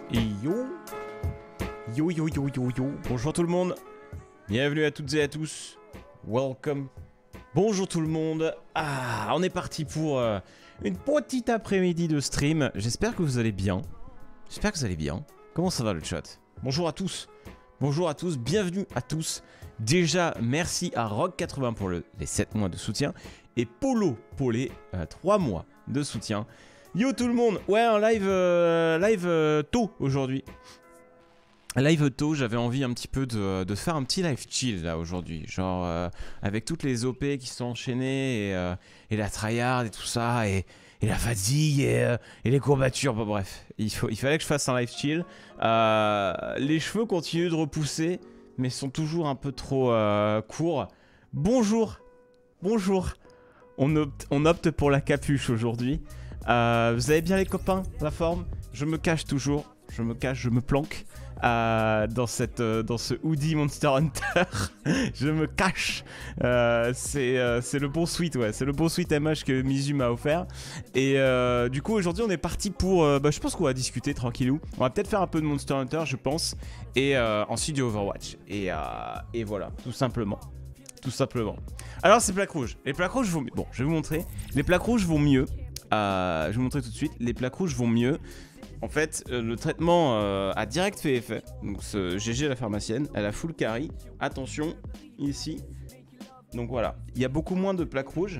Et yo. Yo yo yo yo yo. Bonjour tout le monde. Bienvenue à toutes et à tous. Welcome. Bonjour tout le monde. Ah, on est parti pour une petite après-midi de stream. J'espère que vous allez bien. J'espère que vous allez bien. Comment ça va le chat? Bonjour à tous. Bonjour à tous. Bienvenue à tous. Déjà, merci à Rock80 pour les 7 mois de soutien. Et Polo pour les 3 mois de soutien. Yo tout le monde. Ouais, un live tôt aujourd'hui. Live tôt, j'avais envie un petit peu de faire un petit live chill là aujourd'hui. Genre avec toutes les OP qui sont enchaînées et la tryhard et tout ça et la fatigue et les courbatures. Bon, bref, il fallait que je fasse un live chill. Les cheveux continuent de repousser mais sont toujours un peu trop courts. Bonjour. Bonjour. On opte pour la capuche aujourd'hui. Vous allez bien les copains? La forme? Je me cache toujours. Je me cache, je me planque. Dans ce hoodie Monster Hunter. Je me cache. C'est le bon sweat, ouais. C'est le bon sweat MH que Mizu m'a offert. Et du coup, aujourd'hui, on est parti pour... je pense qu'on va discuter tranquillou. On va peut-être faire un peu de Monster Hunter, je pense. Et ensuite du Overwatch. Et voilà, tout simplement. Tout simplement. Alors, c'est plaques rouges. Les plaques rouges vont mieux. Bon, je vais vous montrer. Les plaques rouges vont mieux. Je vais vous montrer tout de suite. Les plaques rouges vont mieux. En fait, le traitement a direct fait effet. Donc, ce GG la pharmacienne, elle a full carry. Attention, ici. Donc voilà, il y a beaucoup moins de plaques rouges.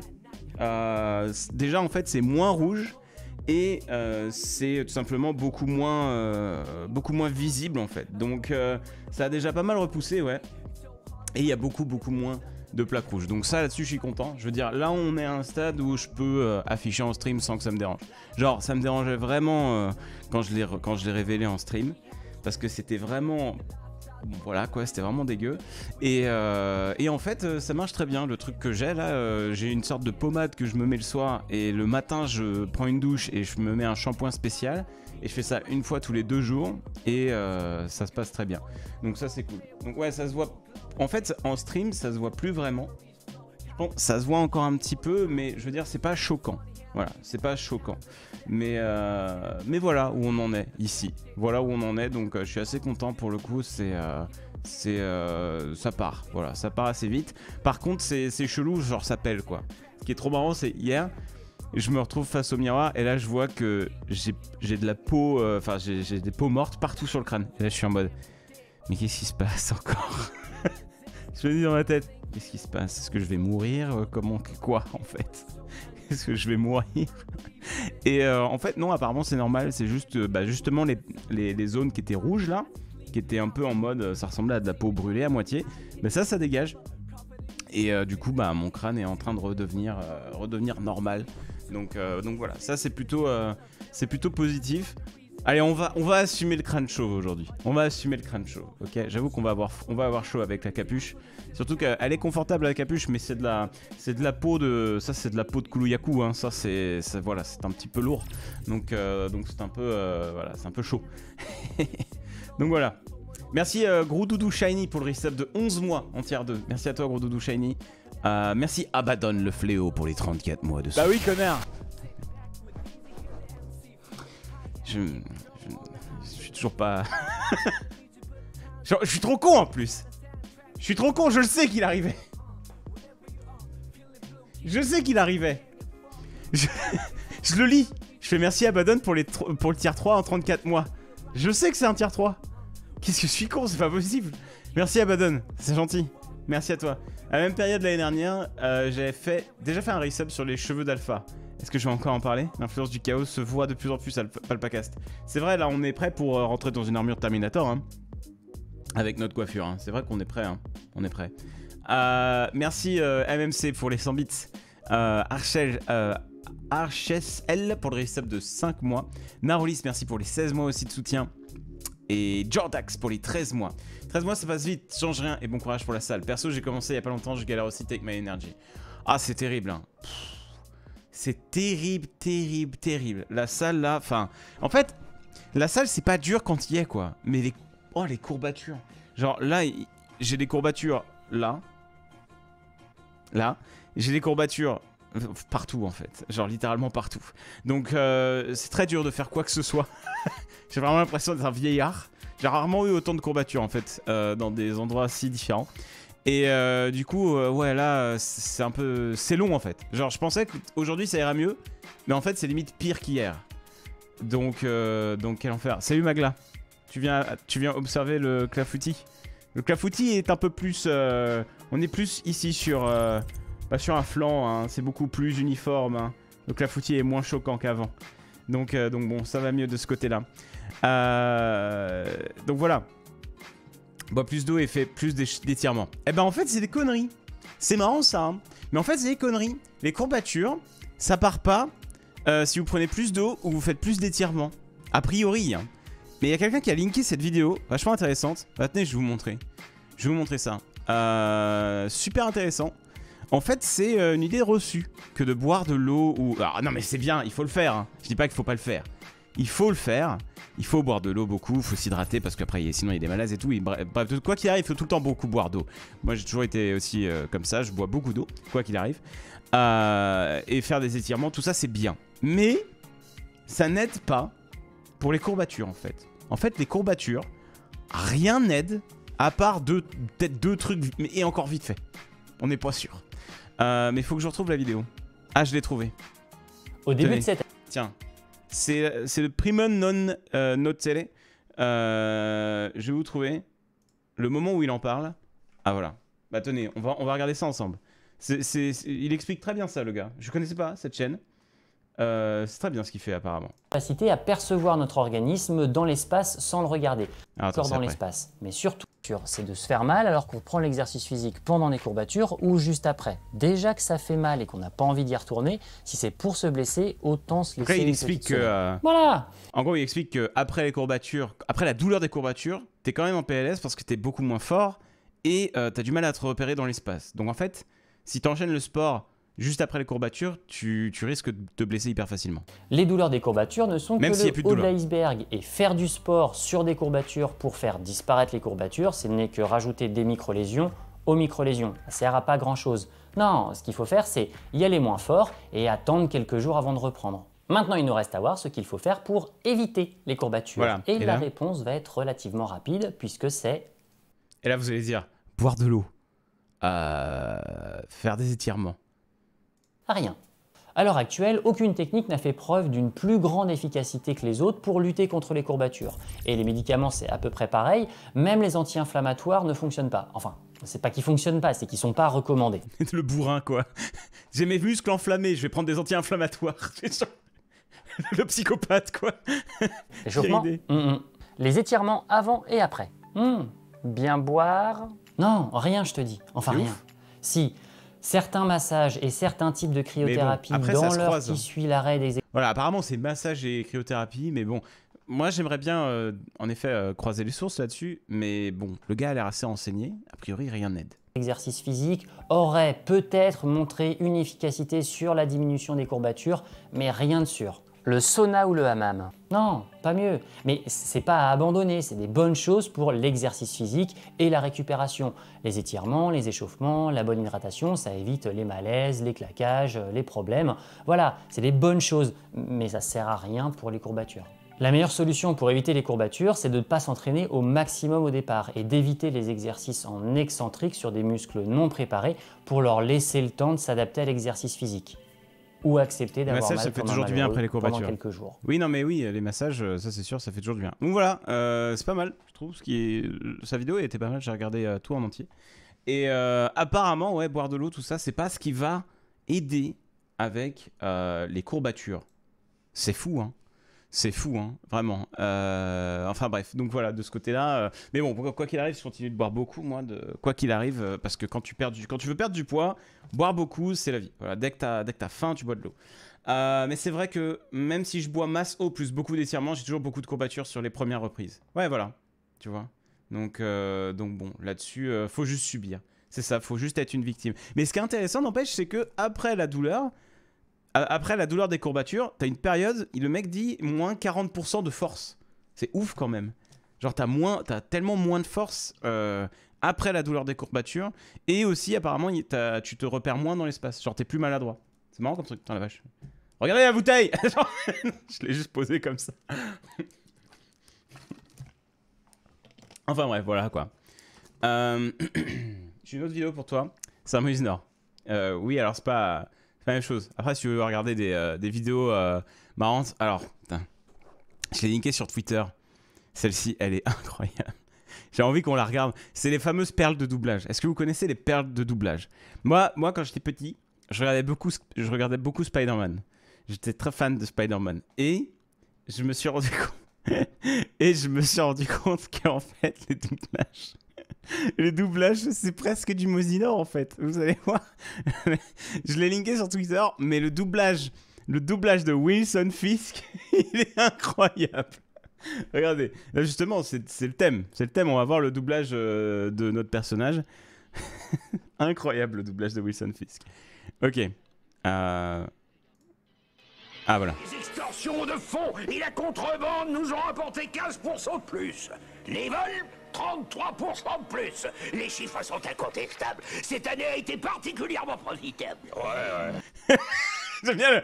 Déjà, en fait, c'est moins rouge. Et c'est tout simplement beaucoup moins visible, en fait. Donc, ça a déjà pas mal repoussé, ouais. Et il y a beaucoup moins de plaques rouges. Donc ça, là-dessus, je suis content. Je veux dire, là, on est à un stade où je peux afficher en stream sans que ça me dérange. Genre, ça me dérangeait vraiment quand je l'ai révélé en stream. Parce que c'était vraiment... Bon, voilà, quoi, c'était vraiment dégueu. Et en fait, ça marche très bien. Le truc que j'ai, là, j'ai une sorte de pommade que je me mets le soir. Et le matin, je prends une douche et je me mets un shampoing spécial. Et je fais ça une fois tous les 2 jours. Et ça se passe très bien. Donc ça, c'est cool. Donc ouais, ça se voit... En fait, en stream, ça se voit plus vraiment. Bon, ça se voit encore un petit peu, mais je veux dire, c'est pas choquant. Voilà, c'est pas choquant. Mais voilà où on en est ici. Voilà où on en est, donc je suis assez content pour le coup. Ça part, voilà, ça part assez vite. Par contre, c'est chelou, genre ça pèle quoi. Ce qui est trop marrant, c'est hier, je me retrouve face au miroir et là je vois que j'ai de la peau, enfin j'ai des peaux mortes partout sur le crâne. Et là je suis en mode, mais qu'est-ce qui se passe encore? Je me dis dans ma tête, qu'est-ce qui se passe? Est-ce que je vais mourir? Quoi en fait? Est-ce que je vais mourir? Et en fait non, apparemment c'est normal, c'est juste justement les zones qui étaient rouges là, qui étaient un peu en mode, ça ressemblait à de la peau brûlée à moitié, mais ça dégage. Et du coup mon crâne est en train de redevenir normal. Donc voilà, ça c'est plutôt positif. Allez, on va assumer le crâne chauve aujourd'hui. On va assumer le crâne chauve, ok? J'avoue qu'on va avoir chaud avec la capuche. Surtout qu'elle est confortable la capuche, mais c'est de la peau de... Ça, c'est de la peau de Kuluyaku, hein. Voilà, c'est un petit peu lourd. Donc c'est un peu... voilà, c'est un peu chaud. Donc voilà. Merci Gros Doudou Shiny pour le resub de 11 mois en tier 2. Merci à toi Gros Doudou Shiny. Merci Abaddon le fléau pour les 34 mois de soutien. Bah oui, connard. Je suis toujours pas... je suis trop con en plus. Je suis trop con, je le sais qu'il arrivait. Je sais qu'il arrivait. Je le lis. Je fais merci à Abaddon pour le tier 3 en 34 mois. Je sais que c'est un tier 3. Qu'est-ce que je suis con, c'est pas possible. Merci Abaddon, c'est gentil. Merci à toi. À la même période l'année dernière, j'avais déjà fait un resub sur les cheveux d'Alpha. Est-ce que je vais encore en parler? L'influence du chaos se voit de plus en plus à Palpacast. C'est vrai, là on est prêt pour rentrer dans une armure Terminator, hein. Avec notre coiffure, hein. C'est vrai qu'on est prêt, hein. On est prêt. Merci MMC pour les 100 bits. Archel pour le resub de 5 mois. Narolis, merci pour les 16 mois aussi de soutien. Et Jordax pour les 13 mois. 13 mois ça passe vite, change rien et bon courage pour la salle. Perso j'ai commencé il y a pas longtemps, je galère aussi Take My Energy. Ah c'est terrible hein. C'est terrible, terrible, terrible. La salle là, enfin... En fait, la salle c'est pas dur quand il y est quoi. Mais les courbatures. Genre là, j'ai des courbatures là. Là. J'ai des courbatures partout en fait. Genre littéralement partout. Donc c'est très dur de faire quoi que ce soit. J'ai vraiment l'impression d'être un vieillard. J'ai rarement eu autant de courbatures en fait, dans des endroits si différents. Et du coup, ouais, là, c'est un peu... C'est long en fait. Genre, je pensais qu'aujourd'hui ça ira mieux, mais en fait, c'est limite pire qu'hier. Donc, quel enfer. Salut Magla. Tu viens observer le clafoutis. Le clafoutis est un peu plus... on est plus ici sur... pas sur un flanc, hein, c'est beaucoup plus uniforme. Hein. Le clafoutis est moins choquant qu'avant. Donc bon, ça va mieux de ce côté-là. Donc voilà. Bois plus d'eau et fait plus d'étirements. Eh ben en fait, c'est des conneries. C'est marrant ça. Hein. Mais en fait, c'est des conneries. Les courbatures, ça part pas si vous prenez plus d'eau ou vous faites plus d'étirements. A priori. Hein. Mais il y a quelqu'un qui a linké cette vidéo, vachement intéressante. Bah, tenez, je vais vous montrer. Je vais vous montrer ça. Super intéressant. En fait, c'est une idée reçue que de boire de l'eau ou... Ah non, mais c'est bien, il faut le faire. Hein. Je dis pas qu'il faut pas le faire. Il faut le faire. Il faut boire de l'eau beaucoup, il faut s'hydrater parce qu'après, sinon il y a des malaises et tout. Bref, quoi qu'il arrive, il faut tout le temps beaucoup boire d'eau. Moi, j'ai toujours été aussi comme ça, je bois beaucoup d'eau, quoi qu'il arrive. Et faire des étirements, tout ça, c'est bien. Mais ça n'aide pas pour les courbatures, en fait. En fait, les courbatures, rien n'aide à part peut-être deux trucs, et encore vite fait. On n'est pas sûr. Mais il faut que je retrouve la vidéo. Ah, je l'ai trouvée. Au début de cette... Tiens. C'est le Primon non notele. Je vais vous trouver le moment où il en parle. Ah voilà. Bah tenez, on va regarder ça ensemble. Il explique très bien ça, le gars. Je connaissais pas cette chaîne. C'est très bien ce qu'il fait apparemment. Capacité à percevoir notre organisme dans l'espace sans le regarder. Encore dans l'espace. Mais surtout, c'est de se faire mal alors qu'on prend l'exercice physique pendant les courbatures ou juste après. Déjà que ça fait mal et qu'on n'a pas envie d'y retourner, si c'est pour se blesser, autant se laisser. Après, il explique que... Voilà. En gros, il explique que après les courbatures, après la douleur des courbatures, t'es quand même en PLS parce que t'es beaucoup moins fort et t'as du mal à te repérer dans l'espace. Donc en fait, si t'enchaînes le sport juste après les courbatures, tu risques de te blesser hyper facilement. Les douleurs des courbatures ne sont même que le haut de l'iceberg. Et faire du sport sur des courbatures pour faire disparaître les courbatures, ce n'est que rajouter des micro-lésions aux micro-lésions. Ça ne sert à pas grand-chose. Non, ce qu'il faut faire, c'est y aller moins fort et attendre quelques jours avant de reprendre. Maintenant, il nous reste à voir ce qu'il faut faire pour éviter les courbatures. Voilà. Et la réponse va être relativement rapide puisque c'est... Et là, vous allez dire, boire de l'eau, faire des étirements. Rien. À l'heure actuelle, aucune technique n'a fait preuve d'une plus grande efficacité que les autres pour lutter contre les courbatures. Et les médicaments, c'est à peu près pareil, même les anti-inflammatoires ne fonctionnent pas. Enfin, c'est pas qu'ils fonctionnent pas, c'est qu'ils sont pas recommandés. Le bourrin, quoi. J'ai mes muscles enflammés, je vais prendre des anti-inflammatoires. Le psychopathe, quoi. Échauffement. Les étirements avant et après. Bien boire. Non, rien, je te dis. Enfin, rien. Ouf. Si. Certains massages et certains types de cryothérapie bon, dans l'heure qui suit l'arrêt des... Voilà, apparemment c'est massage et cryothérapie, mais bon, moi j'aimerais bien en effet croiser les sources là-dessus, mais bon, le gars a l'air assez renseigné, a priori rien n'aide. L'exercice physique aurait peut-être montré une efficacité sur la diminution des courbatures, mais rien de sûr. Le sauna ou le hammam? Non, pas mieux. Mais c'est pas à abandonner, c'est des bonnes choses pour l'exercice physique et la récupération. Les étirements, les échauffements, la bonne hydratation, ça évite les malaises, les claquages, les problèmes. Voilà, c'est des bonnes choses, mais ça sert à rien pour les courbatures. La meilleure solution pour éviter les courbatures, c'est de ne pas s'entraîner au maximum au départ et d'éviter les exercices en excentrique sur des muscles non préparés pour leur laisser le temps de s'adapter à l'exercice physique. Ou accepter d'avoir mal ça fait toujours du bien après les courbatures. Pendant quelques jours. Oui, non, mais oui, les massages, ça c'est sûr, ça fait toujours du bien. Donc voilà, c'est pas mal, je trouve. Sa vidéo était pas mal, j'ai regardé tout en entier. Et apparemment, ouais, boire de l'eau, tout ça, c'est pas ce qui va aider avec les courbatures. C'est fou, hein. C'est fou, hein, vraiment. Enfin bref, donc voilà, de ce côté-là. Mais bon, quoi qu'il arrive, je continue de boire beaucoup, moi, quoi qu'il arrive, parce que quand tu veux perdre du poids, boire beaucoup, c'est la vie. Voilà, dès que t'as faim, tu bois de l'eau. Mais c'est vrai que même si je bois masse eau plus beaucoup d'étirements, j'ai toujours beaucoup de courbatures sur les premières reprises. Ouais, voilà, tu vois. Donc bon, là-dessus, faut juste subir. C'est ça, faut juste être une victime. Mais ce qui est intéressant, n'empêche, c'est que après la douleur des courbatures, t'as une période, le mec dit moins 40% de force. C'est ouf quand même. Genre t'as tellement moins de force après la douleur des courbatures. Et aussi apparemment tu te repères moins dans l'espace. Genre t'es plus maladroit. C'est marrant comme truc. Putain la vache. Regardez la bouteille. Je l'ai juste posée comme ça. Enfin bref, voilà quoi. J'ai une autre vidéo pour toi. C'est un Moïse Nord. Oui, alors c'est pas la même chose. Après, si tu veux regarder des vidéos marrantes, alors, putain, je l'ai linké sur Twitter. Celle-ci, elle est incroyable. J'ai envie qu'on la regarde. C'est les fameuses perles de doublage. Est-ce que vous connaissez les perles de doublage? Moi, quand j'étais petit, je regardais beaucoup Spider-Man. J'étais très fan de Spider-Man. Et je me suis rendu compte qu'en fait, les doublages, c'est presque du Mosinor en fait. Vous allez voir. Je l'ai linké sur Twitter, mais le doublage de Wilson Fisk, il est incroyable. Regardez, là justement, c'est le thème. C'est le thème, on va voir le doublage de notre personnage. Incroyable le doublage de Wilson Fisk. Ok. Ah voilà. Les extorsions de fonds et la contrebande nous ont rapporté 15% de plus. Les vols, 33% de plus. Les chiffres sont incontestables. Cette année a été particulièrement profitable. Ouais. J'aime bien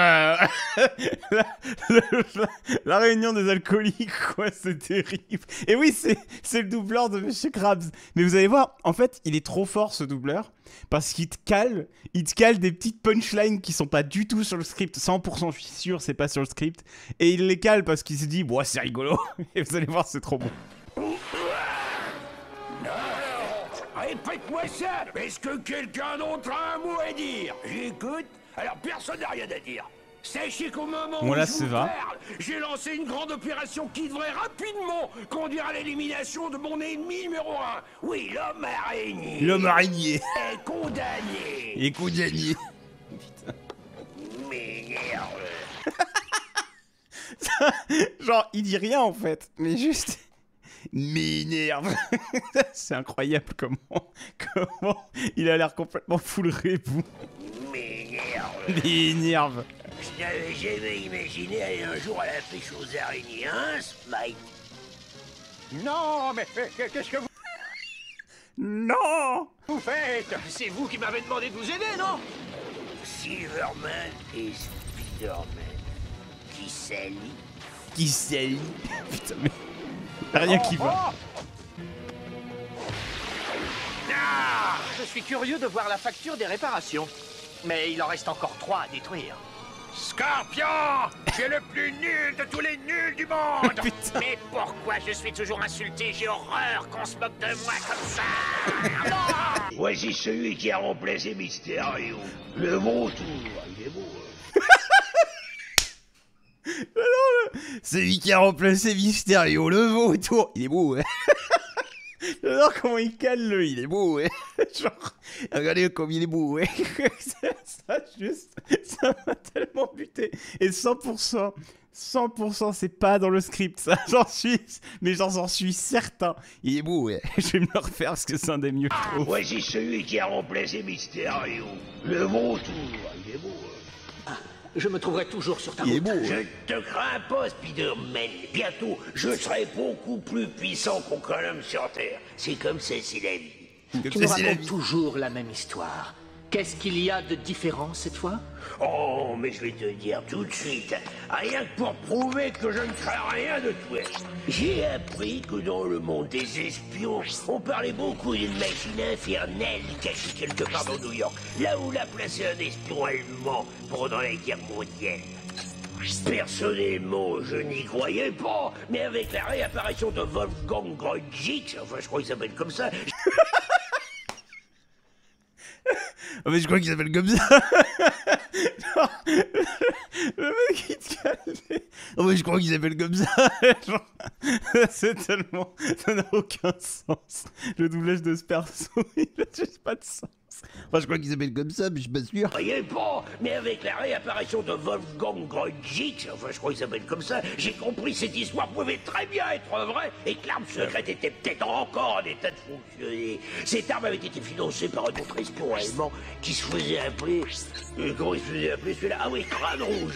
la réunion des alcooliques, quoi, c'est terrible. Et oui, c'est le doubleur de Monsieur Krabs. Mais vous allez voir, en fait, il est trop fort ce doubleur, parce qu'il te cale des petites punchlines qui sont pas du tout sur le script. 100% je suis sûr, c'est pas sur le script. Et il les cale parce qu'il se dit, bon, c'est rigolo. Et vous allez voir, c'est trop bon. Répète-moi ça. Est-ce que quelqu'un d'autre a un mot à dire? J'écoute. Alors personne n'a rien à dire. Sachez qu'au moment où je vous parle, j'ai lancé une grande opération qui devrait rapidement conduire à l'élimination de mon ennemi numéro 1. Oui, l'homme araignée. L'homme araignée. Est condamné. Et condamné. Putain. Merde. Genre, il dit rien en fait, mais juste... M'énerve. C'est incroyable comment il a l'air complètement full rebou. M'énerve. Je n'avais jamais imaginé aller un jour à la pêche aux araignées, hein, Spike? Non, mais qu'est-ce que Non vous faites? C'est vous qui m'avez demandé de vous aider, non? Silverman et Spiderman qui s'allient. Qui s'allient? Putain, mais... rien qui va. Ah, je suis curieux de voir la facture des réparations. Mais il en reste encore 3 à détruire. Scorpion! C'est le plus nul de tous les nuls du monde! Mais pourquoi je suis toujours insulté? J'ai horreur qu'on se moque de moi comme ça! Non! Voici celui qui a remplacé Mysterio. Le vautour. Il est beau. Celui qui a remplacé Mysterio, le vautour. Il est beau, ouais. J'adore comment il cale le, il est beau, ouais. Genre, regardez comme il est beau, ouais. Ça m'a tellement buté. Et 100%, c'est pas dans le script, ça. J'en suis certain. Il est beau, ouais. Je vais me le refaire parce que c'est un des mieux, je trouve. Voici celui qui a remplacé Mysterio. Le vautour. Il est beau. Je me trouverai toujours sur ta route. Beau, je te crains pas, Spider-Man. Bientôt, je serai beaucoup plus puissant qu'aucun homme sur Terre. C'est comme ça, c'est la vie. Tu me racontes toujours la même histoire. Qu'est-ce qu'il y a de différent cette fois? Oh, mais je vais te dire tout de suite, rien que pour prouver que je ne crains rien de toi. J'ai appris que dans le monde des espions, on parlait beaucoup d'une machine infernale cachée quelque part dans New York, là où l'a placé un espion allemand pendant la guerre mondiale. Personnellement, je n'y croyais pas, mais avec la réapparition de Wolfgang Grudgix, enfin je crois qu'il s'appelle comme ça... Oh mais je crois qu'il s'appelle comme ça. Genre, le mec il te calme. Oh mais je crois qu'il s'appelle comme ça. Genre, c'est tellement... Ça n'a aucun sens. Le doublage de ce perso, il n'a juste pas de sens. Enfin je crois qu'il s'appelle comme ça, mais je suis pas sûr. Voyez pas, mais avec la réapparition de Wolfgang Grudgix, enfin je crois qu'il s'appelle comme ça, j'ai compris que cette histoire pouvait très bien être vraie et que l'arme secrète était peut-être encore en état de fonctionner. Cette arme avait été financée par un autre espion allemand qui se faisait appeler... comment il se faisait appeler celui-là? Ah oui, Crâne Rouge.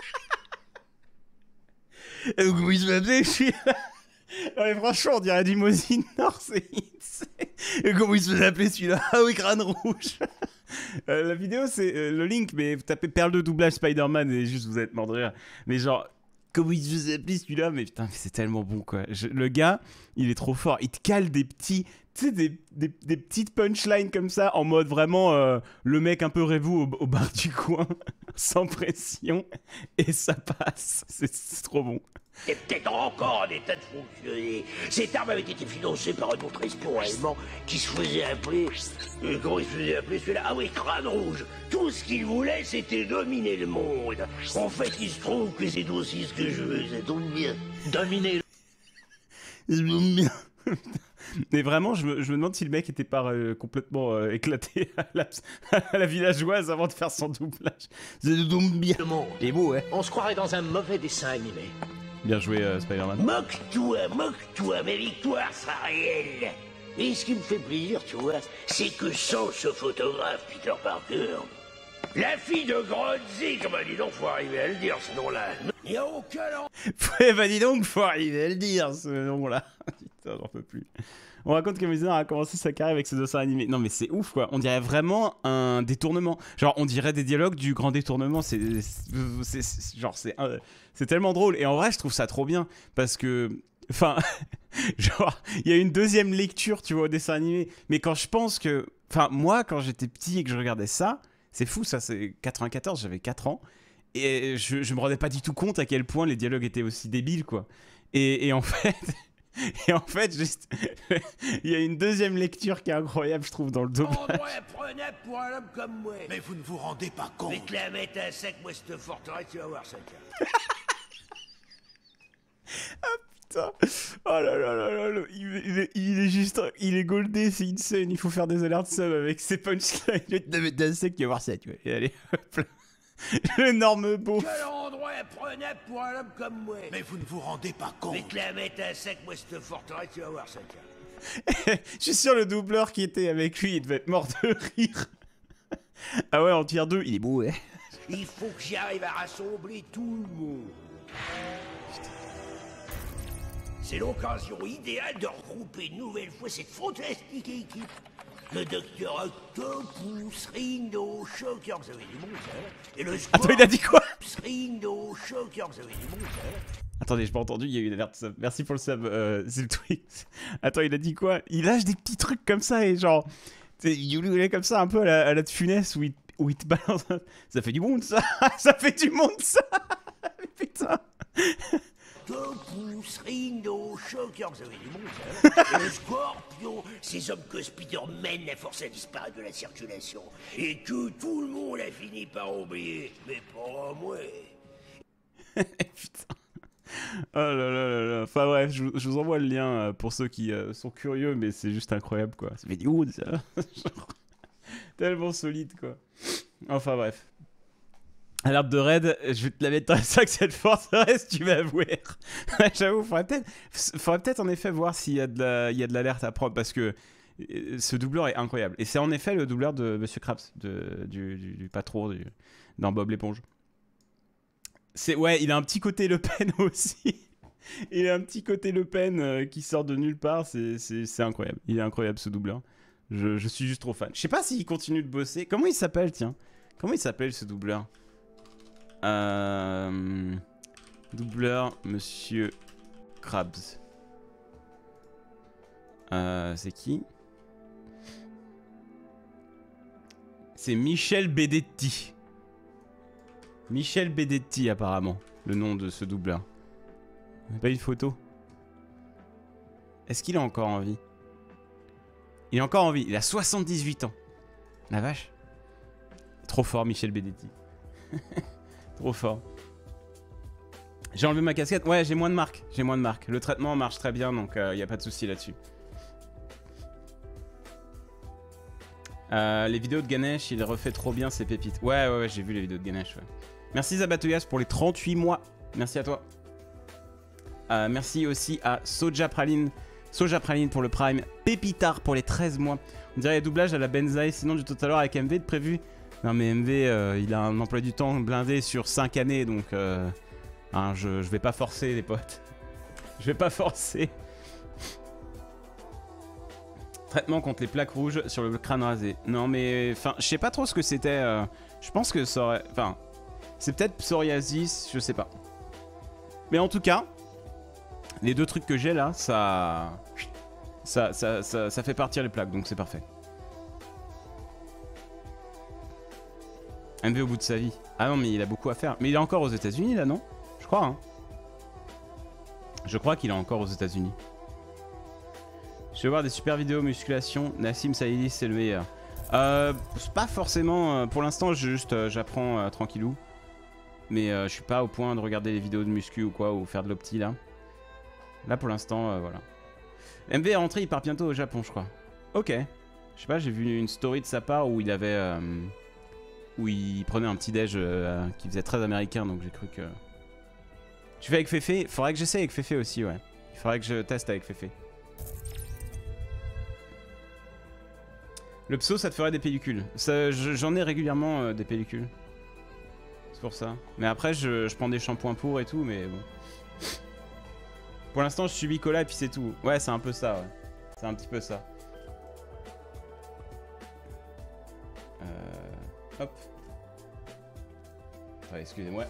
Et donc, comment il se fait appeler celui-là? Non mais franchement, on dirait du Mosinor, c'est... Et comment il se faisait appeler celui-là? Ah oui, Crâne Rouge. La vidéo, c'est le link, mais vous tapez perle de doublage Spider-Man et juste vous êtes mort de rire. Mais genre, comment il se faisait appeler celui-là? Mais putain, c'est tellement bon, quoi. Le gars, il est trop fort. Il te cale des petits... Tu sais, des petites punchlines comme ça, en mode vraiment le mec un peu rêvou au bar du coin, sans pression, et ça passe. C'est trop bon. Et peut-être encore en état de fonctionner. Cette arme avait été financée par un autre espion allemand qui se faisait appeler... comment il se faisait appeler celui-là? Ah oui, Crâne Rouge. Tout ce qu'il voulait, c'était dominer le monde. En fait, il se trouve que c'est aussi ce que je veux. Ça tombe bien. Dominer le... Mais vraiment, je me demande si le mec était pas complètement éclaté à la villageoise avant de faire son doublage. C'est bien. le monde. Et beau, ouais. On se croirait dans un mauvais dessin animé. Bien joué, Spider-Man. Moque-toi, ma victoire sera réelle. Et ce qui me fait plaisir, tu vois, c'est que sans ce photographe, Peter Parker, la fille de Grotzy, comme dit donc, faut arriver à le dire, ce nom-là. Il n'y a aucun... Bah dis donc, faut arriver à le dire, ce nom-là. Putain, j'en peux plus. On raconte que Mizner a commencé sa carrière avec ses dessins animés. Non mais c'est ouf, quoi. On dirait vraiment un détournement. Genre, on dirait des dialogues du grand détournement. C'est tellement drôle. Et en vrai, je trouve ça trop bien. Parce que... Enfin, genre, il y a une deuxième lecture, tu vois, au dessin animé. Mais quand je pense que... Enfin, moi, quand j'étais petit et que je regardais ça... C'est fou, ça, c'est 94, j'avais 4 ans. Et je me rendais pas du tout compte à quel point les dialogues étaient aussi débiles, quoi. Et en fait... Et en fait, juste... il y a une deuxième lecture qui est incroyable, je trouve, dans le doublage. Prenez pour un homme comme moi. Mais vous ne vous rendez pas compte. Mais te la mettre à sec, moi, cette forteresse, tu vas voir ça, tiens. Putain. Oh là là là là, il est juste... Il est goldé, c'est insane. Il faut faire des alertes sub avec ses punchlines. Je vais te la mettre à sec, tu vas voir ça, tu vois. Et allez, hop là. L'énorme beau. Quel endroit prenable pour un homme comme moi. Mais vous ne vous rendez pas compte. Mais te la mettre à sec, moi, cette forteresse, tu vas voir ça, tiens. Je suis sûr, le doubleur qui était avec lui, il devait être mort de rire. Ah ouais, en tier 2, il est beau, ouais. Il faut que j'y arrive à rassembler tout le monde. C'est l'occasion idéale de regrouper une nouvelle fois cette fantastique équipe. Le Docteur Octopus, Ringo, Shocker, vous avez du monde, ça. Et le Attends, il a dit quoi? Ringo, Shocker, vous avez du monde, ça. Attendez, j'ai pas entendu, il y a eu une alerte sub. Merci pour le sub, c'est le tweet. Attends, il a dit quoi? Il lâche des petits trucs comme ça et genre... Il est comme ça un peu à la de Funès où il te balance... Ça fait du monde, ça. Ça fait du monde, ça. Putain. Octopus, Ringo, Shocker, vous avez du monde, ça. Et le Scorpion, ces hommes que Spider-Man a forcé à disparaître de la circulation. Et que tout le monde a fini par oublier. Mais pas moi. Putain. Oh là là là là. Enfin bref, je vous envoie le lien pour ceux qui sont curieux, mais c'est juste incroyable, quoi. Ça fait du wood, ça. Genre, tellement solide, quoi. Enfin bref. Alerte de raid, je vais te la mettre dans le sac cette forteresse, tu vas avouer. J'avoue, faudrait peut-être en effet voir s'il y a de l'alerte à prendre, parce que ce doubleur est incroyable. Et c'est en effet le doubleur de Monsieur Krabs, du patron dans Bob l'éponge. Ouais, il a un petit côté Le Pen aussi. Il a un petit côté Le Pen qui sort de nulle part, c'est incroyable. Il est incroyable, ce doubleur. Je suis juste trop fan. Je sais pas s'il continue de bosser. Comment il s'appelle, tiens? Comment il s'appelle, ce doubleur? Doubleur Monsieur Krabs. C'est qui? C'est Michel Bedetti. Michel Bedetti, apparemment, le nom de ce doubleur. On n'a pas eu de photo. Est-ce qu'il est encore en vie? Il est encore en vie. Il a 78 ans. La vache. Trop fort, Michel Bedetti. Trop fort. J'ai enlevé ma casquette. Ouais, j'ai moins de marques. J'ai moins de marques. Le traitement marche très bien, donc il n'y a pas de souci là-dessus. Les vidéos de Ganesh, il refait trop bien ses pépites. Ouais, j'ai vu les vidéos de Ganesh. Ouais. Merci Zabatouillas pour les 38 mois. Merci à toi. Merci aussi à Soja Praline pour le Prime. Pépitard pour les 13 mois. On dirait les doublages à la Benzaï, sinon du tout à l'heure avec MV de prévu. Non mais MV, il a un emploi du temps blindé sur 5 années, donc hein, je vais pas forcer les potes. Je vais pas forcer. Traitement contre les plaques rouges sur le crâne rasé. Non mais, enfin, je sais pas trop ce que c'était. Je pense que ça aurait... Enfin, c'est peut-être psoriasis, je sais pas. Mais en tout cas, les 2 trucs que j'ai là, ça fait partir les plaques, donc c'est parfait. MV au bout de sa vie. Ah non, mais il a beaucoup à faire. Mais il est encore aux États-Unis là, non? Je crois, hein. Je crois qu'il est encore aux États-Unis. Je vais voir des super vidéos musculation. Nassim Saïdi, c'est le meilleur. Pas forcément. Pour l'instant, j'apprends tranquillou. Mais je suis pas au point de regarder les vidéos de muscu ou quoi, ou faire de l'opti là. Là pour l'instant, voilà. MV est rentré, il part bientôt au Japon, je crois. Ok. Je sais pas, j'ai vu une story de sa part où il avait. Où il prenait un petit déj qui faisait très américain, donc j'ai cru que. Tu fais avec Féfé? Faudrait que j'essaie avec Féfé aussi, ouais. Il faudrait que je teste avec Féfé. Le pso, ça te ferait des pellicules. J'en ai régulièrement des pellicules. C'est pour ça. Mais après, je prends des shampoings pour et tout, mais bon. Pour l'instant, je subis cola et puis c'est tout. Ouais, c'est un peu ça, ouais. C'est un petit peu ça. Hop. Enfin, excusez-moi.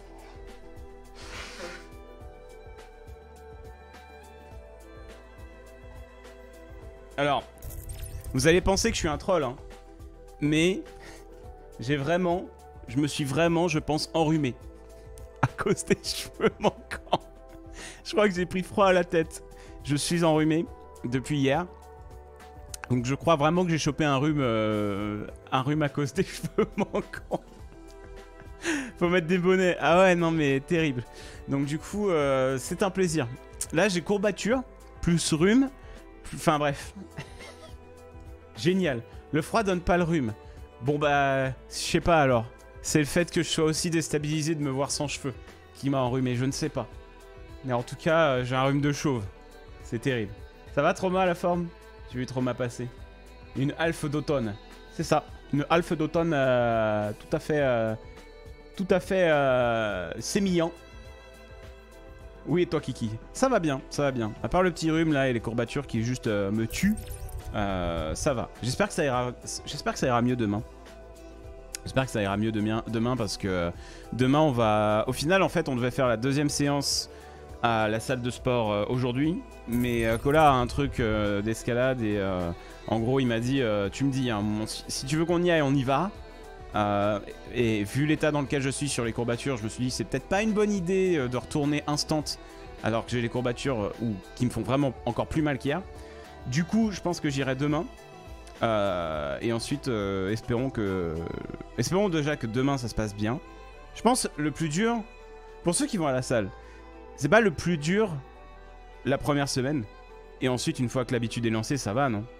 Alors, vous allez penser que je suis un troll, hein. Mais je me suis vraiment, je pense, enrhumé. À cause des cheveux manquants. Je crois que j'ai pris froid à la tête. Je suis enrhumé depuis hier. Donc je crois vraiment que j'ai chopé un rhume à cause des cheveux manquants. Faut mettre des bonnets. Ah ouais, non mais terrible. Donc du coup, c'est un plaisir. Là, j'ai courbature, plus rhume. Enfin bref. Génial. Le froid donne pas le rhume. Bon bah, je sais pas alors. C'est le fait que je sois aussi déstabilisé de me voir sans cheveux qui m'a enrhumé, je ne sais pas. Mais en tout cas, j'ai un rhume de chauve. C'est terrible. Ça va Trauma la forme? J'ai vu Trauma passer. Une halfe d'automne. C'est ça. Une halfe d'automne tout à fait sémillant. Oui et toi Kiki? Ça va bien, ça va bien. À part le petit rhume là et les courbatures qui juste me tuent, ça va. J'espère que ça ira mieux demain. J'espère que ça ira mieux demain parce que demain on va... Au final en fait on devait faire la 2e séance à la salle de sport aujourd'hui. Mais Cola a un truc d'escalade et en gros il m'a dit tu me dis hein, si tu veux qu'on y aille on y va. Et vu l'état dans lequel je suis sur les courbatures, je me suis dit c'est peut-être pas une bonne idée de retourner instant alors que j'ai les courbatures qui me font vraiment encore plus mal qu'hier. Du coup je pense que j'irai demain. Et ensuite espérons déjà que demain ça se passe bien. Je pense le plus dur pour ceux qui vont à la salle, c'est pas le plus dur la première semaine. Et ensuite une fois que l'habitude est lancée ça va non?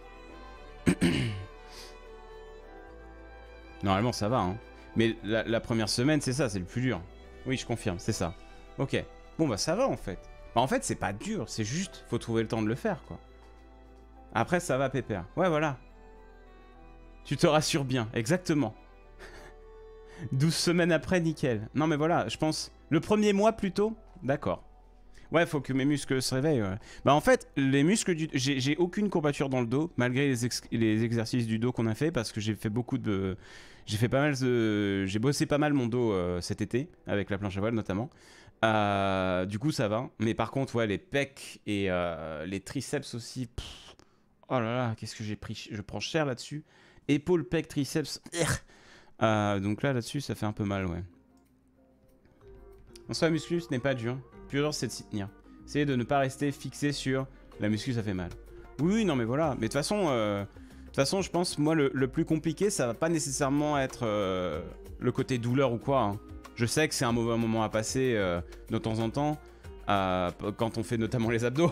Normalement ça va hein. Mais la première semaine c'est ça, c'est le plus dur. Oui je confirme, c'est ça. Ok, bon bah ça va en fait. Bah en fait c'est pas dur, c'est juste faut trouver le temps de le faire quoi. Après ça va pépère. Ouais voilà. Tu te rassures bien, exactement. 12 semaines après, nickel. Non mais voilà, je pense... Le premier mois plutôt. D'accord. Ouais, faut que mes muscles se réveillent. Ouais. Bah en fait, les muscles du... J'ai aucune courbature dans le dos, malgré les exercices du dos qu'on a fait, parce que j'ai fait beaucoup de... J'ai fait pas mal de... J'ai bossé pas mal mon dos cet été, avec la planche à voile notamment. Du coup, ça va. Mais par contre, ouais, les pecs et les triceps aussi... Pff, oh là là, qu'est-ce que j'ai pris? Je prends cher là-dessus. Épaules, pecs, triceps. Donc là-dessus, ça fait un peu mal, ouais. En soi, la muscu, ce n'est pas dur. Plus dur, c'est de s'y tenir. Essayez de ne pas rester fixé sur la muscu, ça fait mal. Oui, non, mais voilà. Mais de toute façon, je pense, moi, le plus compliqué, ça va pas nécessairement être le côté douleur ou quoi. Hein. Je sais que c'est un mauvais moment à passer de temps en temps, quand on fait notamment les abdos.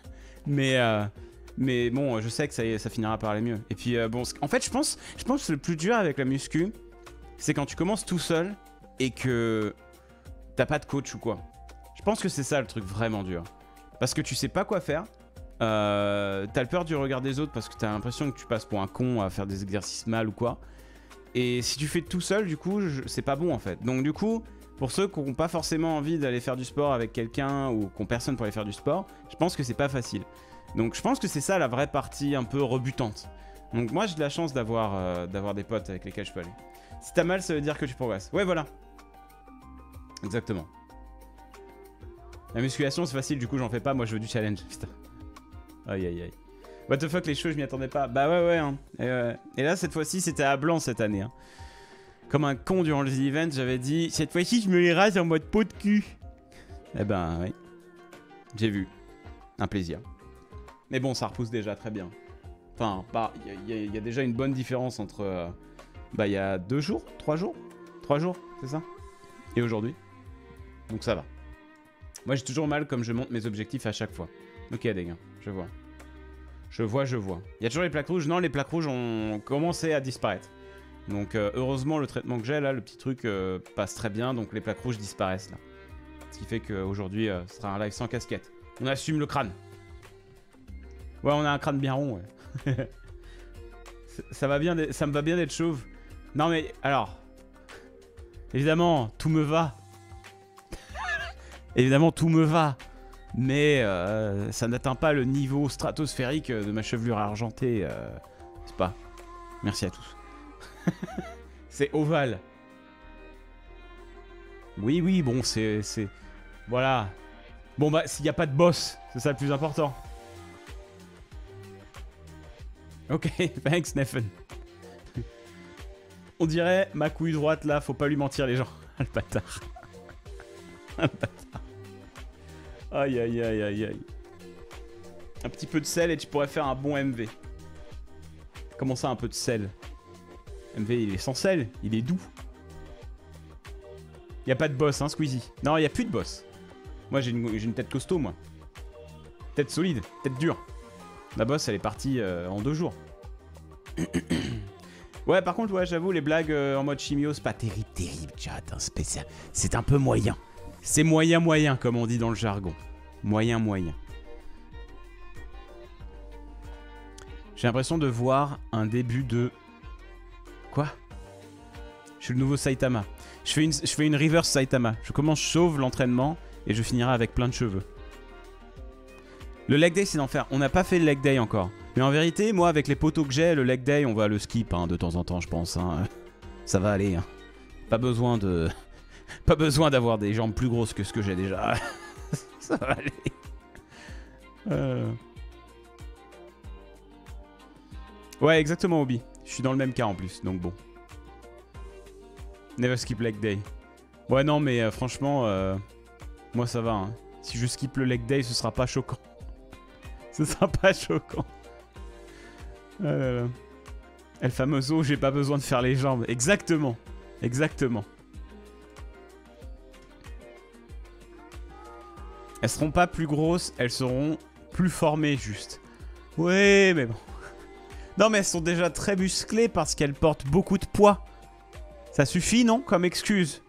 Mais bon, je sais que ça finira par aller mieux. Et puis bon, en fait, je pense que le plus dur avec la muscu, c'est quand tu commences tout seul et que t'as pas de coach ou quoi. Je pense que c'est ça le truc vraiment dur. Parce que tu sais pas quoi faire. T'as le peur du regard des autres parce que t'as l'impression que tu passes pour un con à faire des exercices mal ou quoi. Et si tu fais tout seul, du coup, c'est pas bon en fait. Donc du coup, pour ceux qui n'ont pas forcément envie d'aller faire du sport avec quelqu'un ou qui n'ont personne pour aller faire du sport, je pense que c'est pas facile. Donc je pense que c'est ça la vraie partie un peu rebutante. Donc moi j'ai de la chance d'avoir des potes avec lesquels je peux aller. Si t'as mal, ça veut dire que tu progresses. Ouais voilà. Exactement. La musculation c'est facile, du coup j'en fais pas, moi je veux du challenge, putain. Aïe aïe aïe. What the fuck, les choses, je m'y attendais pas. Bah ouais, hein. Et là, cette fois-ci, c'était à blanc cette année. Hein. Comme un con durant les events, j'avais dit, cette fois-ci, je me les rase en mode peau de cul. Eh ben, oui. J'ai vu. Un plaisir. Mais bon, ça repousse déjà très bien. Enfin, il y a déjà une bonne différence entre... bah, il y a 2 jours 3 jours 3 jours, c'est ça? Et aujourd'hui. Donc ça va. Moi, j'ai toujours mal comme je monte mes objectifs à chaque fois. Ok, les gars, je vois. Je vois. Il y a toujours les plaques rouges. Non, les plaques rouges ont commencé à disparaître. Donc heureusement, le traitement que j'ai là, le petit truc passe très bien. Donc les plaques rouges disparaissent là. Ce qui fait qu'aujourd'hui, ce sera un live sans casquette. On assume le crâne. Ouais, on a un crâne bien rond, ouais. ça me va bien d'être chauve. Non mais, alors... Évidemment, tout me va. Évidemment, tout me va. Mais ça n'atteint pas le niveau stratosphérique de ma chevelure argentée. C'est pas. Merci à tous. C'est ovale. Oui, bon, c'est... Voilà. Bon, bah, s'il n'y a pas de boss, c'est ça le plus important. Ok, thanks, Neffen. On dirait ma couille droite, là, faut pas lui mentir, les gens. Le bâtard. Le bâtard. Aïe aïe aïe aïe aïe. Un petit peu de sel et tu pourrais faire un bon MV. Comment ça, un peu de sel? MV, il est sans sel, il est doux. Y a pas de boss, hein, Squeezie. Non, y a plus de boss. Moi, j'ai une tête costaud, moi. Tête solide, tête dure. La boss, elle est partie en 2 jours. Ouais, par contre, ouais, j'avoue, les blagues en mode chimio, c'est pas terrible, chat, hein, spécial. C'est un peu moyen. C'est moyen, comme on dit dans le jargon. Moyen. J'ai l'impression de voir un début de... Quoi? Je suis le nouveau Saitama. Je fais une reverse Saitama. Je commence chauve l'entraînement et je finirai avec plein de cheveux. Le leg day, c'est d'enfer. On n'a pas fait le leg day encore. Mais en vérité, moi, avec les potos que j'ai, le leg day, on va le skip hein, de temps en temps, je pense. Hein. Ça va aller. Hein. Pas besoin de... Pas besoin d'avoir des jambes plus grosses que ce que j'ai déjà. Ça va aller. Ouais, exactement, Obi. Je suis dans le même cas en plus, donc bon. Never skip leg day. Ouais, non, mais franchement, moi ça va. Hein. Si je skip le leg day, ce sera pas choquant. Ce sera pas choquant. El famoso, j'ai pas besoin de faire les jambes. Exactement. Elles seront pas plus grosses, elles seront plus formées juste. Ouais, mais bon. Non, mais elles sont déjà très musclées parce qu'elles portent beaucoup de poids. Ça suffit, non, comme excuse?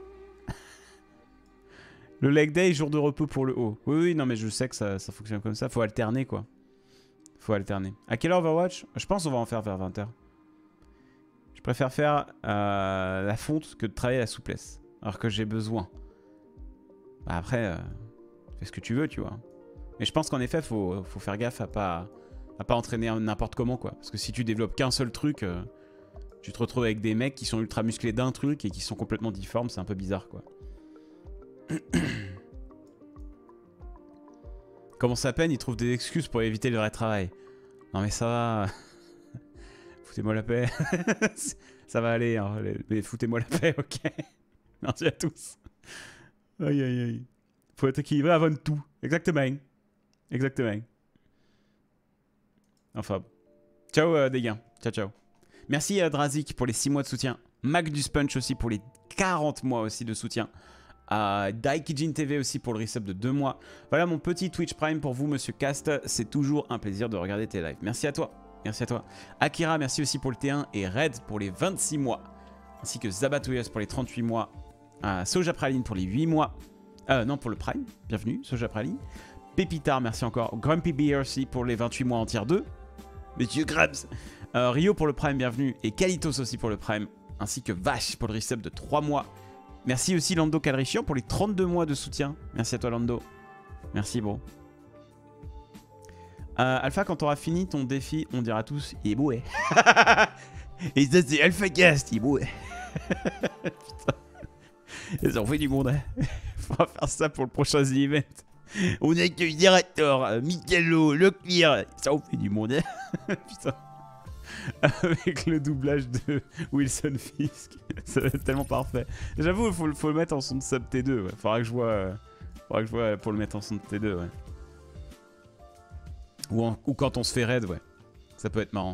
Le leg day, jour de repos pour le haut. Oui, non, mais je sais que ça fonctionne comme ça. Faut alterner, quoi. Faut alterner. À quelle heure Overwatch? Je pense qu'on va en faire vers 20h. Je préfère faire la fonte que de travailler la souplesse. Alors que j'ai besoin. Bah après, fais ce que tu veux, tu vois. Mais je pense qu'en effet, faut faire gaffe à pas entraîner n'importe comment, quoi. Parce que si tu développes qu'un seul truc, tu te retrouves avec des mecs qui sont ultra musclés d'un truc et qui sont complètement difformes. C'est un peu bizarre, quoi. Commence à peine, ils trouvent des excuses pour éviter le vrai travail. Non mais ça va. Foutez-moi la paix. Ça va aller, hein. Mais foutez-moi la paix, ok. Merci à tous. Aïe aïe aïe. Faut être équilibré avant tout. Exactement. Enfin. Ciao des gars. Ciao. Merci à Drazik pour les 6 mois de soutien. Magnus Punch aussi pour les 40 mois aussi de soutien. Daikijin TV aussi pour le resub de 2 mois. Voilà mon petit Twitch Prime pour vous, monsieur Cast. C'est toujours un plaisir de regarder tes lives. Merci à toi. Akira, merci aussi pour le T1 et Red pour les 26 mois. Ainsi que Zabatoyos pour les 38 mois. Soja Praline pour les 8 mois. Non, pour le Prime. Bienvenue, Soja Praline. Pépitar, merci encore. Grumpy Beer aussi pour les 28 mois en tier 2. Monsieur Grabs. Rio pour le Prime, bienvenue. Et Kalitos aussi pour le Prime. Ainsi que Vache pour le resub de 3 mois. Merci aussi Lando Calrissian pour les 32 mois de soutien. Merci à toi Lando. Merci bro. Alpha, quand t'auras fini ton défi, on dira tous il est boué. Et ça c'est Alpha Cast, il est boué. Putain. Ils ont fait du monde. Hein. Faudra faire ça pour le prochain event. On accueille Director, Michello, Leclerc. Ça on fait du monde. Putain. Avec le doublage de Wilson Fisk. Ça va être tellement parfait. J'avoue, il faut le mettre en son de sub T2. Ouais. Faudra que je vois pour le mettre en son de T2. Ouais. Ou quand on se fait raid, ouais. Ça peut être marrant.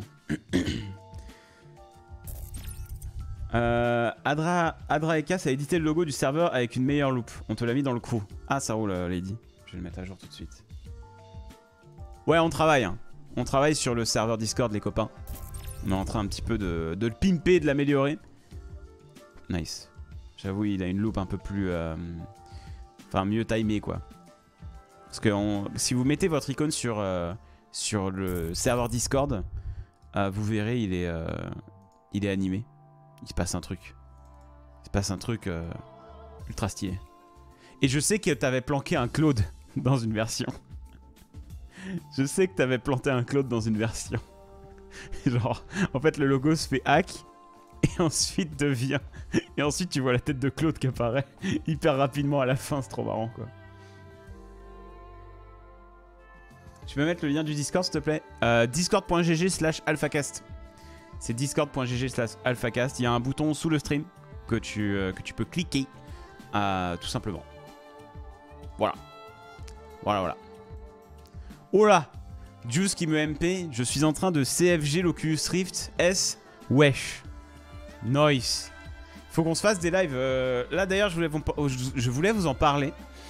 Adra Ekas a édité le logo du serveur avec une meilleure loupe. On te l'a mis dans le crew. Ah, ça roule, Lady. Je vais le mettre à jour tout de suite. Ouais, on travaille. Hein. On travaille sur le serveur Discord, les copains. On est en train un petit peu de le pimper, de l'améliorer. Nice. J'avoue, il a une loupe un peu plus... Enfin, mieux timée, quoi. Parce que si vous mettez votre icône sur le serveur Discord, vous verrez, il est animé. Il se passe un truc. Il se passe un truc ultra stylé. Et je sais que t'avais planqué un Claude dans une version. Je sais que t'avais planté un Claude dans une version. Genre, en fait, le logo se fait hack et ensuite devient... Et ensuite, tu vois la tête de Claude qui apparaît hyper rapidement à la fin. C'est trop marrant, quoi. Tu peux mettre le lien du Discord, s'il te plaît? Discord.gg/alphacast. C'est discord.gg/alphacast. Il y a un bouton sous le stream que tu peux cliquer, tout simplement. Voilà. Voilà. Oh là! Juice qui me MP, je suis en train de CFG l'Oculus Rift S. Wesh. Nice. Faut qu'on se fasse des lives. Là d'ailleurs, je voulais vous en parler.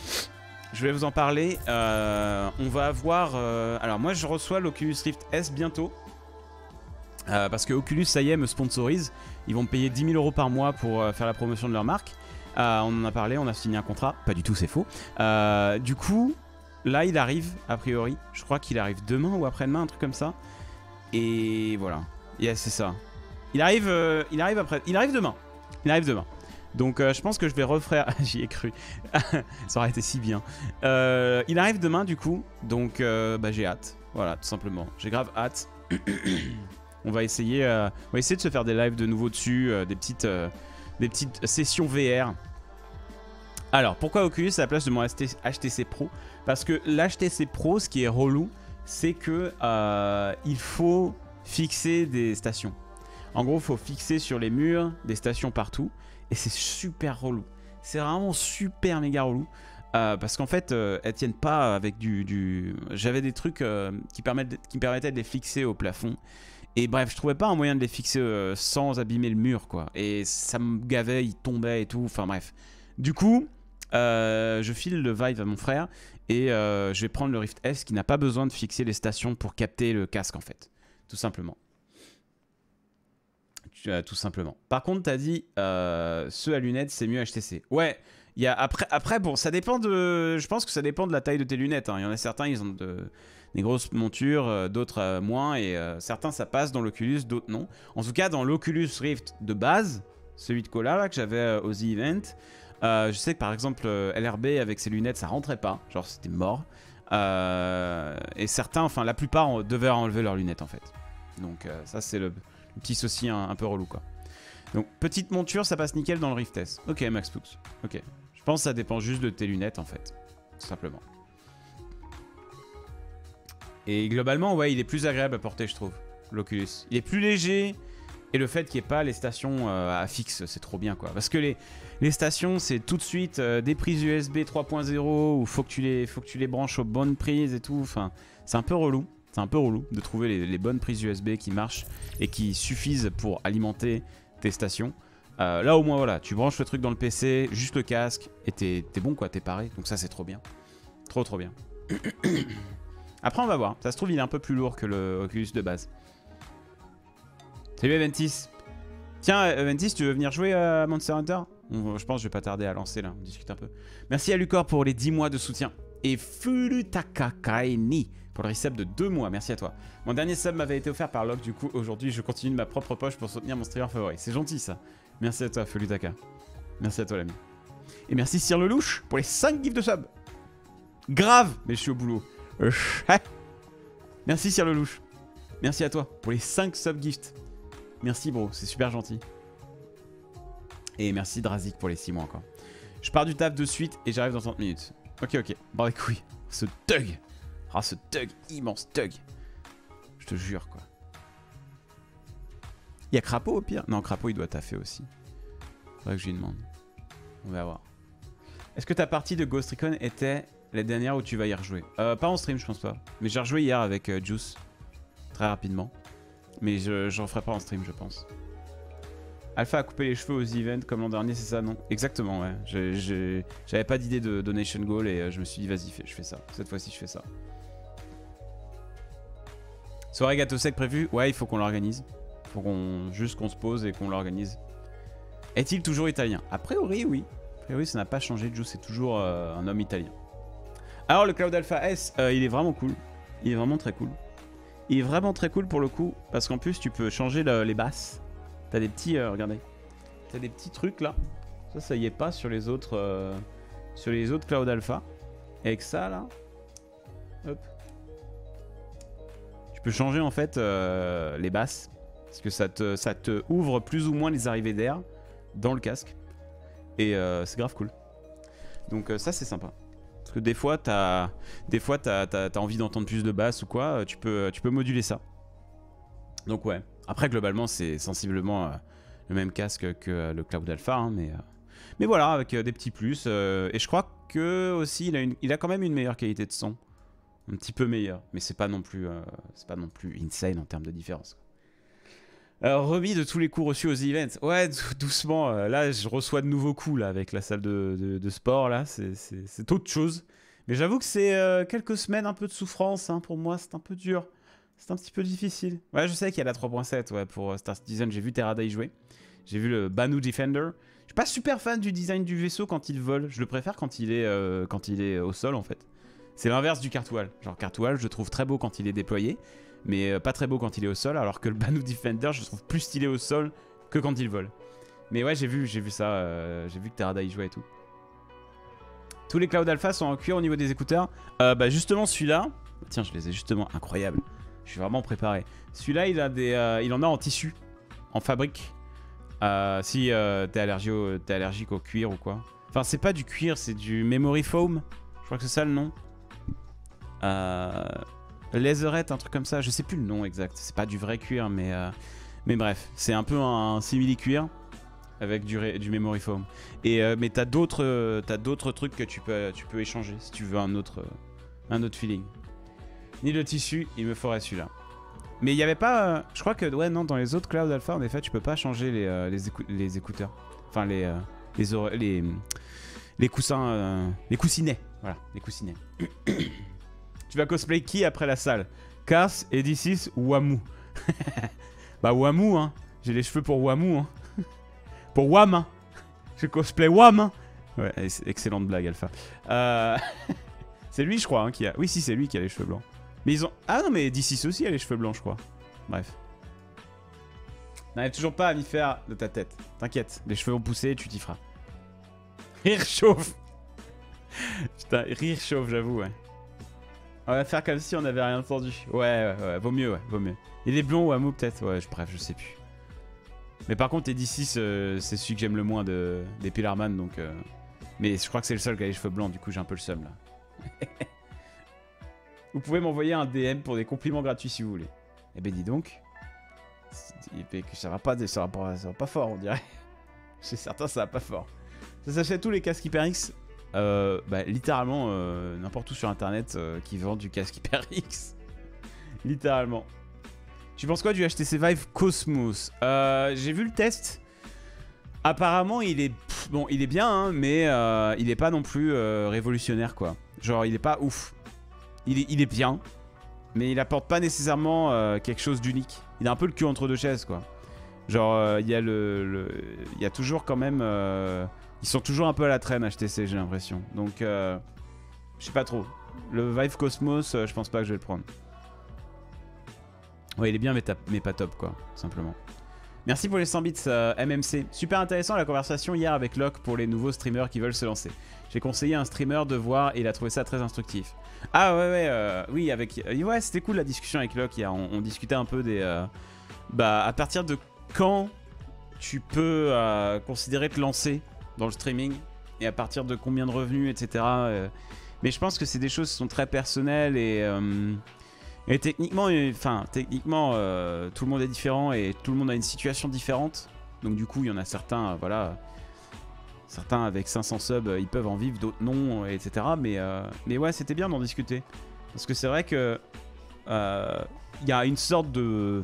On va avoir... alors moi, je reçois l'Oculus Rift S bientôt. Parce que Oculus, ça y est, me sponsorise. Ils vont me payer 10 000 € par mois pour faire la promotion de leur marque. On en a parlé, on a signé un contrat. Pas du tout, c'est faux. Du coup... Là, il arrive, a priori. Je crois qu'il arrive demain ou après-demain, un truc comme ça. Et voilà. Yes, c'est ça. Il arrive demain. Donc, je pense que je vais refaire... J'y ai cru. Ça aurait été si bien. Il arrive demain, du coup. Donc, j'ai hâte. Voilà, tout simplement. J'ai grave hâte. On va essayer de se faire des lives de nouveau dessus. Des petites sessions VR. Alors, pourquoi Oculus à la place de mon HTC Pro? Parce que l'HTC Pro, ce qui est relou, c'est que il faut fixer des stations. En gros, il faut fixer sur les murs des stations partout. Et c'est super relou. C'est vraiment super méga relou. Parce qu'en fait, elles tiennent pas avec du... J'avais des trucs qui me permettaient de les fixer au plafond. Et bref, je trouvais pas un moyen de les fixer sans abîmer le mur, quoi. Et ça me gavait, il tombait et tout. Enfin bref. Du coup... je file le Vive à mon frère et je vais prendre le Rift S qui n'a pas besoin de fixer les stations pour capter le casque en fait. Tout simplement. Tout simplement. Par contre, t'as dit ceux à lunettes, c'est mieux HTC. Ouais, il y a après bon, ça dépend de... Je pense que ça dépend de la taille de tes lunettes. Hein. Il y en a certains, ils ont des grosses montures, d'autres moins. Et certains, ça passe dans l'Oculus, d'autres non. En tout cas, dans l'Oculus Rift de base, celui de Cola là, que j'avais au The Event... je sais que par exemple LRB avec ses lunettes ça rentrait pas, genre c'était mort. Et certains, enfin la plupart devaient enlever leurs lunettes en fait. Donc ça c'est le petit souci un peu relou quoi. Donc petite monture ça passe nickel dans le Rift S. Ok Max Pux, ok. Je pense que ça dépend juste de tes lunettes en fait, tout simplement. Et globalement ouais il est plus agréable à porter je trouve, l'Oculus. Il est plus léger. Et le fait qu'il n'y ait pas les stations à fixe, c'est trop bien quoi. Parce que les stations, c'est tout de suite des prises USB 3.0 où faut que tu les branches aux bonnes prises et tout. Enfin, c'est un peu relou. C'est un peu relou de trouver les bonnes prises USB qui marchent et qui suffisent pour alimenter tes stations. Là au moins voilà, tu branches le truc dans le PC, juste le casque et t'es bon quoi, t'es paré. Donc ça c'est trop bien. Trop bien. Après on va voir. Ça se trouve il est un peu plus lourd que le Oculus de base. Salut Aventis. Tiens Aventis, tu veux venir jouer à Monster Hunter? Je pense que je vais pas tarder à lancer là, on discute un peu. Merci à Lucor pour les 10 mois de soutien. Et Furutaka Kaini pour le resub de 2 mois, merci à toi. Mon dernier sub m'avait été offert par Locke, du coup aujourd'hui je continue de ma propre poche pour soutenir mon streamer favori. C'est gentil ça. Merci à toi Furutaka. Merci à toi l'ami. Et merci Cyr Lelouch pour les 5 gifs de sub. Grave, mais je suis au boulot. Merci Cyr Lelouch. Merci à toi pour les 5 sub gifts. Merci bro, c'est super gentil. Et merci Drazik pour les 6 mois encore. Je pars du taf de suite et j'arrive dans 30 minutes. Ok, bon les couilles. Ce thug. Ah, ce thug, immense thug. Je te jure, quoi. Il y a Crapaud au pire? Non, Crapaud, il doit taffer aussi. Faudrait que je lui demande. On va voir. Est-ce que ta partie de Ghost Recon était la dernière où tu vas y rejouer? Pas en stream, je pense pas. Mais j'ai rejoué hier avec Juice. Très rapidement. Mais j'en ferai pas en stream, je pense. Alpha a coupé les cheveux aux events comme l'an dernier, c'est ça, non? Exactement, ouais. J'avais pas d'idée de donation goal et je me suis dit, vas-y, je fais ça. Cette fois-ci, je fais ça. Soirée gâteau sec prévue? Ouais, il faut qu'on l'organise. Faut juste qu'on se pose et qu'on l'organise. Est-il toujours italien? A priori, oui. A priori, ça n'a pas changé. Juice est toujours un homme italien. Alors, le Cloud Alpha S, il est vraiment cool. Il est vraiment très cool. Il est vraiment très cool pour le coup, parce qu'en plus, tu peux changer les basses. T'as des petits, regardez. T'as des petits trucs là. Ça y est pas sur les autres Cloud Alpha. Et avec ça là, hop. Tu peux changer en fait les basses. Parce que ça te ouvre plus ou moins les arrivées d'air dans le casque. Et c'est grave cool. Donc ça c'est sympa. Parce que des fois t'as envie d'entendre plus de basses ou quoi, tu peux moduler ça. Donc ouais. Après globalement c'est sensiblement le même casque que le Cloud Alpha, hein, mais voilà, avec des petits plus. Et je crois que aussi il a quand même une meilleure qualité de son. Un petit peu meilleure. Mais c'est pas non plus insane en termes de différence. Remis de tous les coups reçus aux events. Ouais, doucement. Là, je reçois de nouveaux coups là, avec la salle de sport. Là, c'est autre chose. Mais j'avoue que c'est quelques semaines un peu de souffrance. Hein, pour moi, c'est un peu dur. C'est un petit peu difficile. Ouais, je sais qu'il y a la 3.7 ouais, pour Star Citizen. J'ai vu Terada y jouer. J'ai vu le Banu Defender. Je suis pas super fan du design du vaisseau quand il vole. Je le préfère quand il est au sol en fait. C'est l'inverse du Cartwheel. Genre Cartwheel, je le trouve très beau quand il est déployé. Mais pas très beau quand il est au sol, alors que le Banu Defender, je le trouve plus stylé au sol que quand il vole. Mais ouais, j'ai vu ça, j'ai vu que Terada y jouait et tout. Tous les Cloud Alpha sont en cuir au niveau des écouteurs. Bah justement celui-là, tiens je les ai justement, incroyable. Je suis vraiment préparé. Celui-là il en a en tissu, en fabrique. Si t'es allergique au cuir ou quoi. Enfin c'est pas du cuir, c'est du memory foam. Je crois que c'est ça le nom. Laserette, un truc comme ça, je sais plus le nom exact, c'est pas du vrai cuir, mais bref, c'est un peu un simili-cuir avec du memory foam. Et mais t'as d'autres trucs que tu peux échanger si tu veux un autre feeling. Ni le tissu, il me faudrait celui-là. Mais il y avait pas, je crois que ouais non, dans les autres Cloud Alpha en effet, tu peux pas changer les écouteurs, enfin les coussins, les coussinets, voilà, les coussinets. Tu vas cosplay qui après la salle? Cars, Edisis ou Wamu? Bah Wamu, hein. J'ai les cheveux pour Wamu, hein. Pour Wam, hein. Je cosplay Wam, hein. Ouais, excellente blague, Alpha. C'est lui, je crois, hein, qui a... Oui, si, c'est lui qui a les cheveux blancs. Mais ils ont... Ah non, mais Edisis aussi a les cheveux blancs, je crois. Bref. N'arrive toujours pas à m'y faire de ta tête. T'inquiète, les cheveux vont pousser et tu t'y feras. Rire chauffe. Putain, rire chauffe, j'avoue, ouais. On va faire comme si on n'avait rien entendu. Ouais, vaut mieux, vaut mieux. Il est blond ou Wamu peut-être? Ouais, bref, je sais plus. Mais par contre, Edisis, c'est celui que j'aime le moins des Pillarman, donc... Mais je crois que c'est le seul qui a les cheveux blancs, du coup j'ai un peu le seum, là. Vous pouvez m'envoyer un DM pour des compliments gratuits si vous voulez. Eh ben dis donc. Ça va pas fort, on dirait. C'est certain, ça va pas fort. Ça s'achète tous les casques HyperX. Bah, littéralement n'importe où sur internet qui vend du casque HyperX. Littéralement. Tu penses quoi du HTC Vive Cosmos? J'ai vu le test. Apparemment il est bon, il est bien hein, mais il est pas non plus révolutionnaire quoi. Genre il est pas ouf. Il est bien, mais il apporte pas nécessairement quelque chose d'unique. Il a un peu le cul entre deux chaises quoi. Genre il y a toujours quand même ils sont toujours un peu à la traîne HTC, j'ai l'impression. Donc, je sais pas trop. Le Vive Cosmos, je pense pas que je vais le prendre. Ouais, il est bien, mais pas top, quoi, simplement. Merci pour les 100 bits, MMC. Super intéressant la conversation hier avec Locke pour les nouveaux streamers qui veulent se lancer. J'ai conseillé à un streamer de voir et il a trouvé ça très instructif. Ah oui, ouais, c'était cool la discussion avec Locke hier. On discutait un peu des... bah, à partir de quand tu peux considérer te lancer dans le streaming et à partir de combien de revenus, etc. Mais je pense que c'est des choses qui sont très personnelles et techniquement, tout le monde est différent et tout le monde a une situation différente. Donc du coup, il y en a certains, voilà, certains avec 500 subs, ils peuvent en vivre, d'autres non, etc. Mais ouais, c'était bien d'en discuter. Parce que c'est vrai que il y a une sorte de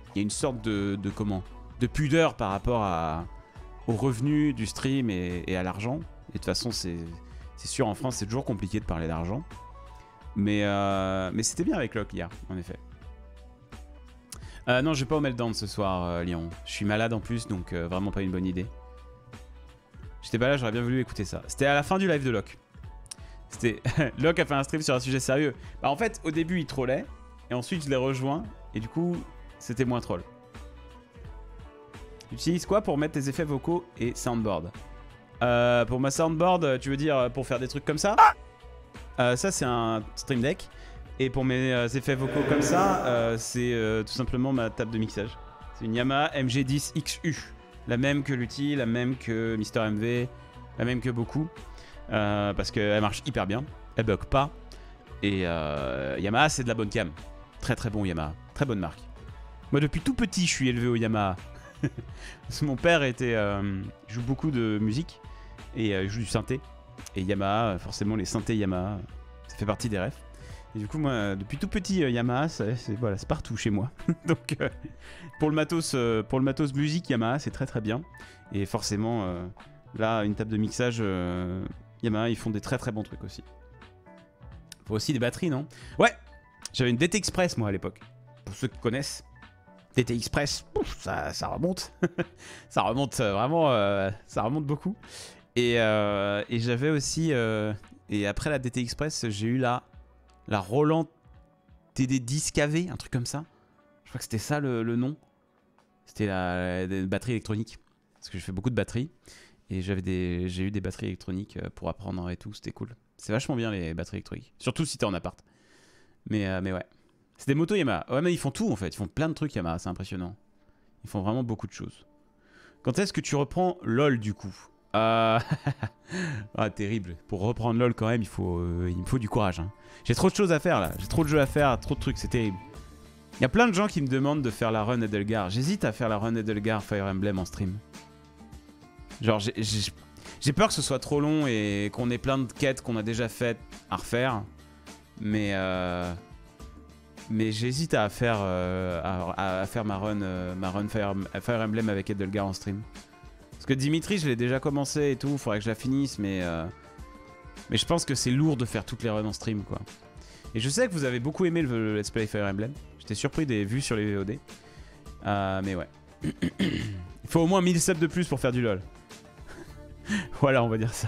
pudeur par rapport aux revenus du stream et à l'argent. Et de toute façon, c'est sûr, en France, c'est toujours compliqué de parler d'argent. Mais c'était bien avec Locke hier, en effet. Non, je vais pas au Meltdown ce soir, Lyon. Je suis malade en plus, donc vraiment pas une bonne idée. J'étais pas là, j'aurais bien voulu écouter ça. C'était à la fin du live de Locke. C'était Locke a fait un stream sur un sujet sérieux. Bah, en fait, au début, il trollait. Et ensuite, je l'ai rejoint. Et du coup, c'était moins troll. Tu utilises quoi pour mettre tes effets vocaux et soundboard? Pour ma soundboard, tu veux dire pour faire des trucs comme ça? Ça, c'est un Stream Deck. Et pour mes effets vocaux comme ça, c'est tout simplement ma table de mixage. C'est une Yamaha MG10XU. La même que l'Uti, la même que Mister MV, la même que beaucoup. Parce qu'elle marche hyper bien. Elle bug pas. Et Yamaha, c'est de la bonne cam. Très très bon Yamaha. Très bonne marque. Moi, depuis tout petit, je suis élevé au Yamaha. Parce que mon père joue beaucoup de musique. Et joue du synthé. Et Yamaha, forcément, les synthés Yamaha, ça fait partie des refs. Et du coup, moi, depuis tout petit, Yamaha, c'est partout chez moi. Donc, pour le matos musique, Yamaha, c'est très très bien. Et forcément, là, une table de mixage, Yamaha, ils font des très très bons trucs aussi. Faut aussi des batteries, non? Ouais, j'avais une DT Express, moi, à l'époque. Pour ceux qui connaissent, DT Express, ça remonte. Ça remonte vraiment, ça remonte beaucoup. Et j'avais aussi, et après la DT Express, j'ai eu la Roland TD10 KV, un truc comme ça. Je crois que c'était ça le nom. C'était la batterie électronique. Parce que je fais beaucoup de batteries. Et j'ai eu des batteries électroniques pour apprendre et tout, c'était cool. C'est vachement bien les batteries électroniques. Surtout si t'es en appart. Mais ouais. C'est des motos Yamaha. Ouais, mais ils font tout en fait. Ils font plein de trucs Yamaha, c'est impressionnant. Ils font vraiment beaucoup de choses. Quand est-ce que tu reprends LOL du coup? Ah, terrible. Pour reprendre LOL quand même, il me faut du courage. Hein. J'ai trop de choses à faire là. J'ai trop de jeux à faire, trop de trucs, c'est terrible. Il y a plein de gens qui me demandent de faire la run Edelgard. J'hésite à faire la run Edelgard Fire Emblem en stream. Genre, j'ai peur que ce soit trop long et qu'on ait plein de quêtes qu'on a déjà faites à refaire. Mais j'hésite à faire ma run Fire Emblem avec Edelgard en stream. Parce que Dimitri, je l'ai déjà commencé et tout, il faudrait que je la finisse, mais je pense que c'est lourd de faire toutes les runs en stream, quoi. Et je sais que vous avez beaucoup aimé le Let's Play Fire Emblem. J'étais surpris des vues sur les VOD. Mais ouais. Il faut au moins 1000 subs de plus pour faire du LOL. Voilà, on va dire ça.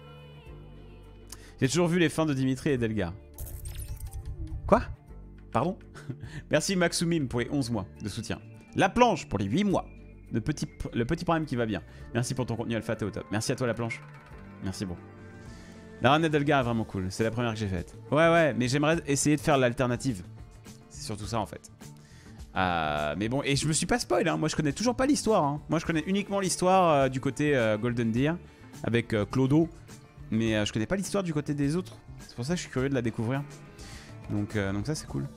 J'ai toujours vu les fins de Dimitri et Edelgard. Quoi? Pardon? Merci Maxumim pour les 11 mois de soutien. La planche pour les 8 mois. Le petit prime qui va bien. Merci pour ton contenu alpha, t'es au top. Merci à toi la planche. Merci bon. La run Edelgard est vraiment cool. C'est la première que j'ai faite. Ouais, mais j'aimerais essayer de faire l'alternative. C'est surtout ça en fait. Mais bon, et je me suis pas spoil, hein. Moi je connais toujours pas l'histoire. Hein. Moi je connais uniquement l'histoire du côté Golden Deer avec Clodo. Mais je connais pas l'histoire du côté des autres. C'est pour ça que je suis curieux de la découvrir. Donc ça c'est cool.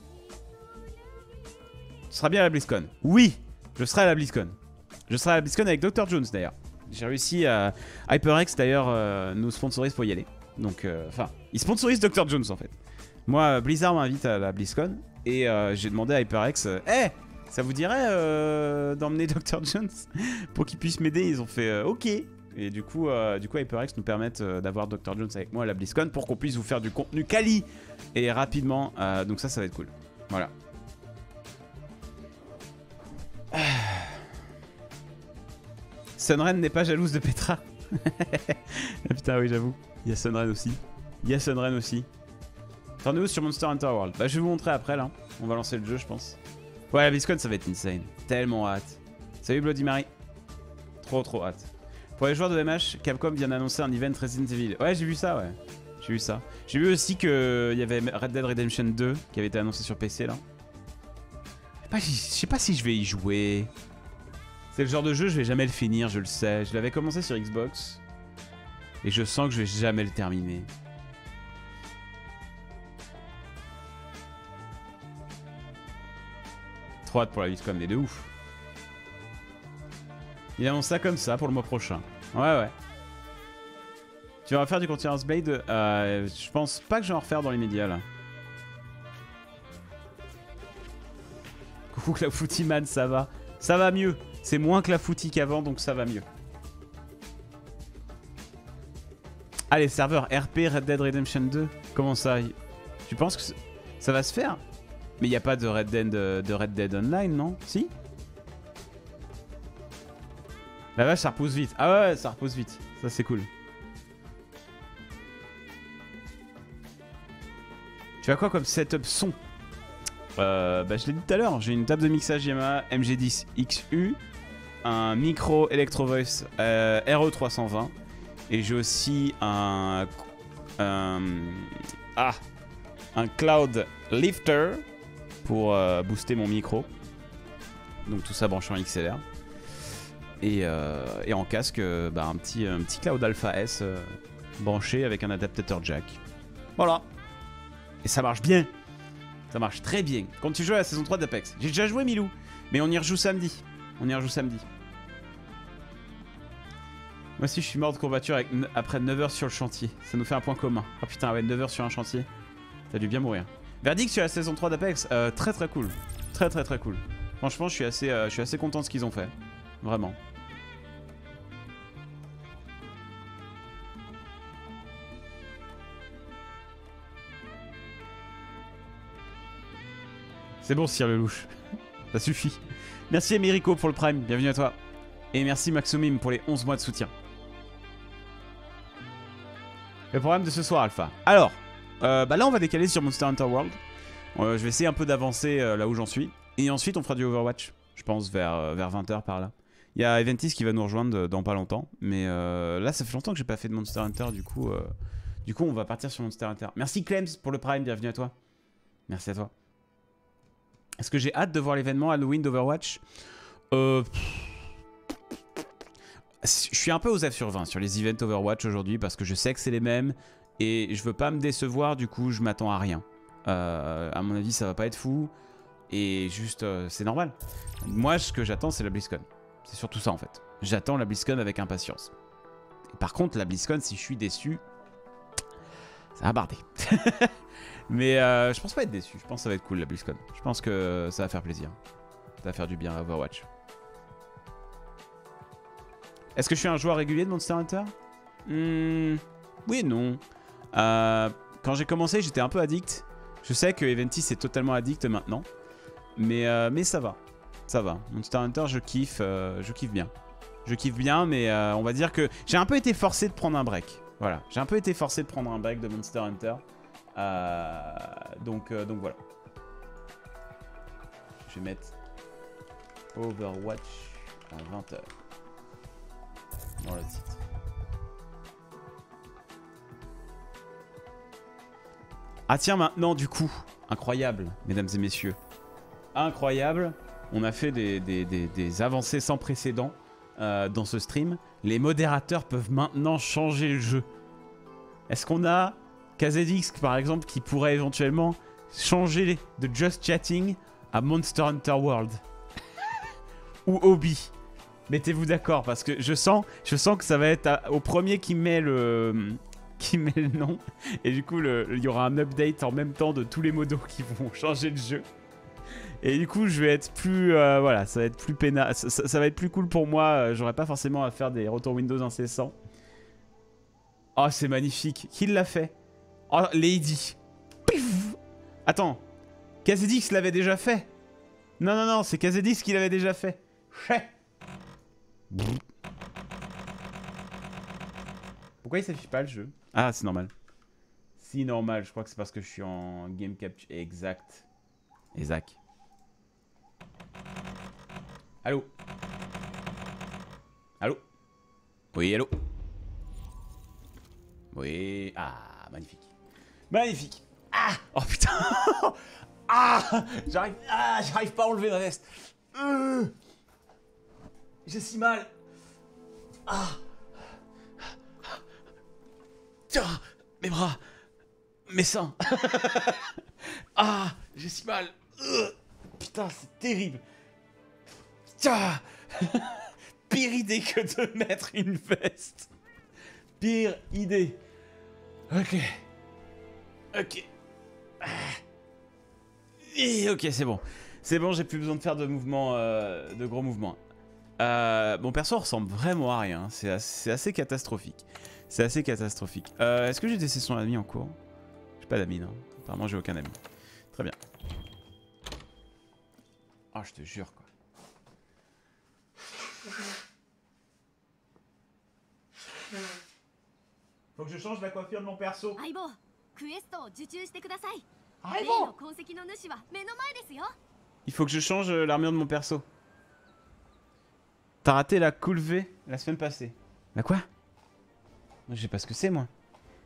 Tu seras bien à la BlizzCon? Oui, je serai à la BlizzCon. Je serai à la BlizzCon avec Dr Jones d'ailleurs. J'ai réussi à HyperX d'ailleurs nous sponsorise pour y aller. Donc enfin, ils sponsorisent Dr Jones en fait. Moi Blizzard m'invite à la BlizzCon et j'ai demandé à HyperX hey, ça vous dirait d'emmener Dr Jones pour qu'il puisse m'aider. Ils ont fait OK. Et du coup HyperX nous permettent d'avoir Dr Jones avec moi à la BlizzCon pour qu'on puisse vous faire du contenu quali et rapidement. Donc ça va être cool. Voilà. Sunren n'est pas jalouse de Petra. Ah, putain oui j'avoue. Il y a Sunren aussi. T'en es où sur Monster Hunter World? Bah je vais vous montrer après là. On va lancer le jeu je pense. Ouais la BlizzCon ça va être insane. Tellement hâte. Salut Bloody Mary. Trop hâte. Pour les joueurs de MH, Capcom vient d'annoncer un event Resident Evil. Ouais j'ai vu ça ouais. J'ai vu aussi qu'il y avait Red Dead Redemption 2 qui avait été annoncé sur PC là. Je sais pas si je vais y jouer. C'est le genre de jeu, je vais jamais le finir, je le sais. Je l'avais commencé sur Xbox. Et je sens que je vais jamais le terminer. trop hâte pour la BlizzCon, mais de ouf. Il annonce ça comme ça pour le mois prochain. Ouais. Tu vas faire du Continuous Blade je pense pas que je vais en refaire dans les médias là. Coucou Clafouti man, ça va? Ça va mieux. C'est moins Clafouti qu'avant, donc ça va mieux. Allez, serveur RP Red Dead Redemption 2. Comment ça? Tu penses que ça va se faire? Mais il n'y a pas de Red Dead Online, non? Si? La vache, ça repousse vite. Ah ouais, ça repousse vite. Ça, c'est cool. Tu as quoi comme setup son? Je l'ai dit tout à l'heure. J'ai une table de mixage Yamaha MG10 XU, un micro Electro Voice RE320, et j'ai aussi un Cloud Lifter pour booster mon micro. Donc tout ça branché en XLR. Et en casque, un petit Cloud Alpha S branché avec un adaptateur jack. Voilà. Et ça marche bien. Ça marche très bien. Quand tu joues à la saison 3 d'Apex. J'ai déjà joué Milou. Mais on y rejoue samedi. Moi aussi je suis mort de courbature après 9 heures sur le chantier. Ça nous fait un point commun. Oh putain ouais, 9 heures sur un chantier. T'as dû bien mourir. Verdict sur la saison 3 d'Apex. Très cool. Très cool. Franchement je suis assez content de ce qu'ils ont fait. Vraiment. C'est bon, Cyr le louche. Ça suffit. Merci Emerico pour le Prime, bienvenue à toi. Et merci Maxomim pour les 11 mois de soutien. Le programme de ce soir, Alpha. Alors, là on va décaler sur Monster Hunter World. Je vais essayer un peu d'avancer là où j'en suis. Et ensuite on fera du Overwatch, je pense vers 20h par là. Il y a Eventis qui va nous rejoindre dans pas longtemps. Mais là ça fait longtemps que j'ai pas fait de Monster Hunter, du coup on va partir sur Monster Hunter. Merci Clems pour le Prime, bienvenue à toi. Merci à toi. Est-ce que j'ai hâte de voir l'événement Halloween d'Overwatch? Je suis un peu aux F sur 20 sur les events Overwatch aujourd'hui parce que je sais que c'est les mêmes et je veux pas me décevoir, du coup je m'attends à rien. À mon avis ça va pas être fou et juste c'est normal. Moi ce que j'attends c'est la BlizzCon. C'est surtout ça en fait. J'attends la BlizzCon avec impatience. Et par contre la BlizzCon, si je suis déçu, ça va barder. Mais je pense pas être déçu, je pense que ça va être cool la BlizzCon. Je pense que ça va faire plaisir. Ça va faire du bien à Overwatch. Est-ce que je suis un joueur régulier de Monster Hunter? Oui et non. Quand j'ai commencé j'étais un peu addict. Je sais que Eventis est totalement addict maintenant. Mais ça va. Ça va. Monster Hunter je kiffe bien. Je kiffe bien mais on va dire que j'ai un peu été forcé de prendre un break. Voilà, j'ai un peu été forcé de prendre un break de Monster Hunter. Donc voilà. Je vais mettre Overwatch à 20h dans le titre. Ah tiens maintenant du coup, incroyable mesdames et messieurs. Incroyable, on a fait des avancées sans précédent dans ce stream. Les modérateurs peuvent maintenant changer le jeu. Est-ce qu'on a KZX par exemple qui pourrait éventuellement changer de Just Chatting à Monster Hunter World? Ou Obi? Mettez-vous d'accord parce que je sens que ça va être au premier qui met le nom et du coup il y aura un update en même temps de tous les modos qui vont changer le jeu. Et du coup je vais être plus voilà, ça va être plus peinard, ça va être plus cool pour moi, j'aurai pas forcément à faire des retours Windows incessants. Oh c'est magnifique, qui l'a fait? Oh Lady. Pif. Attends, KZX l'avait déjà fait. Non, c'est KZX qui l'avait déjà fait. Pourquoi il s'affiche pas le jeu? Ah c'est normal. Si normal, je crois que c'est parce que je suis en game capture. Exact. Exact. Allô? Allô? Oui, allô? Oui. Ah, magnifique. Magnifique. Ah! Oh putain! Ah! J'arrive pas à enlever la veste. J'ai si mal. Ah! Tiens! Mes bras! Mes seins! Ah! J'ai si mal! putain, c'est terrible. Tiens. Pire idée que de mettre une veste. Pire idée. Ok. Ok. Et ok, c'est bon. C'est bon, j'ai plus besoin de faire de mouvements, de gros mouvements. Mon perso ressemble vraiment à rien. C'est assez catastrophique. C'est assez catastrophique. Est-ce que j'ai des sessions d'amis en cours? J'ai pas d'amis, non. Apparemment, j'ai aucun ami. Très bien. Ah, je te jure, quoi. Faut que je change la coiffure de mon perso. Il faut que je change l'armure de mon perso. T'as raté la cool V la semaine passée. La quoi? Je sais pas ce que c'est, moi.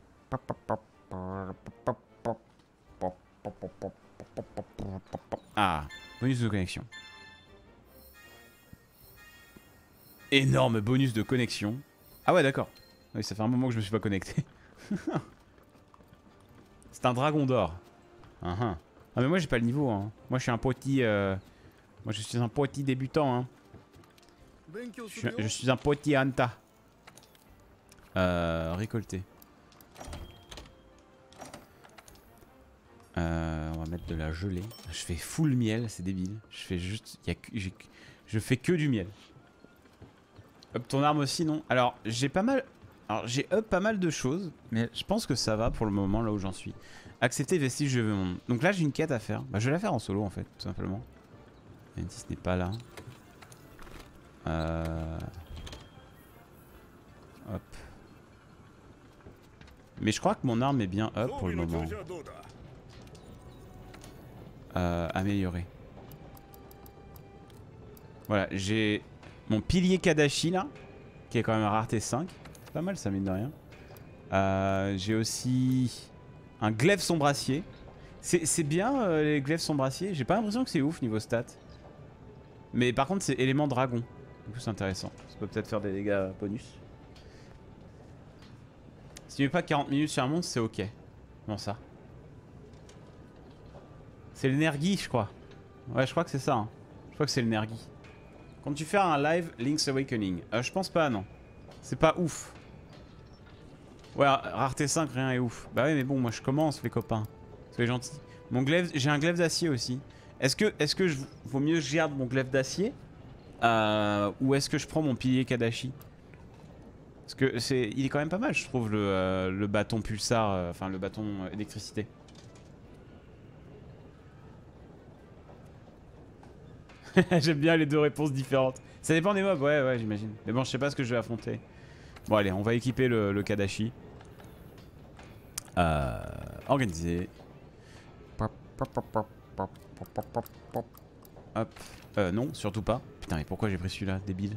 Ah, bonus de connexion. Énorme bonus de connexion. Ah ouais, d'accord. Oui, ça fait un moment que je me suis pas connecté. C'est un dragon d'or. Ah mais moi j'ai pas le niveau, hein. Moi je suis un petit... Moi je suis un petit débutant, hein. Je suis un petit Hanta. Récolter. On va mettre de la gelée. Je fais full miel, c'est débile. Je fais juste... Je fais que du miel. Up ton arme aussi, non? Alors, j'ai pas mal... Alors, j'ai up pas mal de choses, mais je pense que ça va pour le moment, là où j'en suis. Accepter vestige de monde. Donc là, j'ai une quête à faire. Bah, je vais la faire en solo, en fait, tout simplement. Mantis n'est pas là. Hop. Mais je crois que mon arme est bien up pour le moment. Amélioré. Voilà, j'ai mon pilier Kadashi là, qui est quand même à rareté 5. C'est pas mal ça, mine de rien. J'ai aussi un glaive sombracier. C'est bien les glaives sombraciers. J'ai pas l'impression que c'est ouf niveau stats. Mais par contre, c'est élément dragon. Du coup, c'est intéressant. Ça peut peut-être faire des dégâts bonus. Si tu mets pas 40 minutes sur un monstre, c'est ok. Non, ça. C'est l'énergie, je crois. Ouais, je crois que c'est ça. Hein. Je crois que c'est l'énergie. Quand tu fais un live Link's Awakening, je pense pas, non. C'est pas ouf. Ouais, rareté 5, rien est ouf. Bah ouais, mais bon, moi je commence, les copains. Soyez gentils. Mon glaive, j'ai un glaive d'acier aussi. Est-ce que vaut mieux que je garde mon glaive d'acier ou est-ce que je prends mon pilier Kadashi? Parce que il est quand même pas mal, je trouve, le bâton pulsar, enfin le bâton électricité. J'aime bien les deux réponses différentes. Ça dépend des mobs, ouais, j'imagine. Mais bon, je sais pas ce que je vais affronter. Bon, allez, on va équiper le Kadashi. Organisé. Hop. Non, surtout pas. Putain, mais pourquoi j'ai pris celui-là, débile?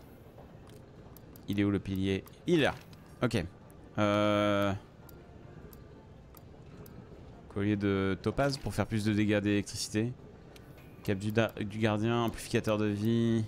Il est où le pilier? Il est là. Ok. Collier de topaz pour faire plus de dégâts d'électricité. Cap du gardien, amplificateur de vie.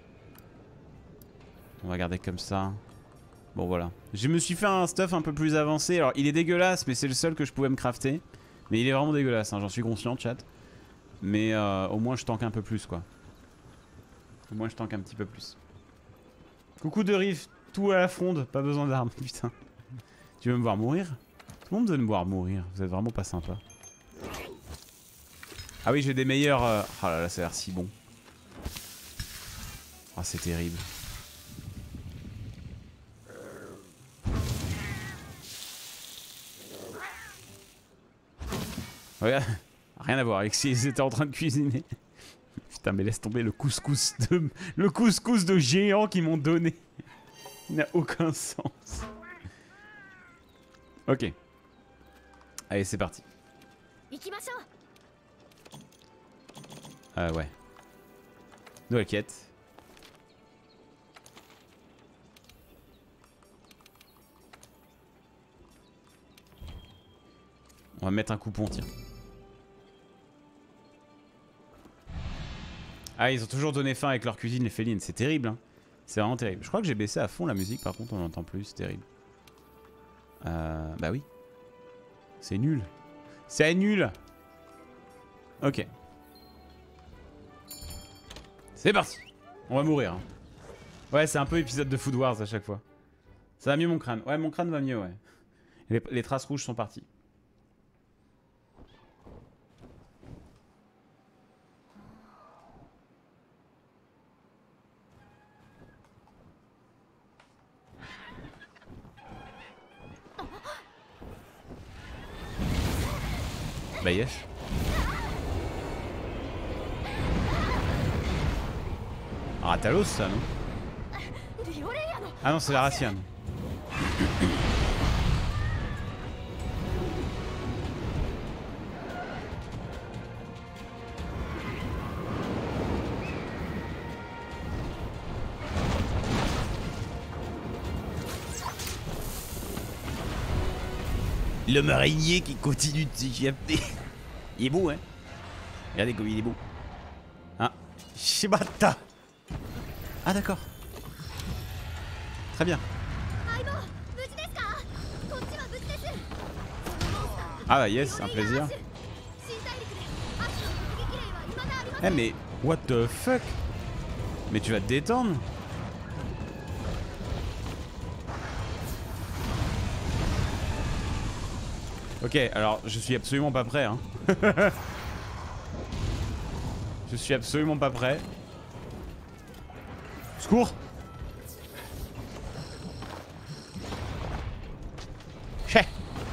On va garder comme ça. Bon voilà. Je me suis fait un stuff un peu plus avancé. Alors il est dégueulasse mais c'est le seul que je pouvais me crafter. Mais il est vraiment dégueulasse, hein, j'en suis conscient chat. Mais au moins je tank un peu plus quoi. Au moins je tank un petit peu plus. Coucou de Riff, tout à la fronde, pas besoin d'armes, putain. Tu veux me voir mourir? Tout le monde veut me voir mourir, vous êtes vraiment pas sympa. Ah oui, j'ai des meilleurs... Oh là là, ça a l'air si bon. Oh, c'est terrible. Regarde, rien à voir avec s'ils étaient en train de cuisiner. Putain, mais laisse tomber le couscous de géant qu'ils m'ont donné. Il n'a aucun sens. Ok. Allez, c'est parti. Ouais. Nouvelle quête. On va mettre un coupon, tiens. Ah, ils ont toujours donné faim avec leur cuisine, les félines. C'est terrible, hein. C'est vraiment terrible. Je crois que j'ai baissé à fond la musique, par contre, on n'entend plus. C'est terrible. Bah oui. C'est nul. C'est nul. Ok. C'est parti. On va mourir. Hein. Ouais, c'est un peu épisode de Food Wars à chaque fois. Ça va mieux mon crâne. Ouais, mon crâne va mieux, ouais. Les traces rouges sont parties. Bah yes. Ah, Talos ça, non? Ah non, c'est la Raciane. L'homme araignée qui continue de s'échapper. Il est beau, hein? Regardez comme il est beau. Ah, Shibata. Ah d'accord. Très bien. Ah bah yes, un plaisir. Eh mais, what the fuck? Mais tu vas te détendre? Ok, alors je suis absolument pas prêt, hein. Je suis absolument pas prêt. Secours! Chais!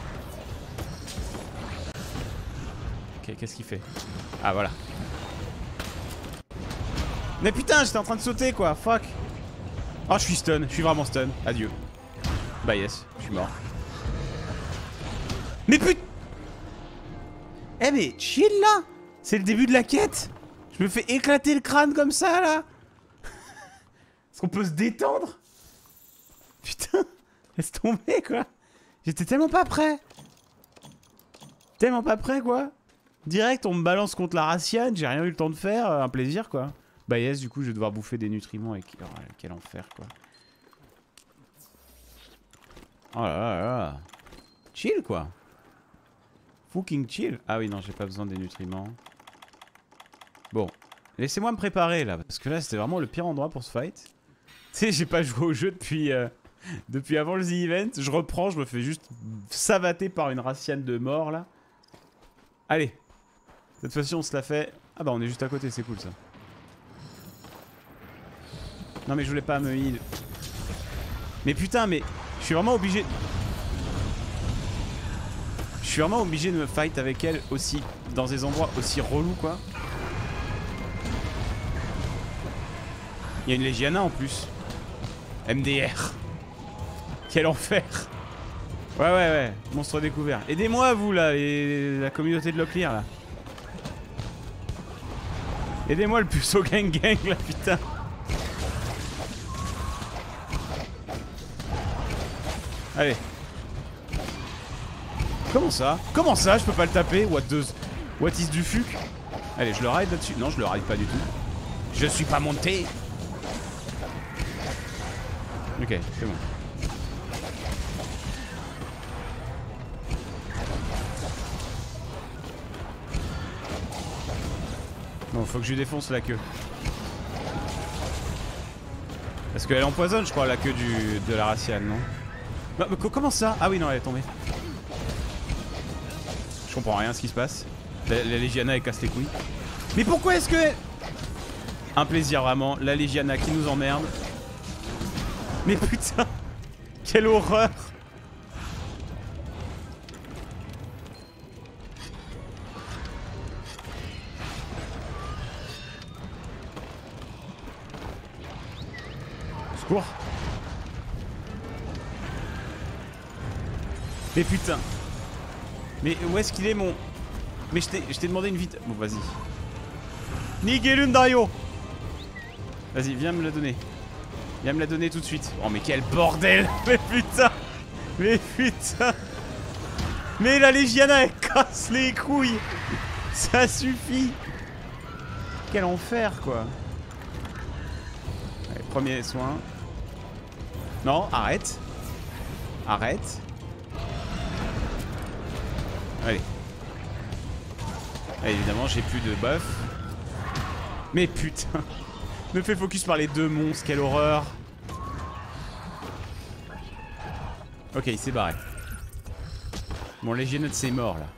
Ok, qu'est-ce qu'il fait? Ah, voilà. Mais putain, j'étais en train de sauter, quoi. Fuck! Oh, je suis stun. Je suis vraiment stun. Adieu. Bah yes, je suis mort. Mais putain! Eh mais chill là! C'est le début de la quête! Je me fais éclater le crâne comme ça là! Est-ce qu'on peut se détendre? Putain! Laisse tomber quoi! J'étais tellement pas prêt! Tellement pas prêt quoi! Direct on me balance contre la Raciane, j'ai rien eu le temps de faire, un plaisir quoi. Bah yes, du coup je vais devoir bouffer des nutriments et oh, quel enfer quoi. Oh là là là! Chill quoi! Fucking chill. Ah oui, non, j'ai pas besoin des nutriments. Bon, laissez-moi me préparer là, parce que là c'était vraiment le pire endroit pour ce fight. Tu sais, j'ai pas joué au jeu depuis avant le The Event. Je reprends, je me fais juste savater par une Raciane de mort là. Allez, cette fois-ci on se la fait. Ah bah on est juste à côté, c'est cool ça. Non mais je voulais pas me heal. Mais putain, mais je suis vraiment obligé. Je suis vraiment obligé de me fight avec elle aussi, dans des endroits aussi relous quoi. Il y a une Légiana en plus. MDR. Quel enfer. Ouais, monstre découvert. Aidez-moi vous là, la communauté de Locklear là. Aidez-moi le puceau gang là, putain. Allez. Comment ça? Comment ça je peux pas le taper? What is du fuck? Allez, je le ride là-dessus. Non, je le ride pas du tout. Je suis pas monté. Ok, c'est bon. Bon, faut que je lui défonce la queue. Parce qu'elle empoisonne, je crois, la queue de la Raciane, non? Bah, mais comment ça? Ah oui, non, elle est tombée. Je comprends rien à ce qui se passe. La Légiana elle casse les couilles. Mais pourquoi est-ce que... Un plaisir vraiment, la Légiana qui nous emmerde. Mais putain, quelle horreur. Secours. Mais putain. Mais où est-ce qu'il est mon... Mais je t'ai demandé une vite... Bon vas-y. Nigelun Dario. Vas-y, viens me la donner. Viens me la donner tout de suite. Oh mais quel bordel. Mais putain. Mais putain. Mais la Légiana elle casse les couilles. Ça suffit. Quel enfer quoi. Allez, premier soin. Non, arrête. Arrête. Allez. Allez, évidemment, j'ai plus de buff. Mais putain. Me fait focus par les deux monstres, quelle horreur. Ok, il s'est barré. Bon, Légionnaute c'est mort là.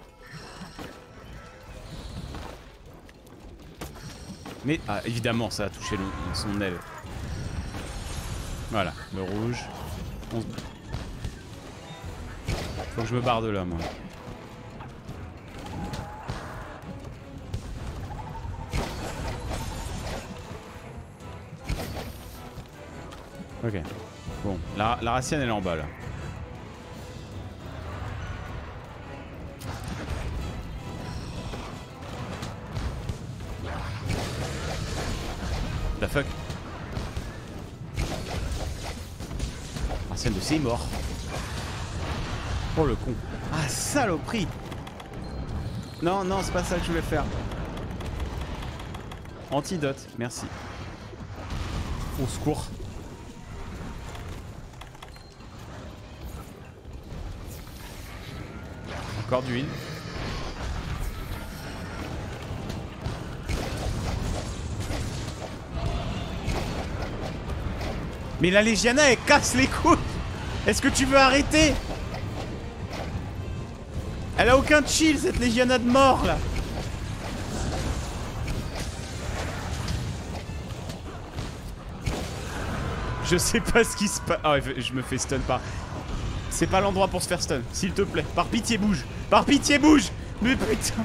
Mais, ah, évidemment, ça a touché son aile. Voilà, le rouge. Faut que je me barre de là, moi. Ok. Bon, la Racienne elle est en bas là. The fuck. Racienne de c'est mort. Oh le con. Ah saloperie. Non, non, c'est pas ça que je voulais faire. Antidote, merci. Au secours. Encore d'huile. Mais la Légiana elle casse les couilles. Est-ce que tu veux arrêter? Elle a aucun chill cette Légiana de mort là. Je sais pas ce qui se passe. Oh, je me fais stun par... C'est pas l'endroit pour se faire stun, s'il te plaît. Par pitié bouge. Par pitié bouge. Mais putain.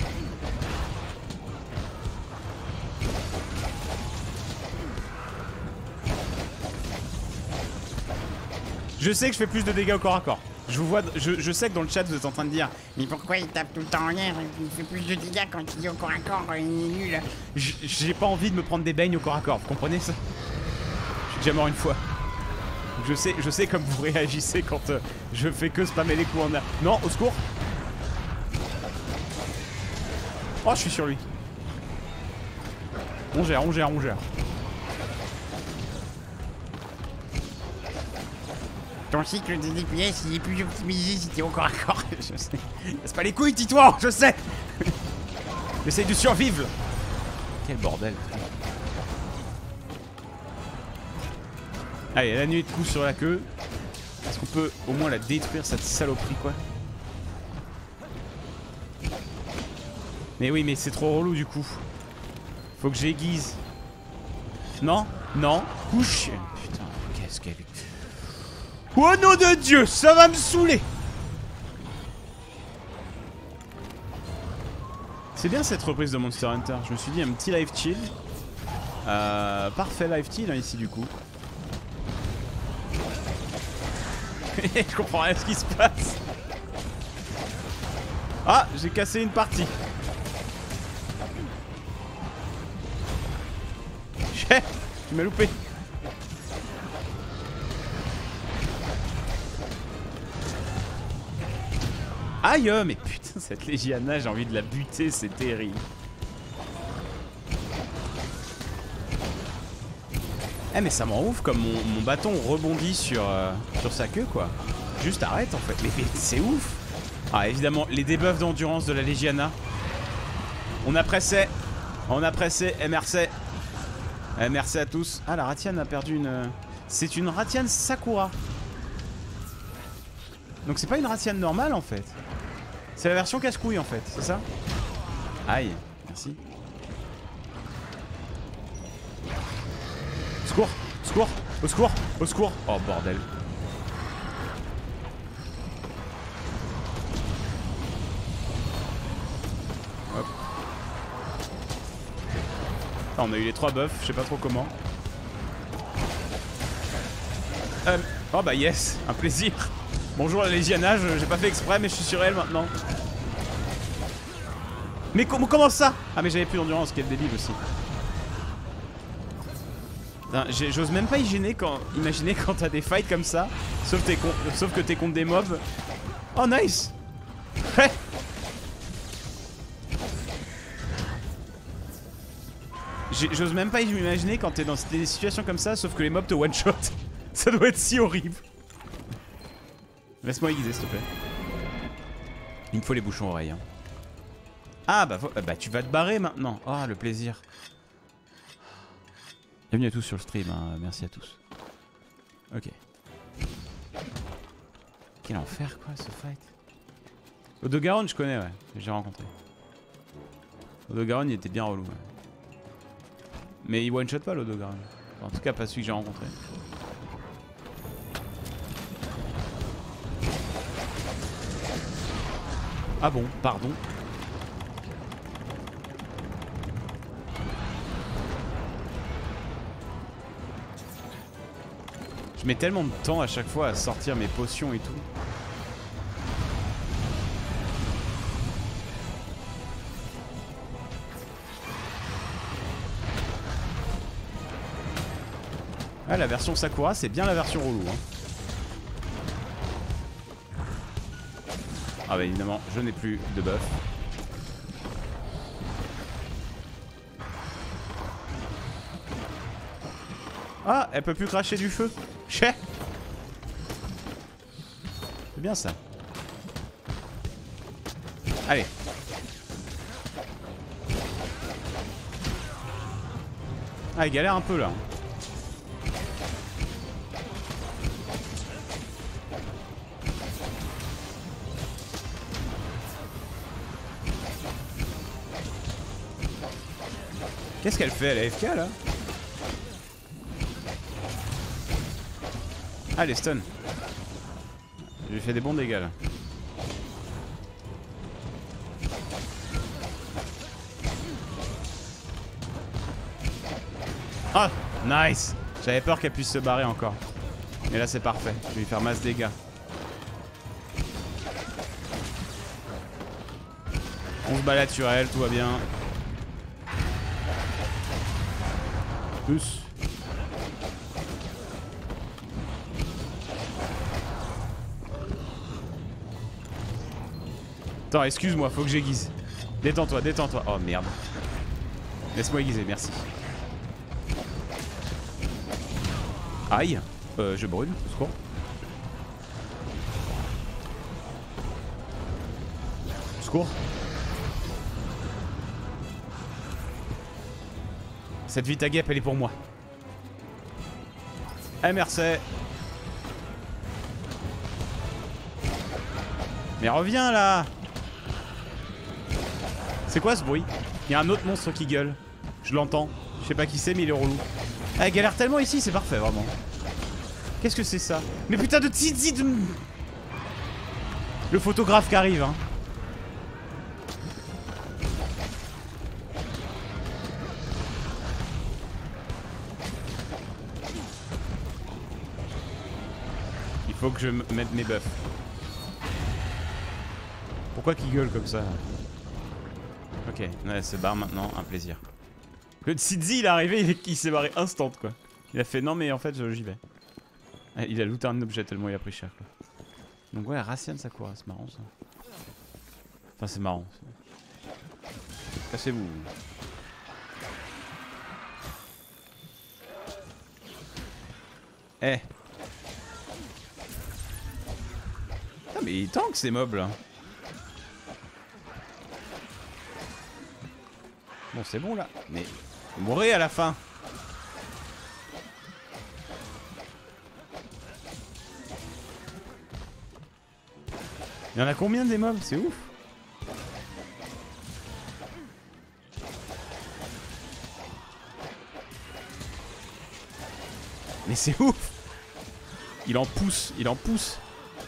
Je sais que je fais plus de dégâts au corps à corps. Je vous vois, je sais que dans le chat vous êtes en train de dire mais pourquoi il tape tout le temps en l'air, il fait plus de dégâts quand il est au corps à corps, il est nul. J'ai pas envie de me prendre des beignes au corps à corps, vous comprenez ça? Je suis déjà mort une fois. Je sais comme vous réagissez quand je fais que spammer les coups en air. Non, au secours. Oh, je suis sur lui. On gère, on gère, on gère. Ton cycle de DPS il est plus optimisé si t'es au corps à corps. Je sais. Laisse pas les couilles, dis-toi, je sais. J'essaye de survivre. Quel bordel. Allez, la nuit de coups sur la queue. Est-ce qu'on peut au moins la détruire cette saloperie quoi? Mais oui, mais c'est trop relou du coup. Faut que j'aiguise. Non, non, couche. Putain, qu'est-ce qu'elle est. Oh nom de Dieu, ça va me saouler. C'est bien cette reprise de Monster Hunter. Je me suis dit un petit live chill. Parfait live chill hein, ici du coup. Je comprends rien à ce qui se passe. Ah, j'ai cassé une partie. Chef, tu m'as loupé. Aïe, mais putain, cette Légiana, j'ai envie de la buter, c'est terrible. Eh mais ça m'en ouf comme mon bâton rebondit sur sa queue quoi. Juste arrête en fait, mais c'est ouf. Ah évidemment, les debuffs d'endurance de la Légiana. On a pressé, MRC. MRC à tous. Ah la Ratiane a perdu une... C'est une Ratiane Sakura. Donc c'est pas une Ratiane normale en fait. C'est la version casse-couille en fait, c'est ça? Aïe, merci. Secours, secours, au secours, au secours. Oh bordel. Hop. Ah, on a eu les 3 buffs, je sais pas trop comment. Oh bah yes, un plaisir. Bonjour la Légiana, j'ai pas fait exprès mais je suis sur elle maintenant. Mais comment ça? Ah mais j'avais plus d'endurance, quel débile aussi. J'ose même pas imaginer quand t'as des fights comme ça. Sauf que t'es contre des mobs. Oh nice. Ouais. J'ose même pas imaginer quand t'es dans des situations comme ça. Sauf que les mobs te one shot. Ça doit être si horrible. Laisse-moi aiguiser s'il te plaît. Il me faut les bouchons oreilles hein. Ah bah tu vas te barrer maintenant. Oh le plaisir. Bienvenue à tous sur le stream, hein. Merci à tous. Ok. Quel enfer quoi ce fight. Odogaron je connais ouais, j'ai rencontré. Odogaron il était bien relou ouais. Mais il one shot pas l'Odogaron. En tout cas pas celui que j'ai rencontré. Ah bon, pardon. Je mets tellement de temps à chaque fois à sortir mes potions et tout. Ah, la version Sakura, c'est bien la version relou. Hein. Ah bah évidemment, je n'ai plus de buff. Ah, elle peut plus cracher du feu. Chais. C'est bien ça. Allez. Ah, il galère un peu là. Qu'est-ce qu'elle fait? Elle est AFK là? Ah, les stun. Je lui fais des bons dégâts là. Ah, nice. J'avais peur qu'elle puisse se barrer encore. Mais là c'est parfait. Je vais lui faire masse dégâts. On se balade sur elle, tout va bien. Plus. Attends, excuse-moi, faut que j'aiguise. Détends-toi, détends-toi. Oh merde. Laisse-moi aiguiser, merci. Aïe. Je brûle, au secours. Au secours. Cette vita guêpe, elle est pour moi. Eh, merci. Mais reviens là. C'est quoi ce bruit? Il y a un autre monstre qui gueule. Je l'entends. Je sais pas qui c'est, mais il est relou. Elle galère tellement ici, c'est parfait, vraiment. Qu'est-ce que c'est ça? Mais putain de tzizi de... Le photographe qui arrive, hein. Il faut que je mette mes buffs. Pourquoi qu'il gueule comme ça? Ok, ouais, se barre maintenant, un plaisir. Le Tzizi il est arrivé, il s'est barré instant quoi. Il a fait non mais en fait j'y vais. Il a looté un objet tellement il a pris cher quoi. Donc ouais, Racian Sakura, c'est marrant ça. Enfin c'est marrant. Cassez-vous. Eh. Ah mais il tank ces mobs là. Bon c'est bon là, mais vous mourrez à la fin. Il y en a combien des mobs? C'est ouf. Mais c'est ouf. Il en pousse, il en pousse.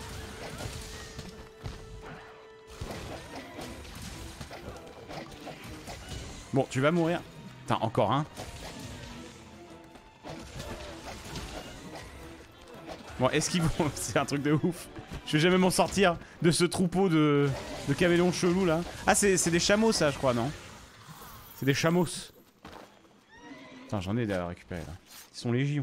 Bon, tu vas mourir. Putain, encore un. Bon, esquive, c'est un truc de ouf. Je vais jamais m'en sortir de ce troupeau de caméléons chelous là. Ah, c'est des chameaux ça, je crois, non? C'est des chameaux. Putain, j'en ai à récupérer là. Ils sont légion.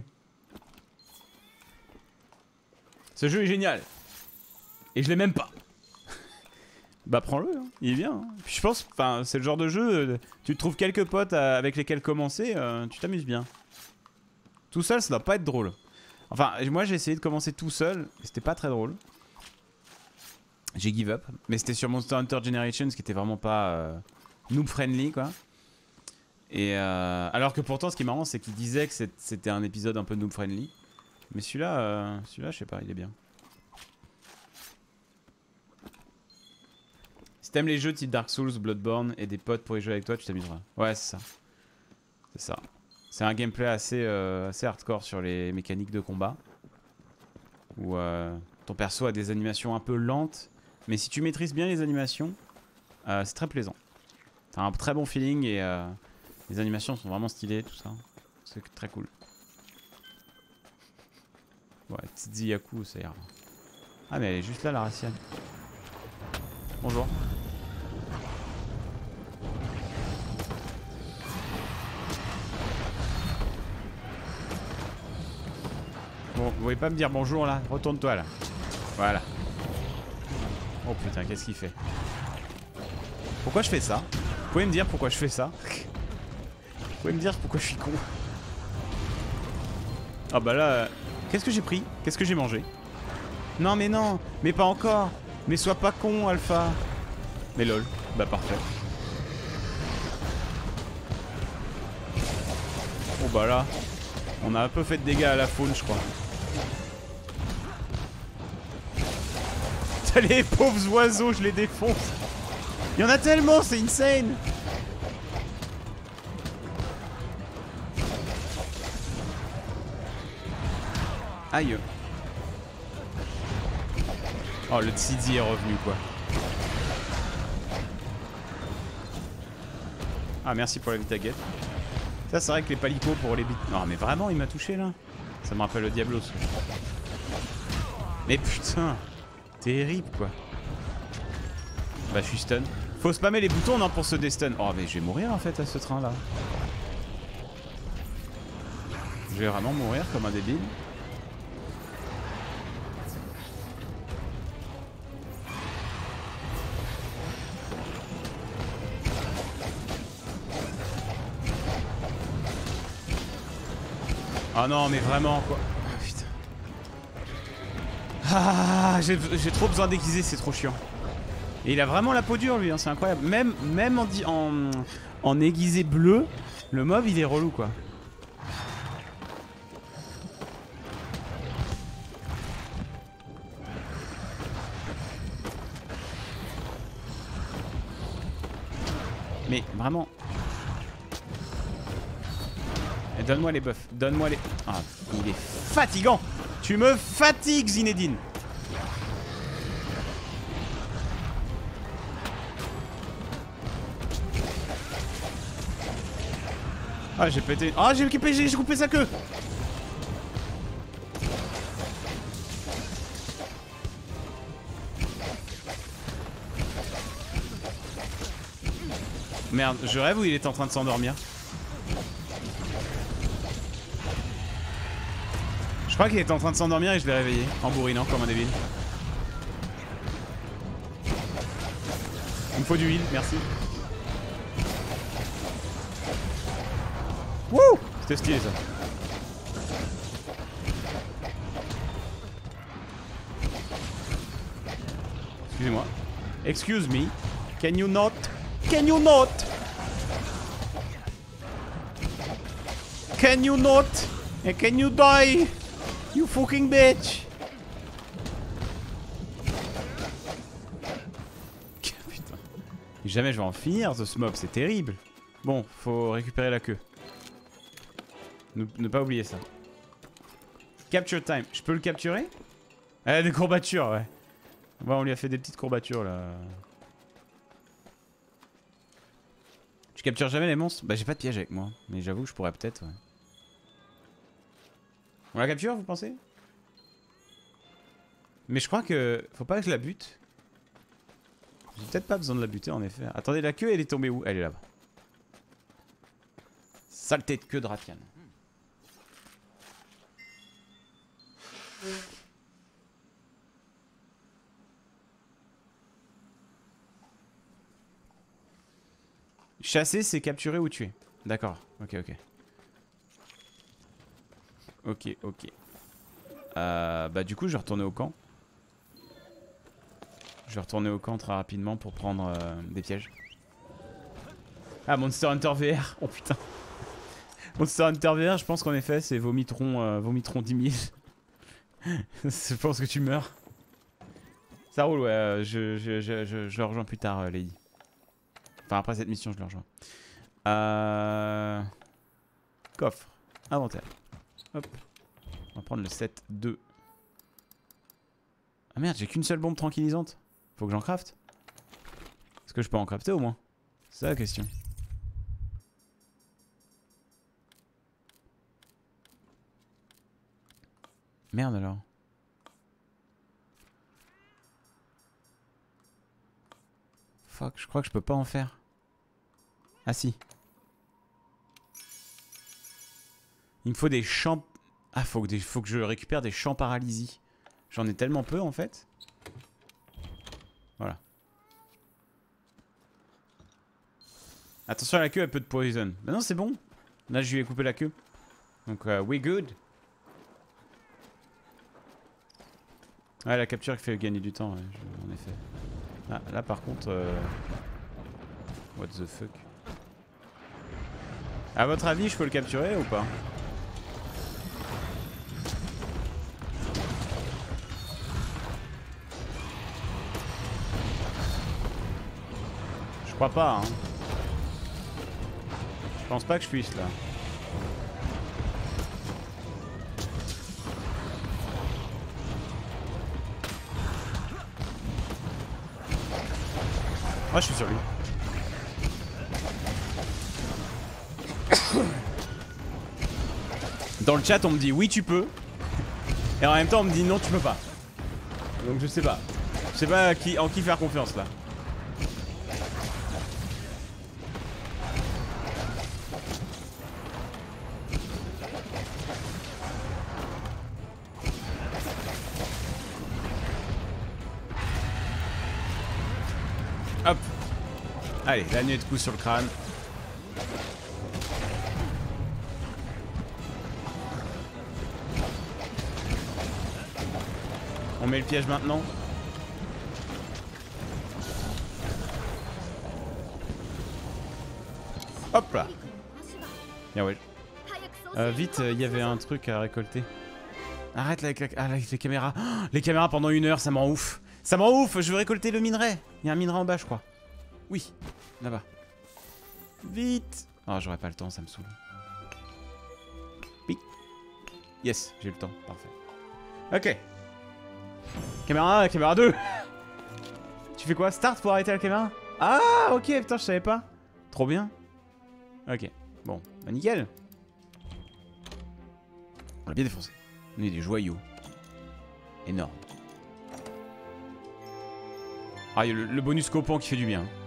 Ce jeu est génial. Et je l'ai même pas. Bah prends-le, hein. Il est bien. Hein. Puis je pense, enfin, c'est le genre de jeu, tu te trouves quelques potes avec lesquels commencer, tu t'amuses bien. Tout seul, ça doit pas être drôle. Enfin, moi j'ai essayé de commencer tout seul, et c'était pas très drôle. J'ai give up, mais c'était sur Monster Hunter Generations qui était vraiment pas noob friendly quoi. Et alors que pourtant, ce qui est marrant, c'est qu'il disait que c'était un épisode un peu noob friendly. Mais celui-là, je sais pas, il est bien. Si t'aimes les jeux type Dark Souls, Bloodborne et des potes pour y jouer avec toi, tu t'amuseras. Ouais, c'est ça. C'est ça. C'est un gameplay assez hardcore sur les mécaniques de combat. Où ton perso a des animations un peu lentes. Mais si tu maîtrises bien les animations, c'est très plaisant. T'as un très bon feeling et les animations sont vraiment stylées, tout ça. C'est très cool. Ouais, Tsuzi Yaku, ça ira. Ah, mais elle est juste là, la Raciane. Bonjour. Bon, vous voulez pas me dire bonjour là? Retourne-toi là. Voilà. Oh putain, qu'est-ce qu'il fait? Pourquoi je fais ça? Vous pouvez me dire pourquoi je fais ça? Vous pouvez me dire pourquoi je suis con? Ah bah là... Qu'est-ce que j'ai pris? Qu'est-ce que j'ai mangé? Non mais non! Mais pas encore! Mais sois pas con, Alpha! Mais lol. Bah parfait. Oh bah là... On a un peu fait de dégâts à la faune, je crois. Les pauvres oiseaux, je les défonce. Il y en a tellement, c'est insane. Aïe. Oh, le Tsidzi est revenu, quoi. Ah, merci pour la vitaguette. Ça, c'est vrai que les palicots pour les bits... Non, mais vraiment, il m'a touché, là. Ça me rappelle le Diablos. Mais putain. Terrible, quoi. Bah, je suis stun. Faut spammer les boutons, non, pour se destun. Oh, mais je vais mourir, en fait, à ce train-là. Je vais vraiment mourir comme un débile. Ah non, mais vraiment, quoi. Oh, putain. Ah, j'ai trop besoin d'aiguiser, c'est trop chiant. Et il a vraiment la peau dure, lui, hein, c'est incroyable. Même en aiguisé bleu, le mob, il est relou, quoi. Mais vraiment... Donne-moi les buffs, donne-moi les... Ah, il est fatigant. Tu me fatigues, Zinedine. Ah, j'ai pété... Ah, j'ai coupé sa queue. Merde, je rêve ou il est en train de s'endormir? Je crois qu'il était en train de s'endormir et je l'ai réveillé en bourrinant comme un débile. Il me faut du heal, merci. Wouh! C'était stylé ça. Excusez-moi. Excuse me. Can you not? Can you not? Can you not? And can you die? You fucking bitch! Putain. Jamais je vais en finir ce mob, c'est terrible. Bon, faut récupérer la queue. Ne pas oublier ça. Capture time. Je peux le capturer? Ah, des courbatures, ouais. Ouais, on lui a fait des petites courbatures là. Tu captures jamais les monstres? Bah j'ai pas de piège avec moi. Mais j'avoue que je pourrais peut-être, ouais. On la capture, vous pensez? Mais je crois que... Faut pas que je la bute. J'ai peut-être pas besoin de la buter, en effet. Attendez, la queue, elle est tombée où? Elle est là-bas. Saleté de queue de Ratian. Chasser, c'est capturer ou tuer. D'accord, ok. Ok. Bah du coup je vais retourner au camp. Je vais retourner au camp très rapidement pour prendre des pièges. Ah, Monster Hunter VR. Oh putain. Monster Hunter VR, je pense qu'en effet, c'est vomitron 10 000. Je pense que tu meurs. Ça roule, ouais. Je le rejoins plus tard, Lady. Enfin, après cette mission, je le rejoins. Coffre. Inventaire. Hop. On va prendre le 7-2. Ah merde, j'ai qu'une seule bombe tranquillisante. Faut que j'en crafte. Est-ce que je peux en crafter au moins? C'est ça la question. Merde alors. Fuck, je crois que je peux pas en faire. Ah si. Il me faut des champs... Ah, faut que je récupère des champs paralysie. J'en ai tellement peu en fait. Voilà. Attention à la queue, elle peut te poison. Bah non, c'est bon. Là, je lui ai coupé la queue. Donc, we good. Ouais, la capture qui fait gagner du temps, ouais, en effet. Ah, là par contre... What the fuck. À votre avis, je peux le capturer ou pas? Je crois pas, hein. Je pense pas que je puisse, là. Ah, je suis sur lui. Dans le chat, on me dit oui, tu peux. Et en même temps, on me dit non, tu peux pas. Donc je sais pas. Je sais pas en qui faire confiance là. Hop. Allez, la nuée de coups sur le crâne. On met le piège maintenant. Hop là. Bien ouais. Vite, il y avait un truc à récolter. Arrête là avec les caméras. Oh, les caméras pendant 1 heure, ça m'en ouf. Ça m'en ouf, je veux récolter le minerai. Il y a un minerai en bas, je crois. Oui, là-bas. Vite. Oh, j'aurais pas le temps, ça me saoule. Pic. Yes, j'ai le temps, parfait. Ok. Caméra 1, caméra 2. Tu fais quoi? Start pour arrêter la caméra? Ah, ok, putain, je savais pas. Trop bien. Ok, bon, bah nickel. On l'a bien défoncé. On est des joyaux. Énorme. Ah, il y a le bonus copant qui fait du bien.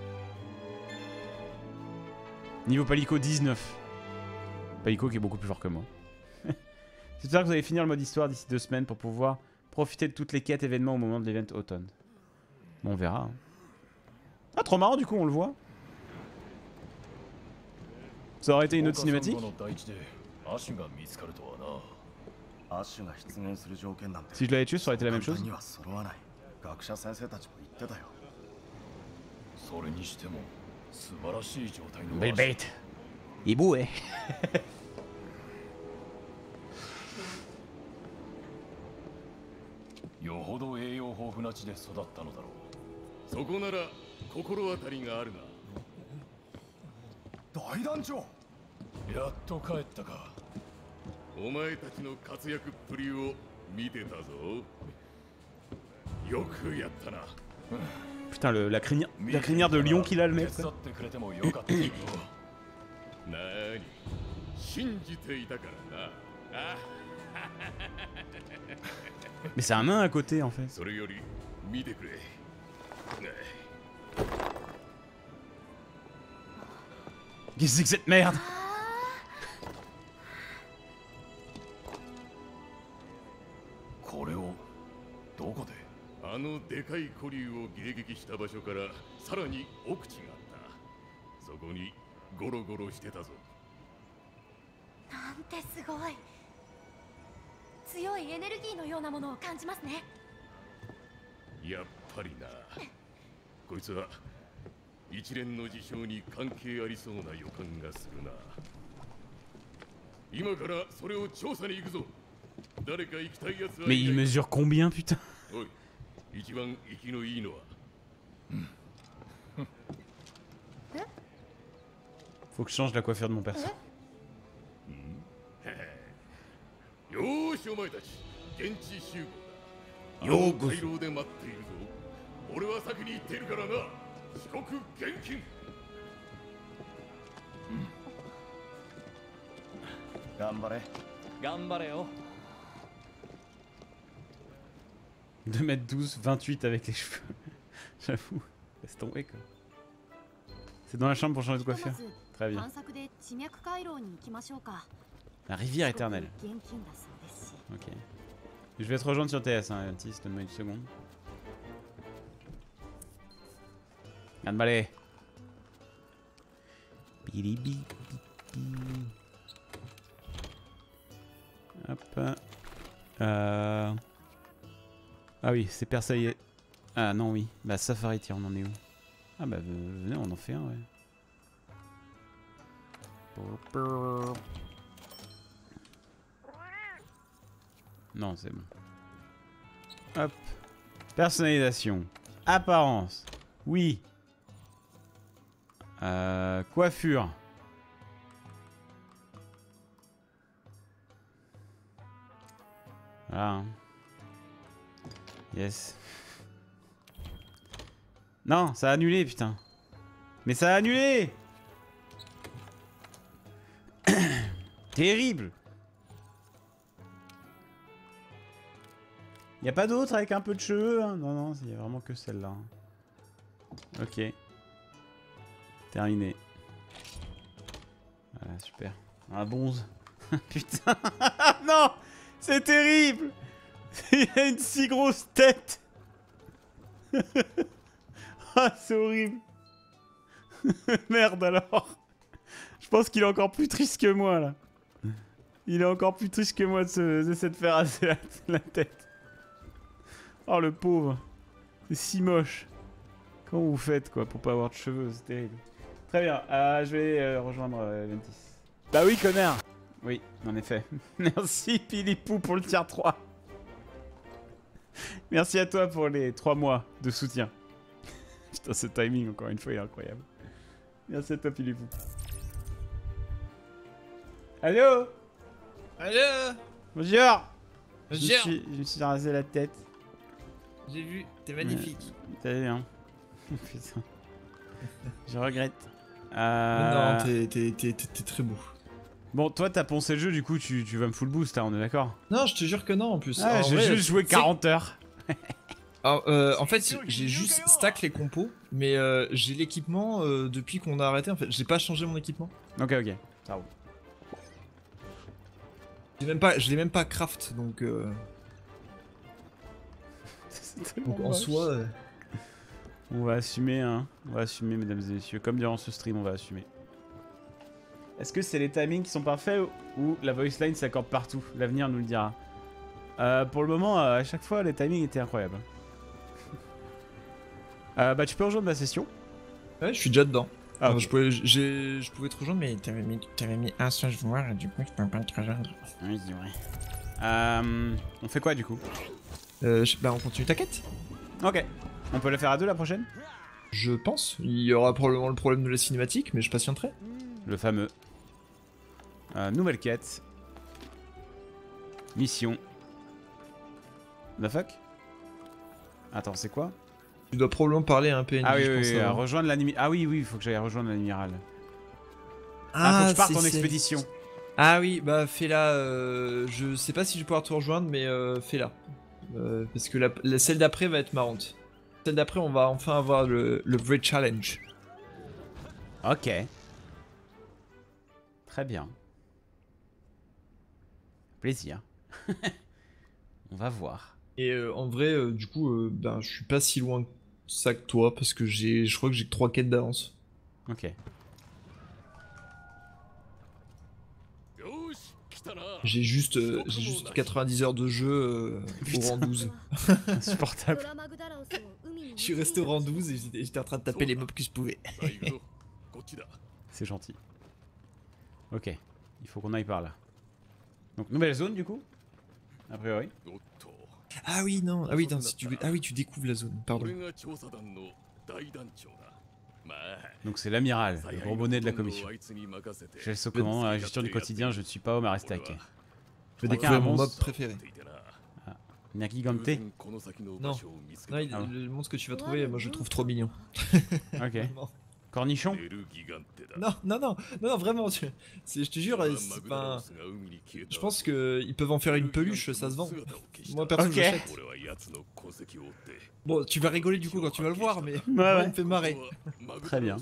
Niveau Palico 19. Palico qui est beaucoup plus fort que moi. J'espère que vous allez finir le mode histoire d'ici 2 semaines pour pouvoir profiter de toutes les quêtes événements au moment de l'event automne. Bon, on verra. Hein. Ah, trop marrant, du coup, on le voit. Ça aurait été une autre cinématique. Si je l'avais tué, ça aurait été la même chose. Belle bête. Il est beau, eh. Putain, la crinière de lion qu'il a, le mec. Mais c'est un nain à côté, en fait. Qu'est-ce que c'est que cette merde? 一連の事象に関係ありそうな予感がするな。今からそれを調査に行くぞ。誰か行きたいやつは。 Mais il mesure combien, putain? おい、一番生きのいいのは。 Faut que je change la coiffure de mon perso. よーし、お前たち、現地集合だ。よう回廊で待っているぞ。俺は先に行っているからな。遅刻厳禁。 頑張れ。 頑張れよ。 2m12, 28 avec les cheveux. J'avoue, laisse tomber quoi. C'est dans la chambre pour changer de coiffure. Très bien. La rivière éternelle. Ok. Je vais te rejoindre sur TS, hein, Ventis, donne-moi une seconde. Allez. Bilibi. Hop. Ah oui, c'est Perseille. Ah non, oui. Bah, Safari, tiens, on en est où? Ah bah, venez, on en fait un, ouais. Non, c'est bon. Hop. Personnalisation. Apparence. Oui. Coiffure. Voilà. Hein. Yes. Non, ça a annulé, putain. Mais ça a annulé. Terrible. Y a pas d'autre avec un peu de cheveux, hein? Non, non, il y a vraiment que celle-là. Ok. Terminé. Voilà, super. Un bonze. Putain. Non. C'est terrible. Il a une si grosse tête. Ah, c'est horrible. Merde alors. Je pense qu'il est encore plus triste que moi là. Il est encore plus triste que moi de se faire raser la tête. Oh le pauvre. C'est si moche. Comment vous faites quoi pour pas avoir de cheveux? C'est terrible. Très bien. Je vais rejoindre Ventis. Bah oui connard. Oui, en effet. Merci Pilipou pour le tier 3. Merci à toi pour les 3 mois de soutien. Putain, ce timing, encore une fois, il est incroyable. Merci à toi, Pilipou. Allô? Allô? Bonjour. Bonjour. Je me suis rasé la tête. J'ai vu, t'es magnifique. T'as vu, hein? Putain. Je regrette. Non, t'es très beau. Bon, toi, t'as poncé le jeu, du coup, tu vas me full boost, là, on est d'accord? Non, je te jure que non, en plus. Ah, j'ai juste joué 40 heures. Alors, en fait, j'ai juste stack les compos, mais j'ai l'équipement depuis qu'on a arrêté. En fait, j'ai pas changé mon équipement. Ok, ok, ça roule. Je l'ai même pas craft, donc. Donc en soi. On va assumer, hein. On va assumer, mesdames et messieurs. Comme durant ce stream, on va assumer. Est-ce que c'est les timings qui sont parfaits ou la voice line s'accorde partout? L'avenir nous le dira. Pour le moment, à chaque fois, les timings étaient incroyables. Bah, tu peux rejoindre la session. Ouais, je suis déjà dedans. Ah, okay. Je pouvais te rejoindre, mais t'avais mis un seul joueur et du coup, je peux pas te rejoindre. Oui, c'est vrai. On fait quoi du coup? Bah, on continue ta quête. Ok. On peut la faire à deux la prochaine? Je pense. Il y aura probablement le problème de la cinématique, mais je patienterai. Le fameux. Nouvelle quête. Mission. The fuck? Attends, c'est quoi? Tu dois probablement parler à un PNJ. Ah oui, je pense, oui, rejoindre l'admiral. Ah oui, oui, il faut que j'aille rejoindre l'admiral. Ah, faut que je parte en expédition. Ah oui, bah fais-la. Je sais pas si je vais pouvoir te rejoindre, mais fais-la. Parce que celle d'après va être marrante. Celle d'après, on va enfin avoir le vrai challenge. Ok. Très bien. Plaisir. On va voir. Et en vrai, du coup, ben, je suis pas si loin que ça que toi, parce que je crois que j'ai que 3 quêtes d'avance. Ok. J'ai juste 90 heures de jeu au rang 12. Insupportable. Je suis resté au rang 12 et j'étais en train de taper les mobs que je pouvais. C'est gentil. Ok, il faut qu'on aille par là. Donc nouvelle zone du coup, a priori. Ah oui, non, ah oui, non, ah oui, tu découvres la zone, pardon. Donc c'est l'amiral, le gros bonnet de la commission. Je laisse au commandant à la gestion du quotidien, je ne suis pas homme à rester à quai. Je vais découvrir mon mob préféré. Nakigante. Non, le monstre que tu vas trouver, moi je le trouve trop mignon. Ok. Cornichon? Non, vraiment, je te jure, je pense qu'ils peuvent en faire une peluche, ça se vend. Moi perso, j'achète. Bon, tu vas rigoler du coup quand tu vas le voir, mais moi, il me fait marrer. Très bien.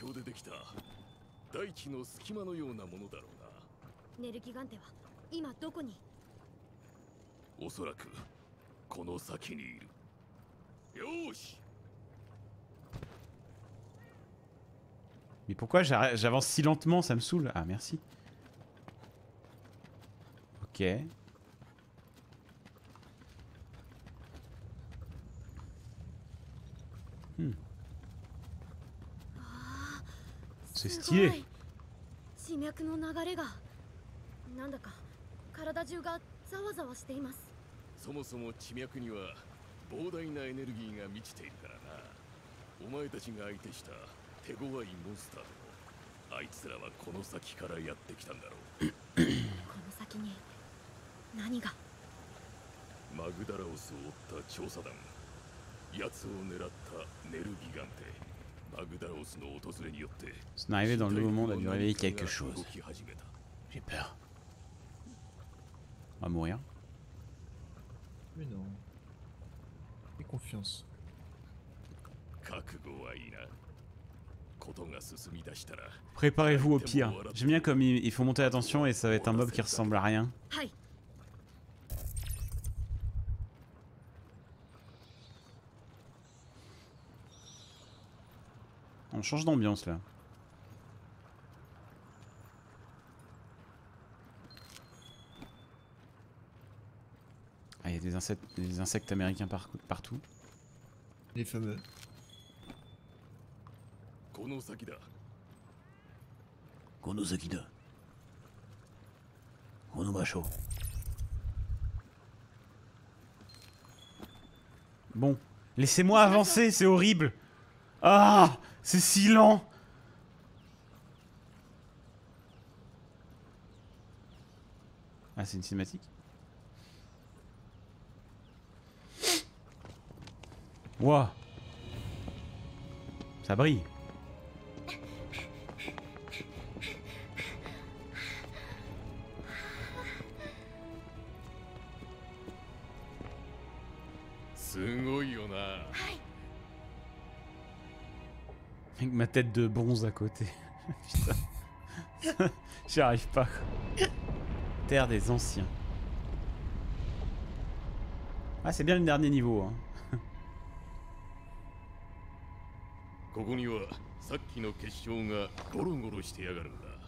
ネルギガンテは今どこに？ おそらくこの先にいる。よし。 Mais pourquoi j'avance si lentement, ça me saoule. Ah merci. Ok. C'est stylé. 地脈の流れがなんだか体中がざわざわしています。 そもそも地脈には膨大なエネルギーが満ちているからな。お前たちが相手した手強いモンスターでもあいつらはこの先からやってきたんだろう。この先に何が？ マグダラオスを追った調査団。奴を狙ったネルギガンテ。 Son arrivée dans le nouveau monde a dû réveiller quelque chose. J'ai peur. On va mourir. Mais non. Fais confiance. Préparez-vous au pire. J'aime bien comme il faut monter la tension et ça va être un mob qui ressemble à rien. On change d'ambiance là. Ah, il y a des insectes américains partout. Les fameux. Konosakida. Konomacho. Bon, laissez-moi avancer, c'est horrible. Ah, c'est si lent. Ah, c'est une cinématique. Ouah. Ça brille. Avec ma tête de bronze à côté. Putain. J'y arrive pas. Terre des anciens. Ah, c'est bien le dernier niveau. Hein. ここにはさっきの結晶がゴロゴロしてやがるんだ。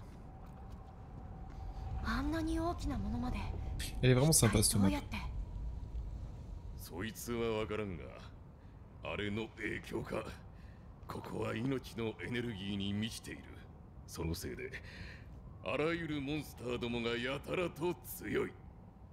あんなに大きなものまで。 Elle est vraiment sympa ce mec. そいつはわからんが、あれの影響か。ここは命のエネルギーに満ちている。そのせいで、あらゆるモンスターどもがやたらと強い。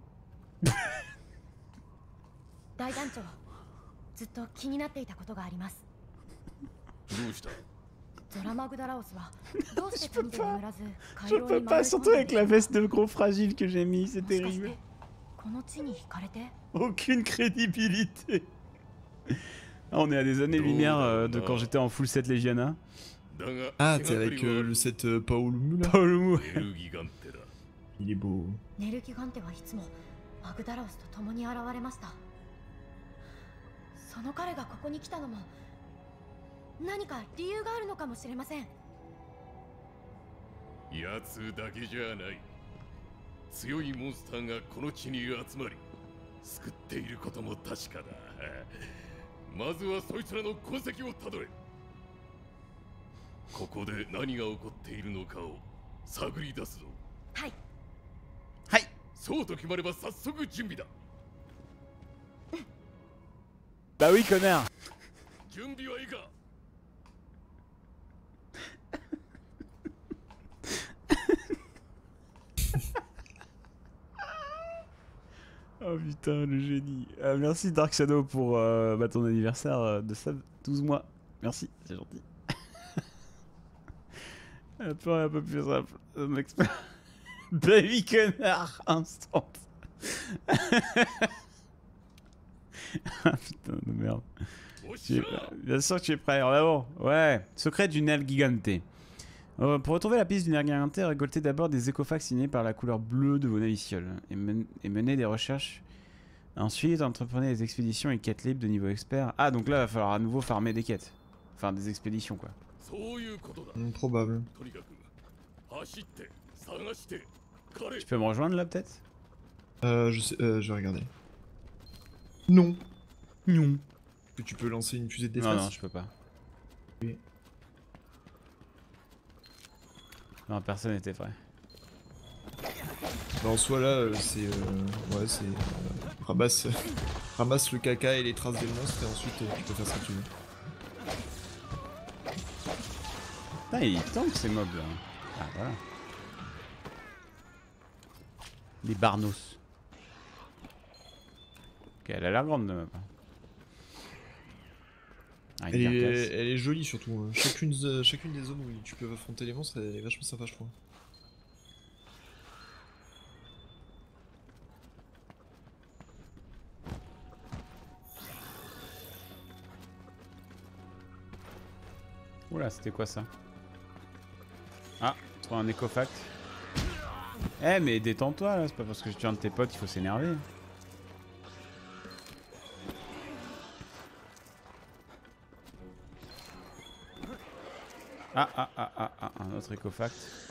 大団長、ずっと気になっていたことがあります。 どうした？ ゾラマグダラオスはどうして国で眠らず回 Je 廊 peux に pas, 迷い込ん surtout で avec la veste de gros fragile que j'ai mis, c'est もしかし terrible. てこの地に惹かれて Aucune crédibilité. Ah, on est à des années-lumière de quand j'étais en full set Legiana. Ah, t'es avec le set Paolumu là? Paolumu. Il est beau. ネルギガンテはいつもマグダラオスと共に現れました。その彼がここに来たのも 何か理由があるのかもしれません。 奴だけじゃない。強いモンスターがこの地に集まり、救っていることも確かだ。まずはそいつらの痕跡をたどれ。ここで何が起こっているのかを探り出すぞ。 はい。 はい。 そうと決まれば早速準備だ。 Bah oui, connard. 準備はいいか。 Oh putain, le génie. Merci Dark Shadow pour ton anniversaire de sub 12 mois. Merci, c'est gentil. Un peu plus simple. Baby connard, instant. Ah putain de merde. Bien sûr que tu es prêt, en avant. Ouais, secret du nerf gigante. Pour retrouver la piste du nerf gigante, récoltez d'abord des écofax signés par la couleur bleue de vos navicioles et menez des recherches. Ensuite, entreprenez des expéditions et quêtes libres de niveau expert. Ah, donc là, il va falloir à nouveau farmer des quêtes. Enfin, des expéditions, quoi. Probable. Tu peux me rejoindre là, peut-être? Je sais, je vais regarder. Non. Non. Est-ce que tu peux lancer une fusée d'espace? Non, non, je peux pas. Oui. Non, personne n'était prêt. Bah en soi là, c'est... ouais, c'est... ramasse le caca et les traces des monstres et ensuite tu peux faire ce que tu veux. Putain, il tank ces mobs là. Ah, voilà. Les Barnos. Ok, elle a l'air grande de map. Ah, elle est jolie surtout. Hein. Chacune des zones où tu peux affronter les monstres, elle est vachement sympa, je trouve. Oula, c'était quoi ça? Ah, trouve un écofact. Eh, mais détends-toi là, c'est pas parce que je tue un de tes potes qu'il faut s'énerver. Ah, un autre écofact.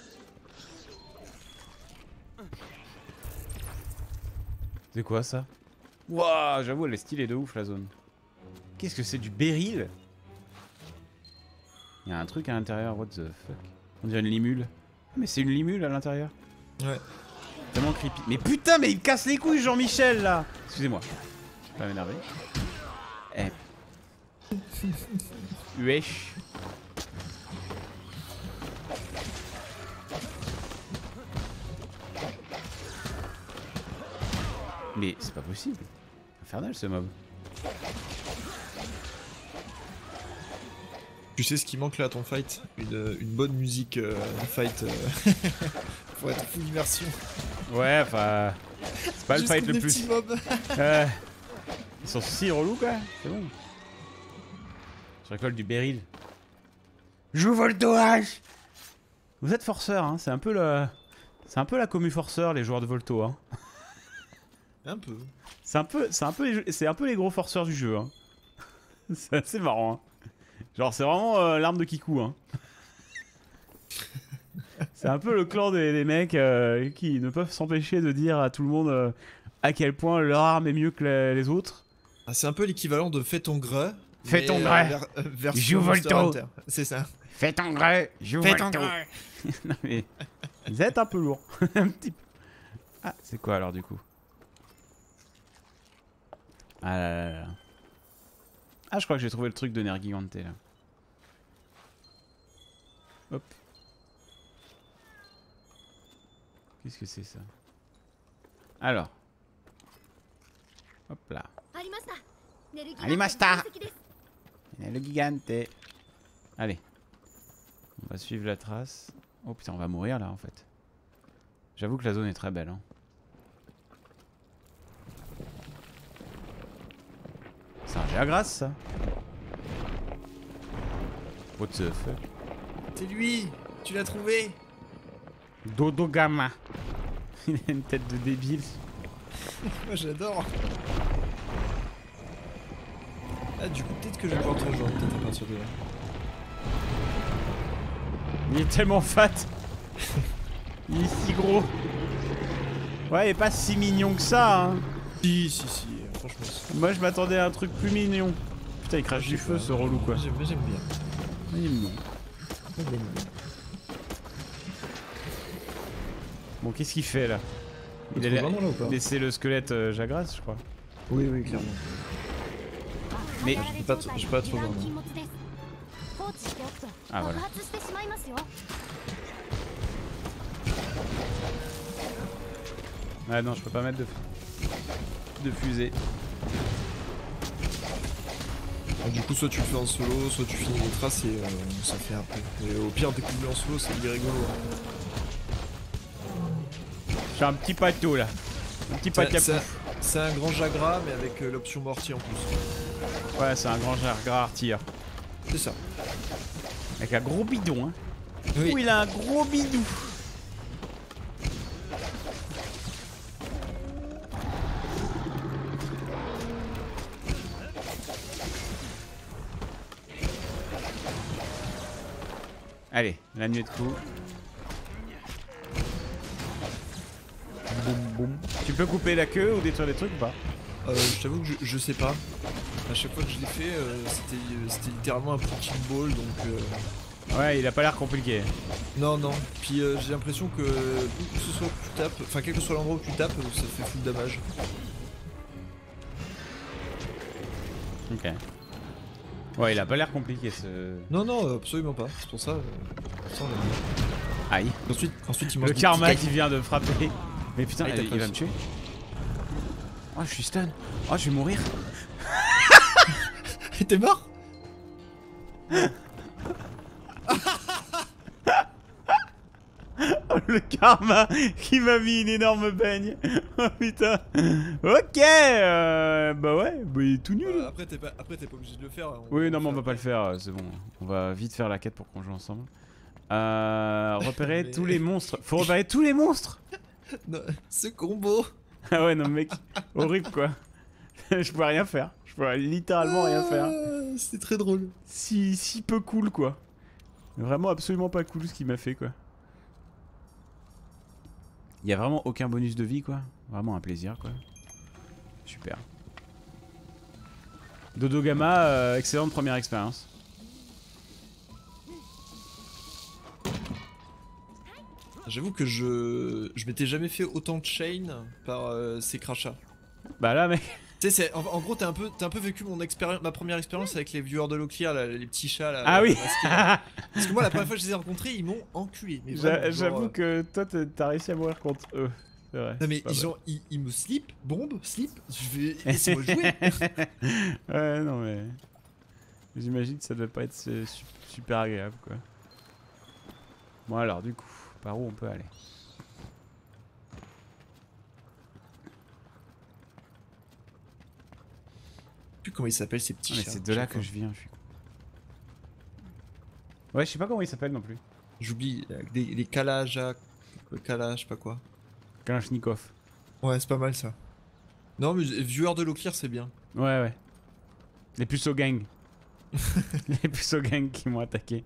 C'est quoi ça? Wouah, j'avoue, elle est stylée de ouf la zone. Qu'est-ce que c'est, du béryl? Il y a un truc à l'intérieur, what the fuck? On dirait une limule. Mais c'est une limule à l'intérieur. Ouais. Tellement creepy. Mais putain, mais il me casse les couilles Jean-Michel là. Excusez-moi. Je vais pas m'énerver. Eh. Wesh. Mais c'est pas possible. Infernal ce mob. Tu sais ce qui manque là à ton fight? Une bonne musique fight pour être full immersion. Ouais, enfin... C'est pas le fight le plus... Ils sont si relous quoi, c'est bon. Je récolte du béryl. J'ouvre le doage. Vous êtes forceurs, hein, c'est un peu le... C'est un peu la commu forceur les joueurs de Volto, hein. Un peu. C'est un peu les gros forceurs du jeu, hein. C'est assez marrant, hein. Genre c'est vraiment l'arme de Kikou, hein. C'est un peu le clan des mecs qui ne peuvent s'empêcher de dire à tout le monde à quel point leur arme est mieux que les autres. Ah, c'est un peu l'équivalent de fais ton gré. Fais ton gré. Joue Volto. C'est ça. Fais ton gré. Joue Volto. Non mais vous êtes un peu lourd. Un petit peu. Ah, c'est quoi alors du coup? Ah là là là. Ah, je crois que j'ai trouvé le truc de Nergigante là. Hop. Qu'est-ce que c'est ça? Alors. Hop là. Arimashita. Nergigante. Allez. On va suivre la trace. Oh putain, on va mourir là en fait. J'avoue que la zone est très belle. Hein. C'est un Géagras ça? What the fuck? C'est lui! Tu l'as trouvé! Dodogama. Il a une tête de débile. Moi j'adore! Ah du coup peut-être que je vais pouvoir te rejoindre peut-être à partir de là. Il est tellement fat. Il est si gros. Ouais, il est pas si mignon que ça hein. Si, franchement. Moi je m'attendais à un truc plus mignon. Putain il crache du feu ce relou quoi. J'aime bien. Il est mignon. Bon qu'est-ce qu'il fait là? Il a laissé le squelette Jagras je crois. Oui clairement. Mais... Je peux pas trop voir. Ah voilà. Ah non, je peux pas mettre de fusée. Du coup, soit tu le fais en solo, soit tu finis les traces et ça fait après. Et au pire, découvrir en solo, c'est rigolo. J'ai un petit pâteau là. Un petit pâteau. C'est un grand Jagra, mais avec l'option mortier en plus. Ouais, c'est un grand Jagra artilleur. C'est ça. Avec un gros bidon, hein. Oui. Oh, il a un gros bidou. Allez, la nuit de coup. Boum boum. Tu peux couper la queue ou détruire des trucs ou pas? Je t'avoue que je sais pas. À chaque fois que je l'ai fait, c'était littéralement un punching ball, donc... Ouais, il a pas l'air compliqué. Non, non. Puis j'ai l'impression que où que ce soit que tu tapes, enfin quel que soit l'endroit où tu tapes, ça fait full damage. Ok. Ouais, il a pas l'air compliqué ce... Non, non, absolument pas. C'est pour ça, ça on a Aïe. Ensuite il mange Le des karma petits qui vient de frapper. Mais putain, Ah, il va me tuer. Oh, je suis stun. Oh, je vais mourir. T'es mort? Oh, le karma qui m'a mis une énorme baigne. Oh putain. Ok. Bah ouais, bah, il est tout nul. Après t'es pas obligé de le faire. Oui, non, mais on va pas le faire, c'est bon. On va vite faire la quête pour qu'on joue ensemble. Repérer Mais- tous les monstres. Faut repérer tous les monstres. Non, ce combo. Ah ouais, non, mec, horrible quoi. Je pouvais rien faire. Je pouvais littéralement rien faire. C'était très drôle. Si peu cool quoi. Vraiment absolument pas cool ce qu'il m'a fait quoi. Il y a vraiment aucun bonus de vie quoi. Vraiment un plaisir quoi. Super. Dodogama, excellente première expérience. J'avoue que je m'étais jamais fait autant de chain par ces crachats. Bah là mec. Tu sais, en gros t'as un peu vécu ma première expérience avec les viewers de Locklear, les petits chats là. Ah oui. Parce que moi la première fois que je les ai rencontrés, ils m'ont enculé. Mais vraiment, J'avoue genre, que toi t'as réussi à mourir contre eux. C'est vrai. Non mais c'est pas mal. ils me slip, bombe, slip, je vais laissez-moi jouer. Ouais non mais j'imagine que ça doit pas être super agréable quoi. Bon alors du coup, par où on peut aller? Je sais plus comment ils s'appellent ces petits Ah, mais chats. c'est de là que je viens, je suis con. Ouais, je sais pas comment il s'appelle non plus. J'oublie, les Kalaja, Kala, je sais pas quoi. Kalachnikov. Ouais, c'est pas mal ça. Non mais viewers de Locklear c'est bien. Ouais, ouais. Les puceaux gang. Les puceaux gang qui m'ont attaqué.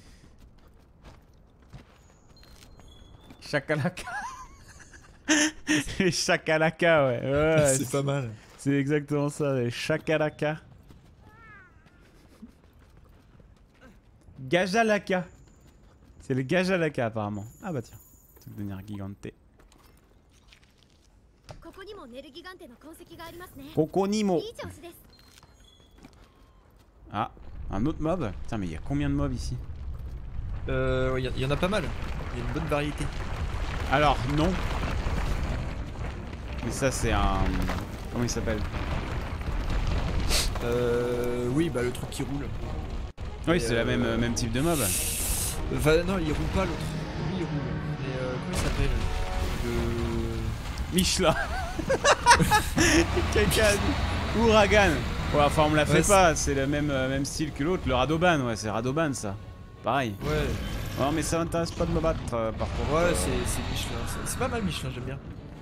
Chakalaka. Les chakalaka, ouais. Ouais, c'est pas mal. C'est exactement ça, les chakalaka. Gajalaka. C'est les Gajalaka apparemment. Ah bah tiens. Ça va devenir giganté. Kokonimo. Ah, un autre mob. Putain, mais il y a combien de mobs ici? Ouais, y en a pas mal. Il y a une bonne variété. Alors, non. Mais ça, c'est un... Comment il s'appelle? Oui, bah le truc qui roule. Oui, Et c'est la même type de mob. Enfin, non, il roule pas l'autre. Lui, il roule. Mais comment il s'appelle? Michelin. Quelqu'un dit Ouragan. Ouais, enfin, on me la fait Ouais, pas. C'est le même style que l'autre. Le Radoban, ouais, c'est Radoban ça. Pareil. Ouais. Non, mais ça m'intéresse pas de me battre par contre. Ouais, c'est Michelin. C'est pas mal Michelin, j'aime bien.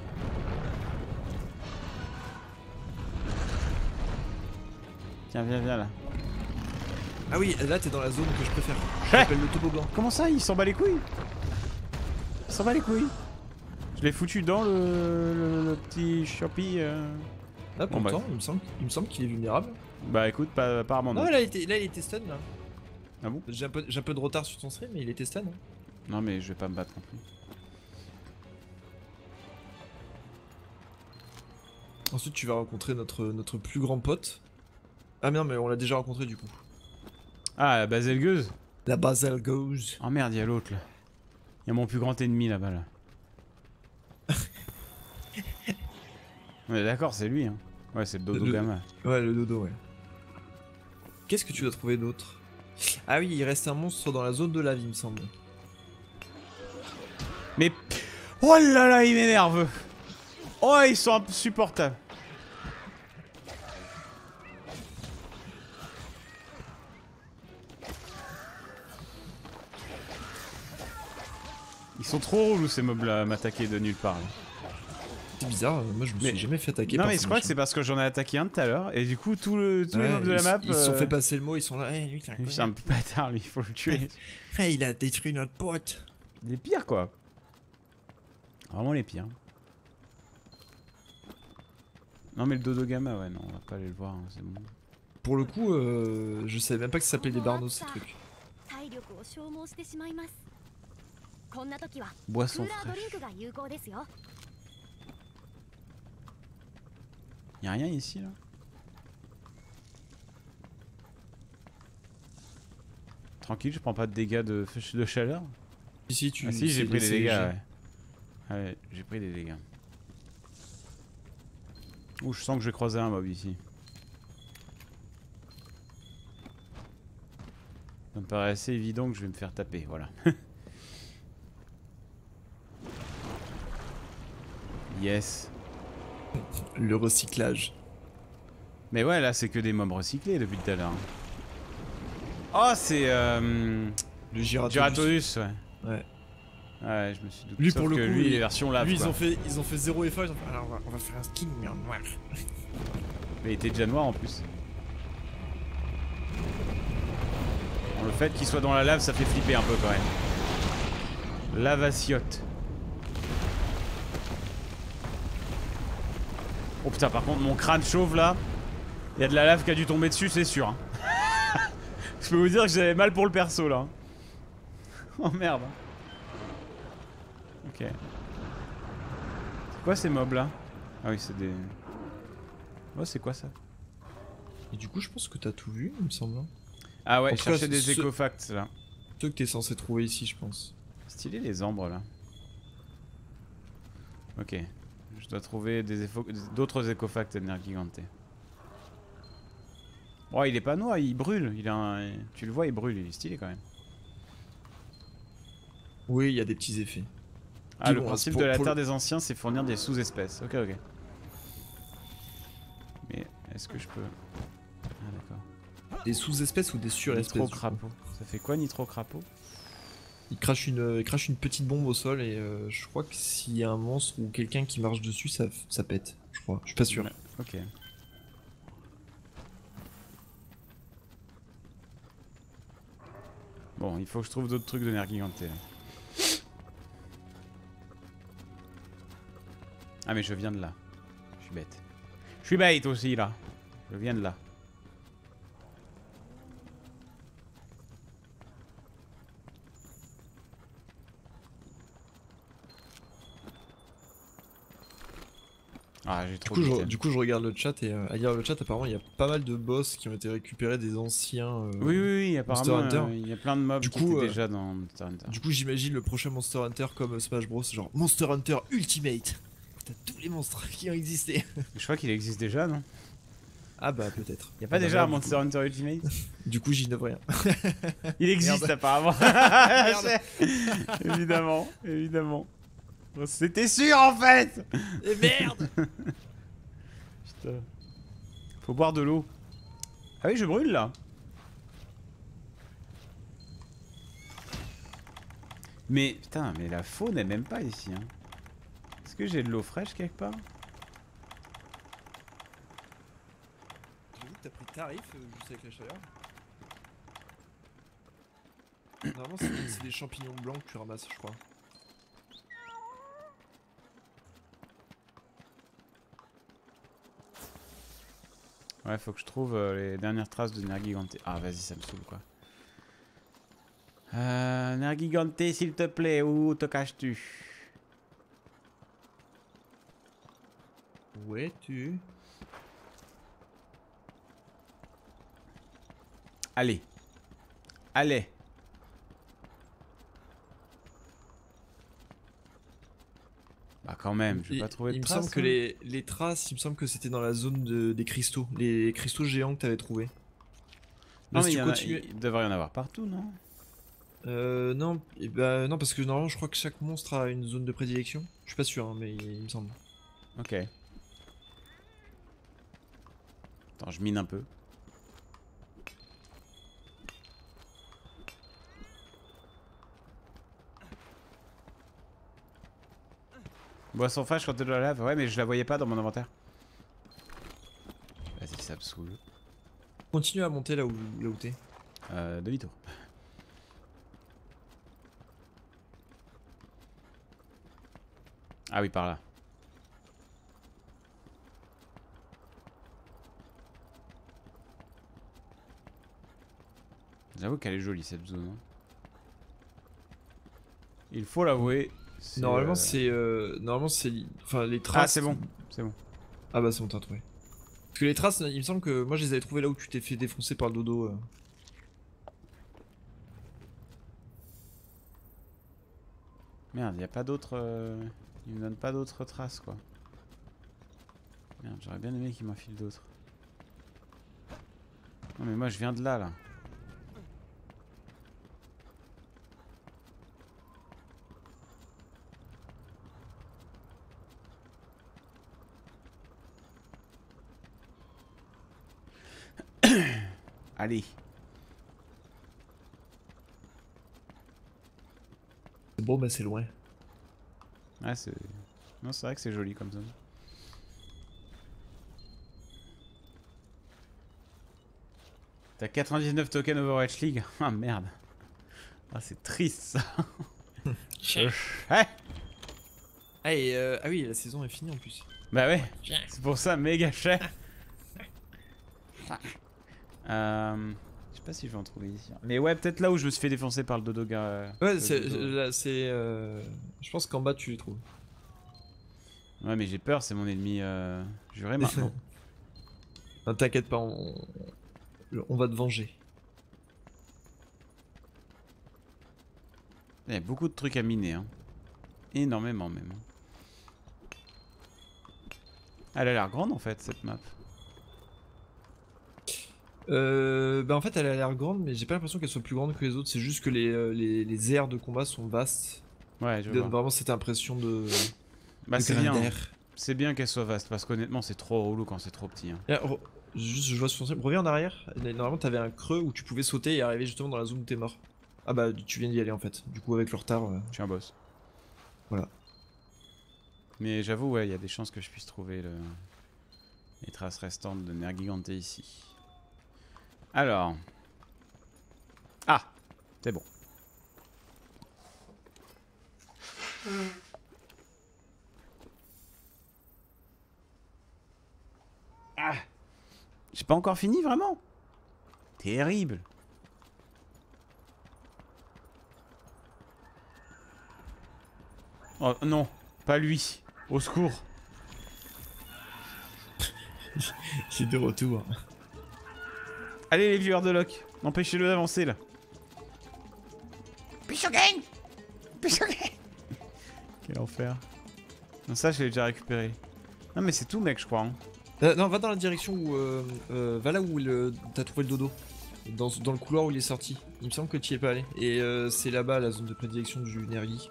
Tiens, viens là. Ah oui, là t'es dans la zone que je préfère. Ça s'appelle le toboggan. Comment ça, il s'en bat les couilles? Il s'en bat les couilles. Je l'ai foutu dans le petit Shopee. Ah, Bon, pourtant, bah. il me semble qu'il est vulnérable. Bah écoute, apparemment non. Non, là il était stun là. Ah bon? J'ai un peu de retard sur ton stream, mais il était stun. Hein. Non, mais je vais pas me battre non plus. Ensuite, tu vas rencontrer notre plus grand pote. Ah non, mais on l'a déjà rencontré du coup. Ah, la baselgueuse. La baselgueuse. Oh merde, il y a l'autre là. Il y a mon plus grand ennemi là-bas là. On est d'accord, c'est lui hein. Ouais, c'est le Dodogama. Ouais, le dodo, ouais. Qu'est-ce que tu dois trouver d'autre? Ah oui, il reste un monstre dans la zone de lave, il me semble. Mais... Oh là là, il m'énerve. Oh, ils sont insupportables. Ils sont trop relous ces mobs là à m'attaquer de nulle part. Là. C'est bizarre, moi je me suis jamais fait attaquer non par mais ce je crois que machin. c'est parce que j'en ai attaqué un tout à l'heure et du coup tous les mobs de la map... Ils se sont fait passer le mot, ils sont là, lui c'est un bâtard lui, il faut le tuer. Il a détruit notre pote. Les pires quoi. Vraiment les pires. Non mais le Dodogama, ouais non, on va pas aller le voir, hein, c'est bon. Pour le coup, je savais même pas que ça s'appelait des barnos ces trucs. Boisson fraîche. Y'a rien ici là? Tranquille, je prends pas de dégâts de chaleur. Ici, tu. Ah si, j'ai pris des dégâts, ouais. Ouais, j'ai pris des dégâts. Ouh, je sens que je vais croiser un mob ici. Ça me paraît assez évident que je vais me faire taper, voilà. Yes. Le recyclage. Mais ouais, là c'est que des mobs recyclés depuis tout à l'heure. Oh, c'est le Giratorius, ouais. Ouais. Ouais, je me suis douté. Lui Sauf pour le que coup, lui, les versions lave. Lui, quoi. ils ont fait zéro effort. Ils ont fait, alors on va faire un skin mais en noir. Mais il était déjà noir en plus. Bon, le fait qu'il soit dans la lave, ça fait flipper un peu quand même. Lavaciote. Oh putain, par contre, mon crâne chauve là, il y a de la lave qui a dû tomber dessus, c'est sûr. Hein. Je peux vous dire que j'avais mal pour le perso là. Oh merde. Ok. C'est quoi ces mobs là? Ah oui, c'est des... Oh, c'est quoi ça? Et du coup, je pense que t'as tout vu, il me semble. Ah ouais, en chercher cas, des écofacts là. Ceux que t'es censé trouver ici, je pense. Stylé les ambres là. Ok. Je dois trouver d'autres écofacts Nergigante. Oh, il est pas noir, il brûle. Il a un... Tu le vois, il brûle, il est stylé quand même. Oui, il y a des petits effets. Ah, le principe de la Terre des Anciens, c'est fournir des sous-espèces. Ok, ok. Mais est-ce que je peux... Ah, d'accord. Des sous-espèces ou des surespèces? Nitro-crapaud. Ça fait quoi, nitro-crapaud? Il crache une petite bombe au sol et je crois que s'il y a un monstre ou quelqu'un qui marche dessus, ça pète. Je crois. Je suis pas sûr. Ouais, ok. Bon, il faut que je trouve d'autres trucs de Nergigante. Ah mais je viens de là. Je suis bête. Je suis bête aussi là. Je viens de là. Ah, j'ai trop du coup, je regarde le chat et à lire le chat, apparemment, il y a pas mal de boss qui ont été récupérés des anciens. Oui, apparemment, il y a plein de mobs qui étaient déjà dans Monster Hunter. Du coup, j'imagine le prochain Monster Hunter comme Smash Bros, genre Monster Hunter Ultimate. T'as tous les monstres qui ont existé. Je crois qu'il existe déjà, non? Ah bah peut-être. Y a pas déjà un Monster Hunter Ultimate? Du coup, j'innove rien. Il existe apparemment. Évidemment, évidemment. C'était sûr en fait. Et merde. Putain. Faut boire de l'eau. Ah oui, je brûle là. Mais putain, mais la faune n'est même pas ici. Hein. Est-ce que j'ai de l'eau fraîche quelque part? J'ai vu que t'as pris tarif juste avec la chaleur. Normalement, c'est des champignons blancs que tu ramasses, je crois. Ouais, faut que je trouve les dernières traces de Nergigante. Ah, vas-y, ça me saoule quoi. Nergigante, s'il te plaît, où te caches-tu? Où es-tu? Allez. Allez. Bah quand même, je vais pas trouver de traces. Il me semble que les traces, il me semble que c'était dans la zone des cristaux. Les cristaux géants que t'avais trouvés. Non mais il devrait y en avoir partout, non? Non, non, parce que normalement je crois que chaque monstre a une zone de prédilection. Je suis pas sûr, hein, mais il me semble. Ok. Attends, je mine un peu. Boisson fraîche quand de la lave. Ouais, mais je la voyais pas dans mon inventaire. Vas-y, ça me saoule. Continue à monter là où t'es. Demi-tour. Ah oui, par là. J'avoue qu'elle est jolie cette zone. Il faut l'avouer. Normalement c'est enfin les traces. Ah c'est bon, c'est bon. Ah bah c'est bon, t'as trouvé. Parce que les traces, il me semble que moi je les avais trouvées là où tu t'es fait défoncer par le dodo. Merde, y a pas d'autres. Il me donne pas d'autres traces quoi. Merde, j'aurais bien aimé qu'il m'en file d'autres. Non mais moi je viens de là. Allez. C'est beau mais c'est loin. Ouais c'est... Non c'est vrai que c'est joli comme ça. T'as 99 tokens Overwatch League. Ah merde. Ah c'est triste ça. Ouais. Ah, ah oui, la saison est finie en plus. Bah ouais, c'est pour ça méga cher. Je sais pas si je vais en trouver ici. Mais ouais, peut-être là où je me suis fait défoncer par le dodo gars. Ouais, là c'est. Je pense qu'en bas tu les trouves. Ouais, mais j'ai peur, c'est mon ennemi juré maintenant. Non, t'inquiète pas, on va te venger. Il y a beaucoup de trucs à miner, hein. Énormément même. Elle a l'air grande en fait cette map. Bah en fait elle a l'air grande mais j'ai pas l'impression qu'elle soit plus grande que les autres, c'est juste que les aires de combat sont vastes. Ouais, je donne vois. vraiment cette impression de... Bah c'est bien. C'est bien qu'elle soit vaste parce qu'honnêtement c'est trop relou quand c'est trop petit. Hein. Juste je vois sur ton stream, reviens en arrière, normalement t'avais un creux où tu pouvais sauter et arriver justement dans la zone où t'es mort. Ah bah tu viens d'y aller en fait, du coup avec le retard... Je suis un boss. Voilà. Mais j'avoue ouais, il y a des chances que je puisse trouver les traces restantes de Nergigante ici. Alors... Ah, c'est bon. Ah, j'ai pas encore fini vraiment. Terrible. Oh non, pas lui. Au secours. J'ai de retour. Allez les viewers de Locke, empêchez-le d'avancer là. Pishogen! Pishogen! Quel enfer. Non ça je l'ai déjà récupéré. Non mais c'est tout mec je crois. Hein. Non, va dans la direction où... va là où t'as trouvé le dodo. Dans le couloir où il est sorti. Il me semble que tu y es pas allé. Et c'est là-bas la zone de prédilection du Nergi.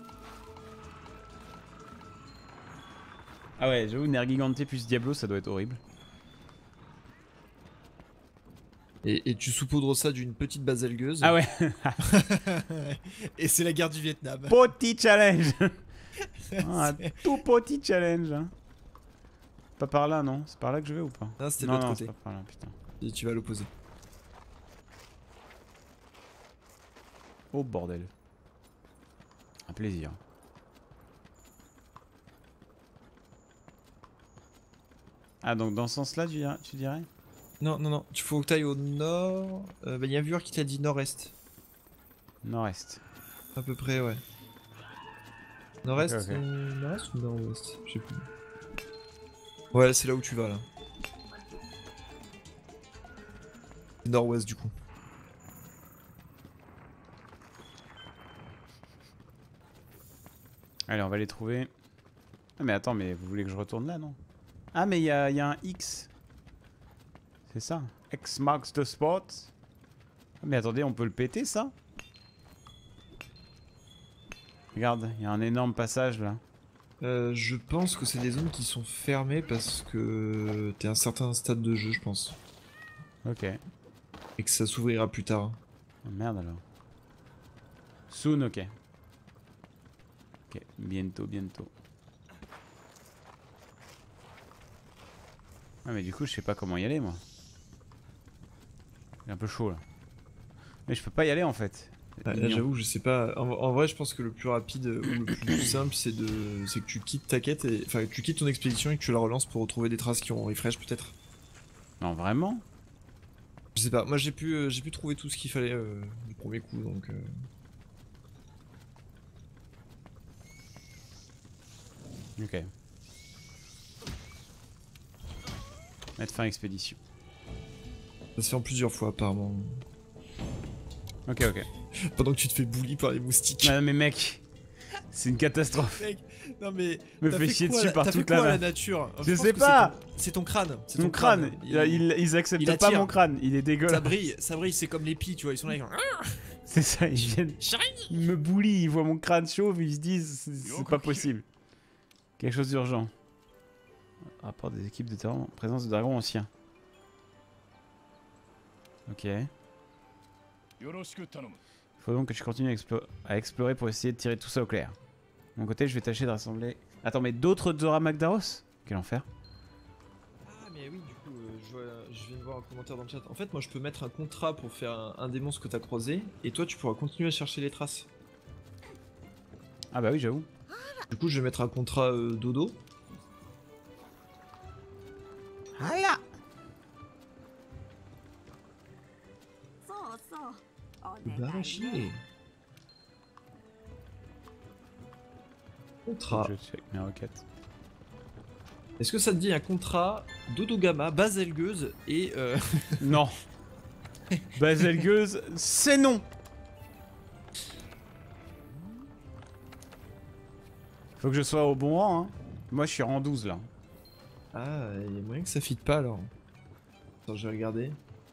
Ah ouais, j'avoue Nergigante plus Diablo ça doit être horrible. Et tu saupoudres ça d'une petite base algueuse. Ah ouais. Et c'est la guerre du Vietnam. Petit challenge. Un tout petit challenge. Hein. Pas par là non? C'est par là que je vais ou pas? Non c'était de l'autre côté. C'est pas par là, putain. Et tu vas à l'opposé. Oh bordel. Un plaisir. Ah donc dans ce sens là tu dirais? Non, non, non, il faut que tu ailles au nord. Bah, y a un viewer qui t'a dit nord-est. Nord-est. À peu près, ouais. Nord-est Ok, ok. Nord-est ou nord-ouest? Je sais plus. Ouais, c'est là où tu vas là. Nord-ouest du coup. Allez, on va les trouver. Ah, mais attends, mais vous voulez que je retourne là, non? Ah, mais il y a un X. C'est ça. X marks the spot. Ah, mais attendez, on peut le péter, ça? Regarde, il y a un énorme passage, là. Je pense que c'est des zones qui sont fermées parce que t'es à un certain stade de jeu, je pense. Ok. Et que ça s'ouvrira plus tard. Oh, merde, alors. Soon, ok. Ok, bientôt, bientôt. Ah, mais du coup, je sais pas comment y aller, moi. C'est un peu chaud, là. Mais je peux pas y aller, en fait. Là, j'avoue, je sais pas. En vrai, je pense que le plus rapide ou le plus simple, c'est que tu quittes ta quête, enfin, que tu quittes ton expédition et que tu la relances pour retrouver des traces qui ont refresh, peut-être. Non, vraiment? Je sais pas. Moi, j'ai pu trouver tout ce qu'il fallait du premier coup, donc. Ok. Mettre fin à expédition. Ça se fait en plusieurs fois, apparemment. Ok, ok. Pendant que tu te fais bully par les moustiques. Non, mais mec, c'est une catastrophe. Mec, non mais. Me fais chier dessus par toute la nature. Je sais pas. C'est ton crâne. Mon crâne. Ils acceptent pas mon crâne. Il est dégueulasse. Ça brille, c'est comme les pies, tu vois. Ils sont là. C'est ça, ils viennent. Ils me boulient, ils voient mon crâne chauve, ils se disent c'est pas possible. Quelque chose d'urgent. Rapport des équipes de terrain, présence de dragons anciens. Ok. Il faut donc que je continue à explorer pour essayer de tirer tout ça au clair. De mon côté, je vais tâcher de rassembler. Attends, mais d'autres Zora Magdaros? Quel enfer. Ah, mais oui, du coup, je viens de voir un commentaire dans le chat. En fait, moi, je peux mettre un contrat pour faire un des monstres que t'as croisé, et toi, tu pourras continuer à chercher les traces. Ah, bah oui, j'avoue. Du coup, je vais mettre un contrat dodo. Voilà. Bah, chier. Contrat. Je check mes requêtes. Est-ce que ça te dit un contrat Dodogama, Baselgeuse et Non. Baselgeuse, c'est non. Faut que je sois au bon rang, hein. Moi, je suis rang 12 là. Ah, il y a moyen que ça fitte pas alors. Attends, je vais regarder.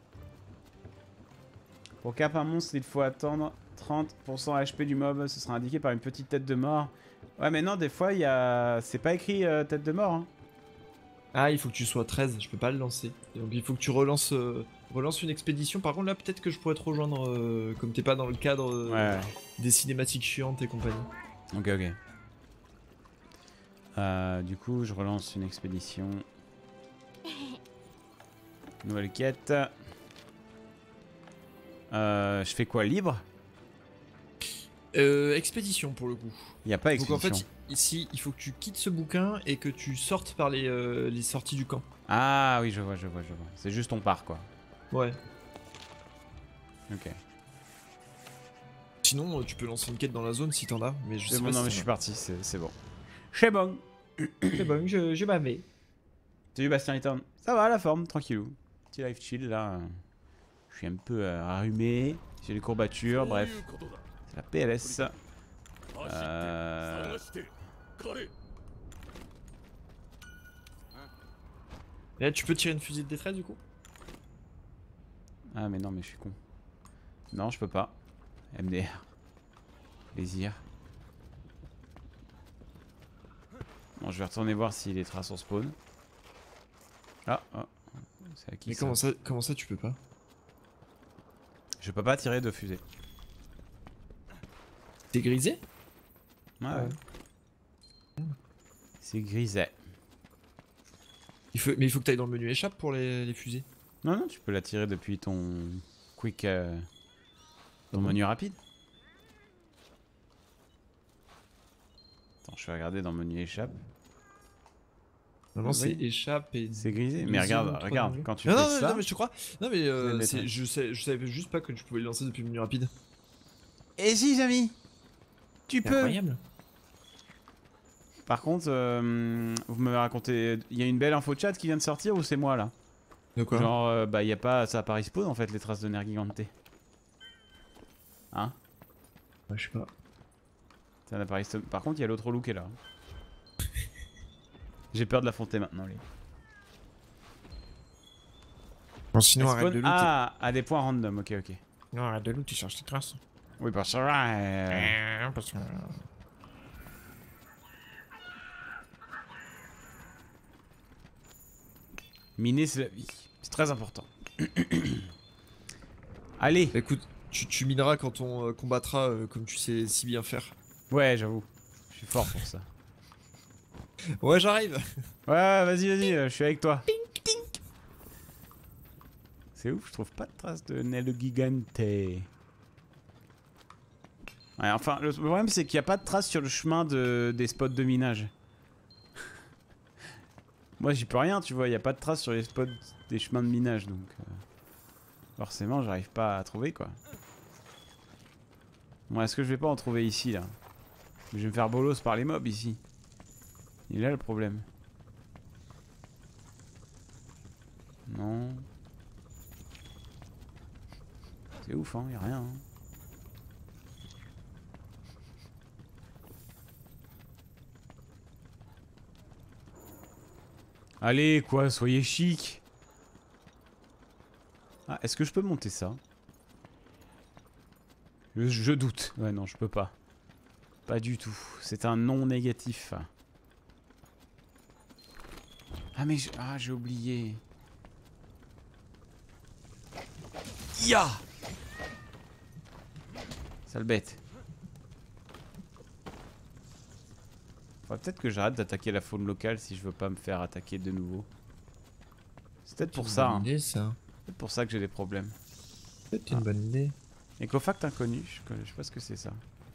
Pour cap un monstre, il faut attendre 30% HP du mob. Ce sera indiqué par une petite tête de mort. Ouais, mais non, des fois, il y a... c'est pas écrit tête de mort. Hein. Ah, il faut que tu sois 13, je peux pas le lancer. Donc il faut que tu relances une expédition. Par contre, là, peut-être que je pourrais te rejoindre comme t'es pas dans le cadre des cinématiques chiantes et compagnie. Ok, ok. Du coup, je relance une expédition. Nouvelle quête. Je fais quoi, libre? Expédition pour le coup. Il n'y a pas expédition. Donc en fait, ici, il faut que tu quittes ce bouquin et que tu sortes par les sorties du camp. Ah oui, je vois. C'est juste on part quoi. Ouais. Ok. Sinon, tu peux lancer une quête dans la zone si t'en as, mais je sais bon, pas non, si mais je suis parti, c'est bon. C'est bon. C'est bon, je m'avais. Salut Bastien Return. Ça va, la forme, tranquillou. Petit live chill là. Je suis un peu arrumé. J'ai les courbatures, bref. C'est la PLS. Et là, tu peux tirer une fusée de détresse du coup? Ah, mais non, mais je suis con. Non, je peux pas. MDR. Plaisir. Bon, je vais retourner voir si les traces sont spawn. Ah, c'est à qui mais ça? comment ça tu peux pas? Je peux pas tirer de fusée. T'es grisé? Ouais. C'est griset. Mais il faut que t'ailles dans le menu échappe pour les fusées. Non, tu peux la tirer depuis ton quick... ton menu rapide. Attends, je vais regarder dans le menu échappe. Non, c'est échappe et... C'est grisé. Mais regarde, quand tu fais ça... ça... Non, mais je te crois. Non, mais je savais juste pas que tu pouvais le lancer depuis le menu rapide. Et si, Jamy, tu peux. Incroyable. Par contre, vous m'avez raconté... Il y a une belle info chat qui vient de sortir ou c'est moi, là? De quoi? Genre, bah, y a pas... Ça a pas respawn, en fait, les traces de Nergigante. Hein? Ouais, je sais pas. C'est un appareil Par contre, il y a l'autre relou qui est là. J'ai peur de l'affronter maintenant, lui. Bon, sinon, arrête de looter. Ah, à des points random, ok, ok. Non, arrête de looter, tu cherches tes traces. Oui, parce que... Parce que... Miner, c'est la vie. C'est très important. Allez. Écoute, tu mineras quand on combattra comme tu sais si bien faire. Ouais, j'avoue. Je suis fort pour ça. Ouais, j'arrive. Ouais, vas-y, je suis avec toi. C'est ouf, je trouve pas de traces de Nel Gigante. Ouais, enfin, le problème c'est qu'il n'y a pas de traces sur le chemin des spots de minage. Moi j'y peux rien, tu vois, il n'y a pas de traces sur les spots des chemins de minage, donc... forcément, j'arrive pas à trouver, quoi. Bon, est-ce que je vais pas en trouver ici, là? Je vais me faire bolos par les mobs, ici. Il est là le problème. Non. C'est ouf, hein, y'a rien. Hein. Allez, quoi, soyez chic. Ah, est-ce que je peux monter ça? Je doute. Ouais, non, je peux pas. Pas du tout. C'est un non négatif. Ah, mais j'ai oublié. Ya! Sale bête. Faudrait peut-être que j'arrête d'attaquer la faune locale si je veux pas me faire attaquer de nouveau. C'est peut-être pour ça. Idée, ça. C'est pour ça que j'ai des problèmes. C'est une bonne idée. Ecofact inconnu, je sais pas ce que c'est ça.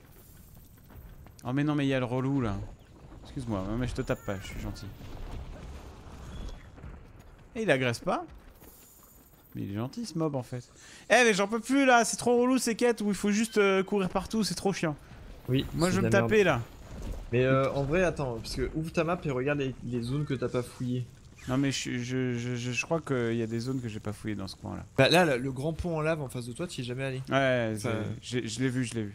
Oh mais non mais il y a le relou là. Excuse-moi, mais je te tape pas, je suis gentil. Et il agresse pas? Mais il est gentil ce mob en fait. Eh mais j'en peux plus là, c'est trop relou ces quêtes où il faut juste courir partout, c'est trop chiant. Oui. Moi je veux me taper là. Mais en vrai attends, parce que ouvre ta map et regarde les zones que t'as pas fouillées. Non mais je crois qu'il y a des zones que j'ai pas fouillées dans ce coin là. Bah là, le grand pont en lave en face de toi, tu y es jamais allé. Ouais, je l'ai vu,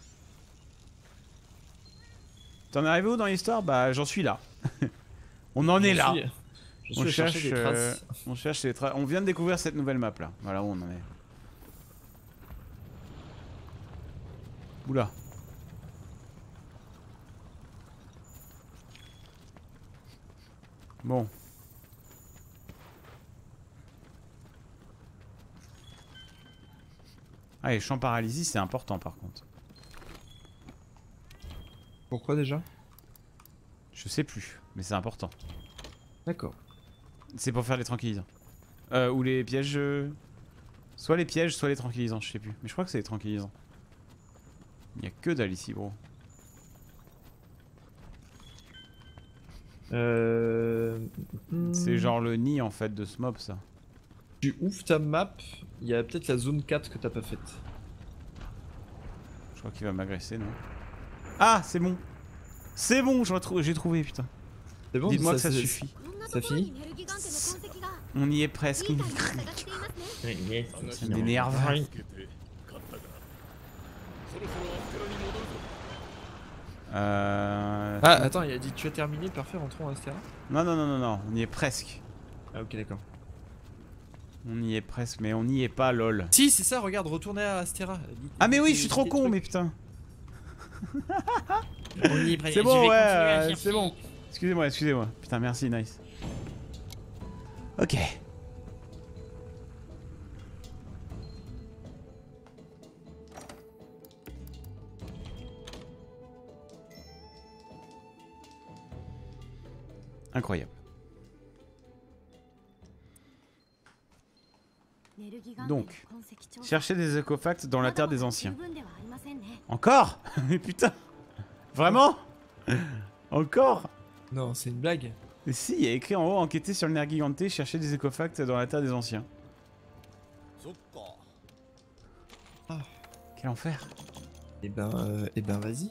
T'en es arrivé où dans l'histoire? Bah j'en suis là. On en est là. On cherche les traces. On vient de découvrir cette nouvelle map là. Voilà où on en est. Oula. Bon. Ah, les champs paralysie, c'est important par contre. Pourquoi déjà? Je sais plus, mais c'est important. D'accord. C'est pour faire les tranquillisants. Ou les pièges... Soit les pièges, soit les tranquillisants, je sais plus. Mais je crois que c'est les tranquillisants. Il n'y a que dalle ici, bro. C'est genre le nid en fait de ce mob, ça. Tu ouvres ta map, il y a peut-être la zone 4 que t'as pas faite. Je crois qu'il va m'agresser, non? Ah, c'est bon. C'est bon, j'ai trouvé, putain. C'est bon. Dites-moi que ça suffit. Ça finit? On y est presque. Ça m'énerve. Ah, attends, il a dit tu as terminé, parfait, rentrons à Astera. Non, on y est presque. Ah, ok, d'accord. On y est presque, mais on n'y est pas, lol. Si, c'est ça, regarde, retournez à Astera. Ah, mais oui, je suis trop con, mais putain. C'est bon, ouais, c'est bon. Excusez-moi. Putain, merci, nice. Ok. Incroyable. Donc, chercher des écofacts dans la terre des anciens. Encore? Mais putain. Vraiment? Encore? Non, c'est une blague. Et si, il y a écrit en haut, enquêter sur le nerf gigante, chercher des écofacts dans la terre des anciens. Ah. Quel enfer. Eh ben vas-y.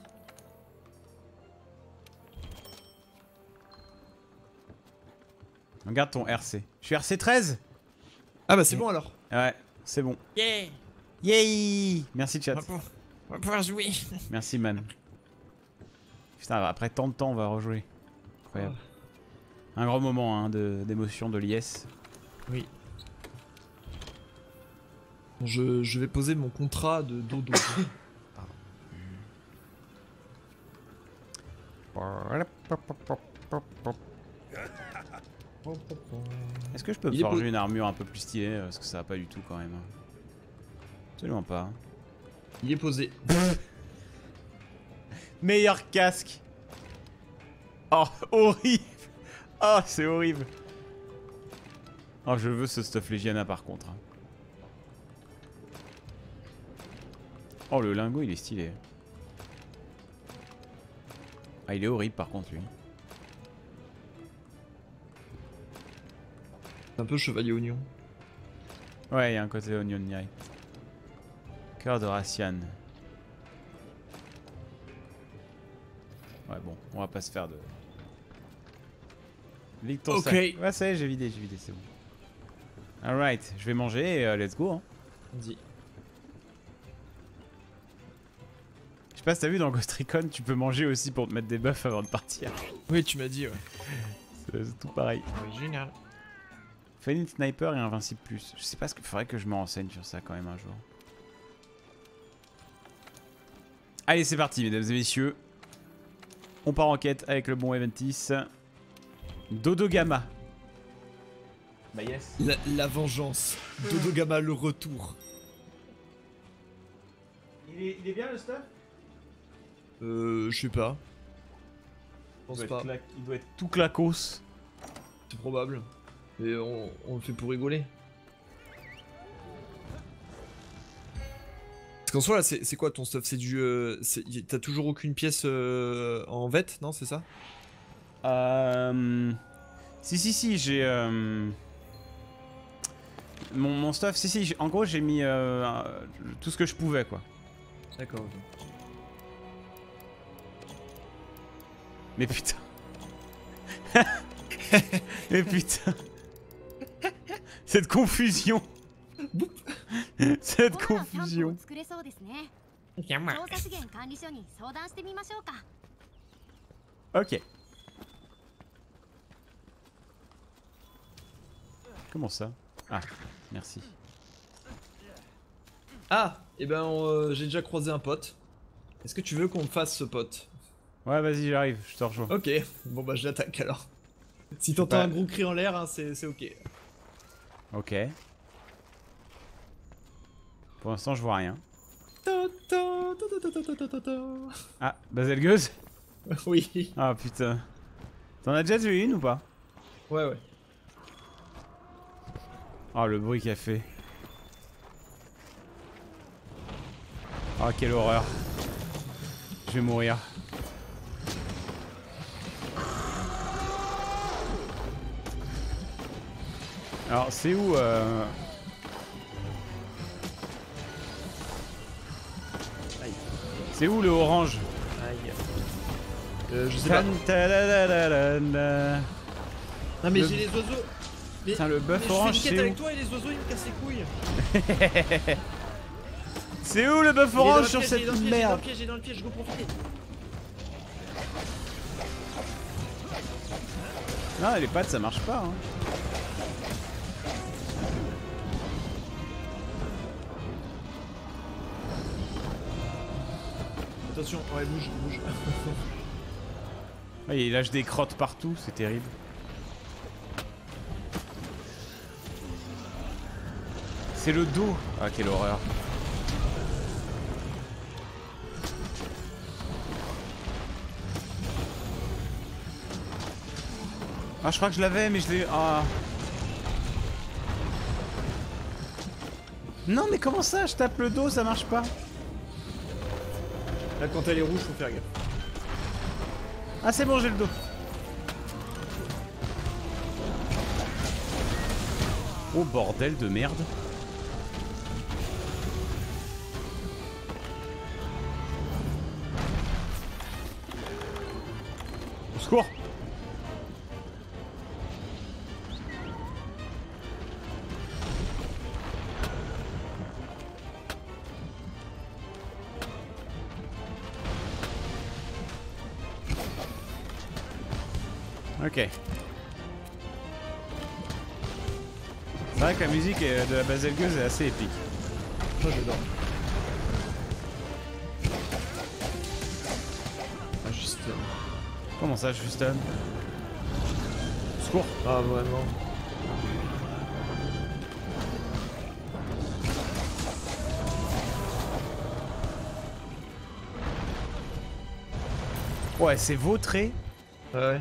Regarde ton RC. Je suis RC 13? Ah bah c'est bon alors. Ouais, c'est bon. Yeah. Yay. Merci chat. On va pouvoir jouer. Merci man. Putain, après tant de temps, on va rejouer. Incroyable. Un grand moment hein, d'émotion de l'IS. Oui. Je vais poser mon contrat de dodo. Est-ce que je peux me forger une armure un peu plus stylée? Parce que ça va pas du tout quand même. Absolument pas. Il est posé. Meilleur casque. Oh, horrible. Oh, c'est horrible. Oh, je veux ce stuff Legiana par contre. Oh, le lingot, il est stylé. Ah, il est horrible par contre, lui. C'est un peu chevalier oignon. Ouais, il y a un côté oignon direct. Cœur de Racian. Ouais, bon, on va pas se faire de... Ligue ton sac. Ouais, ça y est, j'ai vidé, c'est bon. Alright, je vais manger et let's go. Hein. Vas-y. Je sais pas si t'as vu dans Ghost Recon, tu peux manger aussi pour te mettre des buffs avant de partir. Oui, tu m'as dit, ouais. C'est tout pareil. Original. Phoenix Sniper et Invincible Plus. Je sais pas ce qu'il faudrait que je me renseigne sur ça quand même un jour. Allez, c'est parti, mesdames et messieurs. On part en quête avec le bon Eventis. Dodo Gamma. Bah yes. La vengeance. Dodo Gamma, le retour. Il est bien le stuff? Je sais pas. Je pense pas. Il doit être tout clacos. C'est probable. Mais on le fait pour rigoler. Parce qu'en soi là, c'est quoi ton stuff? C'est du... T'as toujours aucune pièce en vette, non? C'est ça? Si, j'ai... Mon stuff, si, en gros j'ai mis tout ce que je pouvais quoi. D'accord, ok. Mais putain. Mais putain. Cette confusion. Cette confusion. Ok. Comment ça? Ah, merci. Ah, et ben j'ai déjà croisé un pote. Est-ce que tu veux qu'on fasse ce pote? Ouais, vas-y, j'arrive, je te rejoins. Ok, bon bah je l'attaque alors. Si t'entends un gros cri en l'air, hein, c'est ok. Ok. Pour l'instant, je vois rien. Ah, Baselgeuse? Oui. Ah putain. T'en as déjà tué une ou pas? Ouais, ouais. Oh, le bruit qu'elle fait. Oh, quelle horreur. Je vais mourir. Alors, c'est où C'est où le orange? Aïe. Je sais pas. Non mais j'ai les oiseaux. Putain, le bœuf orange, c'est où? avec toi et les oiseaux ils me cassent les couilles. C'est où le bœuf orange sur cette merde? J'ai dans le piège, je peux profiter. Non, les pattes ça marche pas. Hein. Attention, ouais, bouge. Ouais, il lâche des crottes partout, c'est terrible. C'est le dos. Ah, quelle horreur. Ah, je crois que je l'avais, mais je l'ai... Ah. Non, mais comment ça? Je tape le dos, ça marche pas. Là, quand elle est rouge, faut faire gaffe. Ah, c'est bon, j'ai le dos. Oh, bordel de merde. Au secours. Ok. C'est vrai que la musique de la Baselgeuse est assez épique. Moi j'adore. Ah, juste. Comment ça, je suis stun? Secours. Ah, vraiment. Ouais, c'est vautré. Ouais.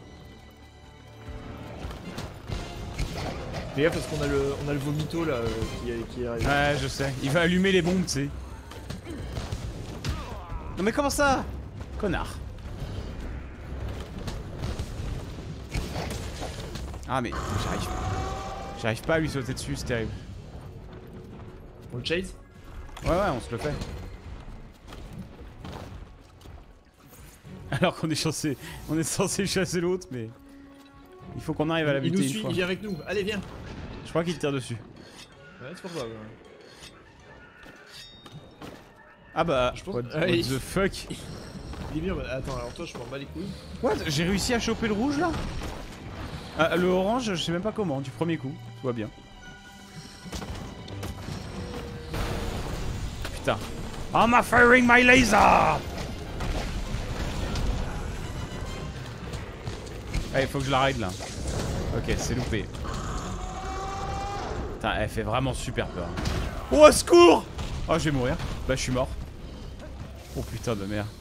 Mais gaffe parce qu'on a le vomito là qui arrive. Ouais, je sais. Il va allumer les bombes, tu sais. Non mais comment ça? Connard. Ah mais j'arrive pas à lui sauter dessus, c'est terrible. On le chase? Ouais, on se le fait. Alors qu'on est censé chasser l'autre, mais il faut qu'on arrive à la buter il nous une suit, fois. il vient avec nous. Allez, viens. Je crois qu'il tire dessus. Ouais, c'est probable. Ah bah, je pense... what the fuck? Il est bien, bah, attends, alors toi je m'en bats les couilles. What? J'ai réussi à choper le rouge là? Ah, le orange, je sais même pas comment, du premier coup, tout va bien. Putain. I'm firing my laser! Allez, faut que je la ride là. Ok, c'est loupé. Putain, elle fait vraiment super peur. Oh, secours! Oh, je vais mourir. Bah, je suis mort. Oh putain de merde.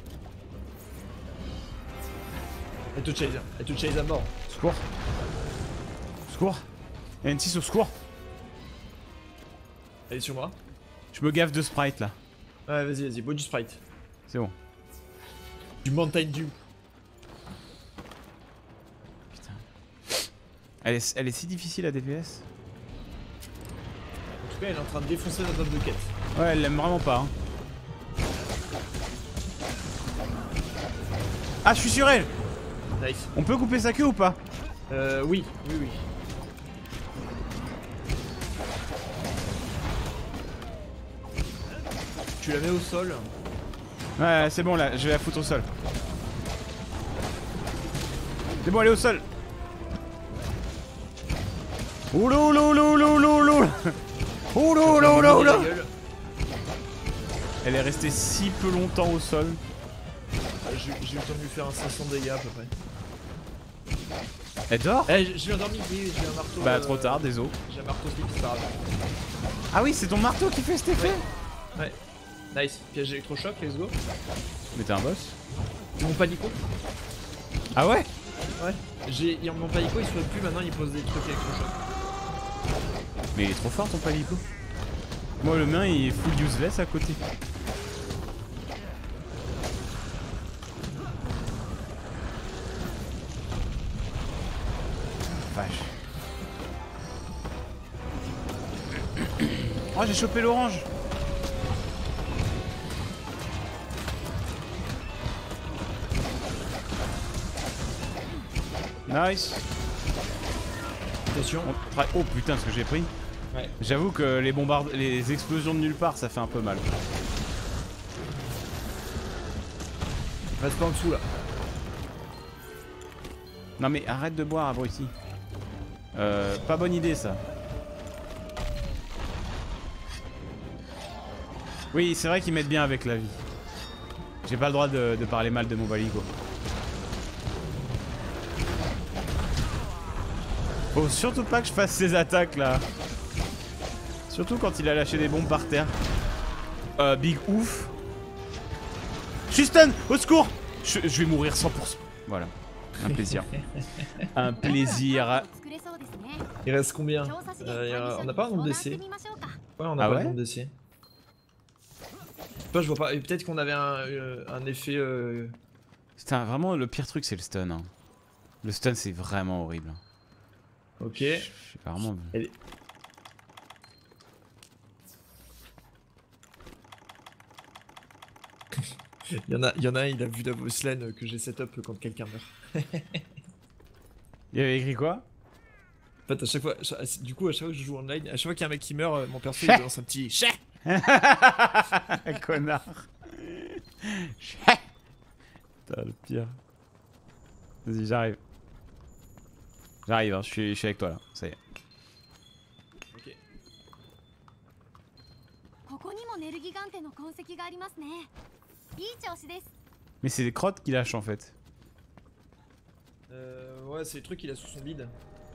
Elle te chase à mort. Secours. Secours. Il y a une 6 au secours. Elle est sur moi. Je me gaffe de sprite là. Ouais, vas-y, bois du sprite. C'est bon. Du Mountain Dew. Putain. Elle est si difficile à DPS. En tout cas, elle est en train de défoncer notre homme de quête. Ouais, elle l'aime vraiment pas. Hein. Ah, je suis sur elle! Nice. On peut couper sa queue ou pas? Oui. Tu la mets au sol. Ouais, c'est bon là, je vais la foutre au sol. C'est bon, elle est au sol. Oulou, Elle est restée si peu longtemps au sol. J'ai eu le temps de lui faire un 500 dégâts à peu près. Elle dort? Eh, j'ai endormi, oui, j'ai un marteau. Bah, trop tard, désolé. J'ai un marteau slip, c'est pas grave. Ah oui, c'est ton marteau qui fait cet effet? Ouais. Nice. Piège électrochoc, let's go. Mais t'es un boss? Mon panico. Ah ouais? Ouais. Mon panico, il se fait plus maintenant, il pose des trucs électrochoc. Mais il est trop fort ton palico. Moi, le mien, il est full useless à côté. Vache. Oh, j'ai chopé l'orange. Nice. Attention. Oh putain, ce que j'ai pris. Ouais. J'avoue que les explosions de nulle part, ça fait un peu mal. Reste pas en dessous là. Non mais arrête de boire, abruti. Pas bonne idée ça. Oui, c'est vrai qu'ils mettent bien avec la vie. J'ai pas le droit de parler mal de mon balico. Faut surtout pas que je fasse ces attaques là. Surtout quand il a lâché des bombes par terre. Big ouf. Je suis stun, au secours. Je vais mourir 100%. Voilà. Un plaisir. Un plaisir. Il reste combien? On n'a pas un nombre d'essais. Ouais, on a pas un nombre d'essais. Je vois pas. Et peut-être qu'on avait un effet. C'était vraiment le pire truc, c'est le stun. Hein. Le stun, c'est vraiment horrible. Ok. Je suis vraiment. Il y en a un, il a vu Davoslen que j'ai setup quand quelqu'un meurt. Il avait écrit quoi? En fait, à chaque fois, du coup, à chaque fois que je joue online, à chaque fois qu'il y a un mec qui meurt, mon perso il lance un petit chais. Connard. Chais. Putain, le pire. Vas-y, j'arrive. J'arrive, hein, je suis avec toi là, ça y est. Ok. ここにもネルギガンテの痕跡がありますね。いい調子です。 Mais c'est des crottes qui lâchent en fait. Ouais, c'est les trucs qu'il a sous son bide.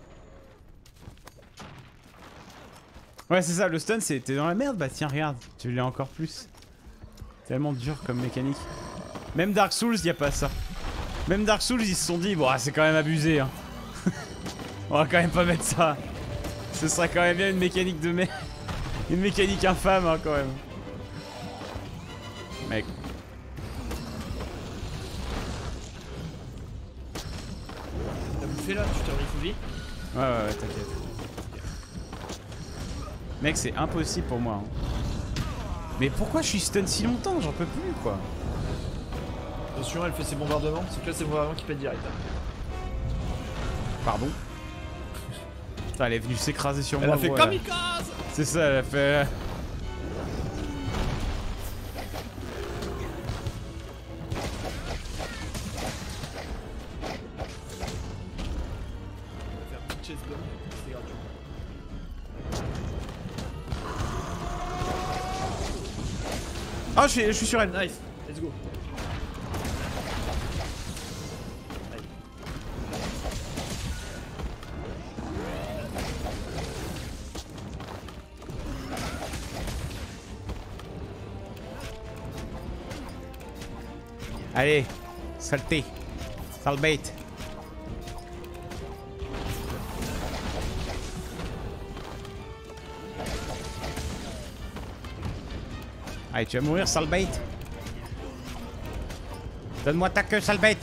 Ouais, c'est ça, le stun c'est t'es dans la merde, bah tiens, regarde, tu l'as encore plus. Tellement dur comme mécanique. Même Dark Souls, y a pas ça. Même Dark Souls, ils se sont dit, bon, c'est quand même abusé, hein. On va quand même pas mettre ça. Ce serait quand même bien une mécanique de merde. Une mécanique infâme, hein, quand même. Mec. T'as bouffé là, tu t'es remis full vie. Ouais, t'inquiète. Mec, c'est impossible pour moi. Hein. Mais pourquoi je suis stun si longtemps? J'en peux plus, quoi. Attention, elle fait ses bombardements. C'est que là, c'est le bombardement qui pète direct. Pardon. Putain, elle est venue s'écraser sur elle moi. Elle a fait kamikaze. C'est ça, elle a fait... Oh, je suis sur elle. Nice, let's go. Allez, saleté, sale bête. Allez, tu vas mourir, sale bête. Donne-moi ta queue, sale bête.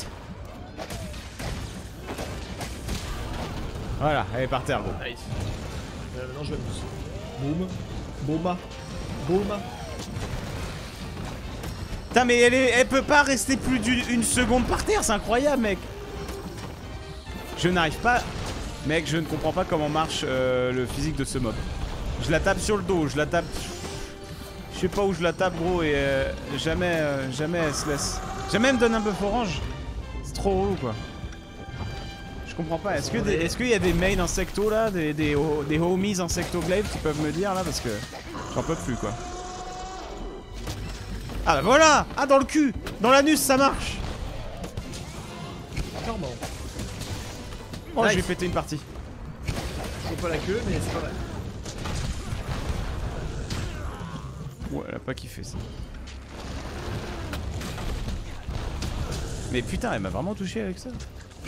Voilà, elle est par terre, gros. Nice. Maintenant, je vais pousse. Boum, bouma, bouma. Putain, mais elle peut pas rester plus d'une seconde par terre, c'est incroyable, mec. Je n'arrive pas. Mec, je ne comprends pas comment marche le physique de ce mob. Je la tape sur le dos, je la tape. Je sais pas où je la tape, gros, et jamais elle se laisse. Jamais elle me donne un buff orange. C'est trop relou, quoi. Je comprends pas. Est-ce qu'il y a des mains insecto là, des homies insectoglaive qui peuvent me dire là, parce que j'en peux plus, quoi. Ah bah voilà! Ah, dans le cul! Dans l'anus, ça marche! Clairement. Oh, nice. je vais péter une partie. Je vois pas la queue, mais c'est pas mal. Ouais, elle a pas kiffé ça. Mais putain, elle m'a vraiment touché avec ça.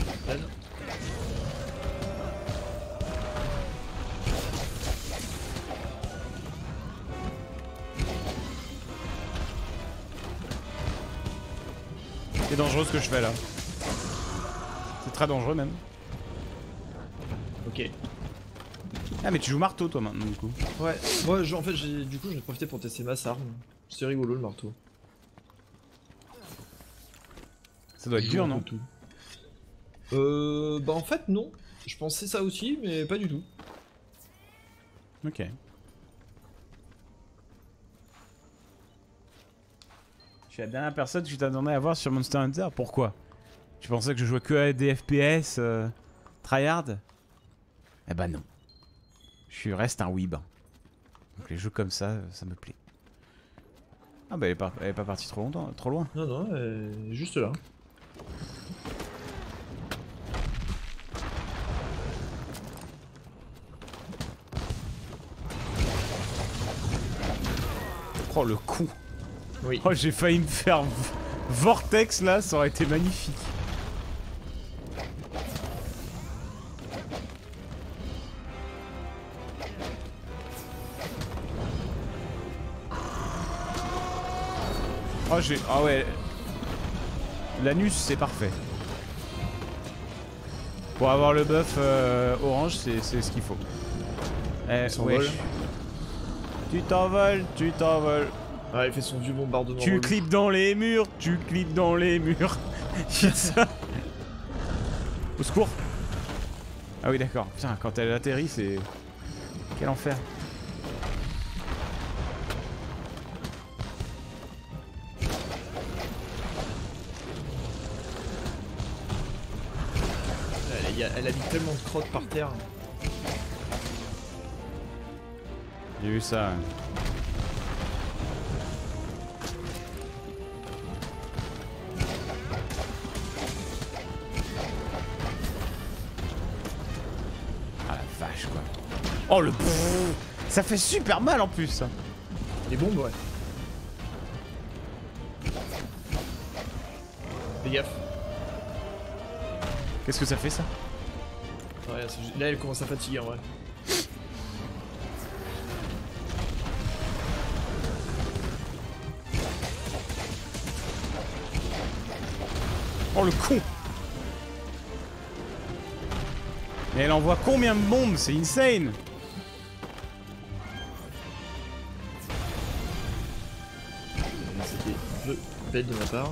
C'est dangereux ce que je fais là. C'est très dangereux même. Ok. Ah mais tu joues marteau toi maintenant du coup. Ouais, moi en fait du coup j'ai profité pour tester ma arme. C'est rigolo le marteau. Ça doit être dur non? Bah en fait non. Je pensais ça aussi mais pas du tout. Ok. Je suis la dernière personne que tu t'attendais à voir sur Monster Hunter. Pourquoi? Tu pensais que je jouais que à des FPS tryhard? Eh bah non. Je reste un weeb. Donc les jeux comme ça, ça me plaît. Ah bah elle est pas partie trop longtemps, trop loin. Non non, juste là. Oh le con. Oui. Oh j'ai failli me faire vortex là, ça aurait été magnifique. Oh j'ai... Ah ouais. L'anus c'est parfait. Pour avoir le buff orange c'est ce qu'il faut. Eh wesh. Tu t'envoles, tu t'envoles. Ah il fait son vieux bombardement. Tu clips dans les murs, tu clips dans les murs. Ça. Au secours. Ah oui d'accord. Putain quand elle atterrit c'est... Quel enfer. elle a mis tellement de crottes par terre. J'ai vu ça. Ah la vache quoi. Oh le... Ça fait super mal en plus ça. Les bombes, ouais. Fais gaffe. Qu'est-ce que ça fait ça? Ouais, là elle commence à fatiguer en vrai. Oh le con. Mais elle envoie combien de bombes? C'est insane. C'était un peu bête de ma part.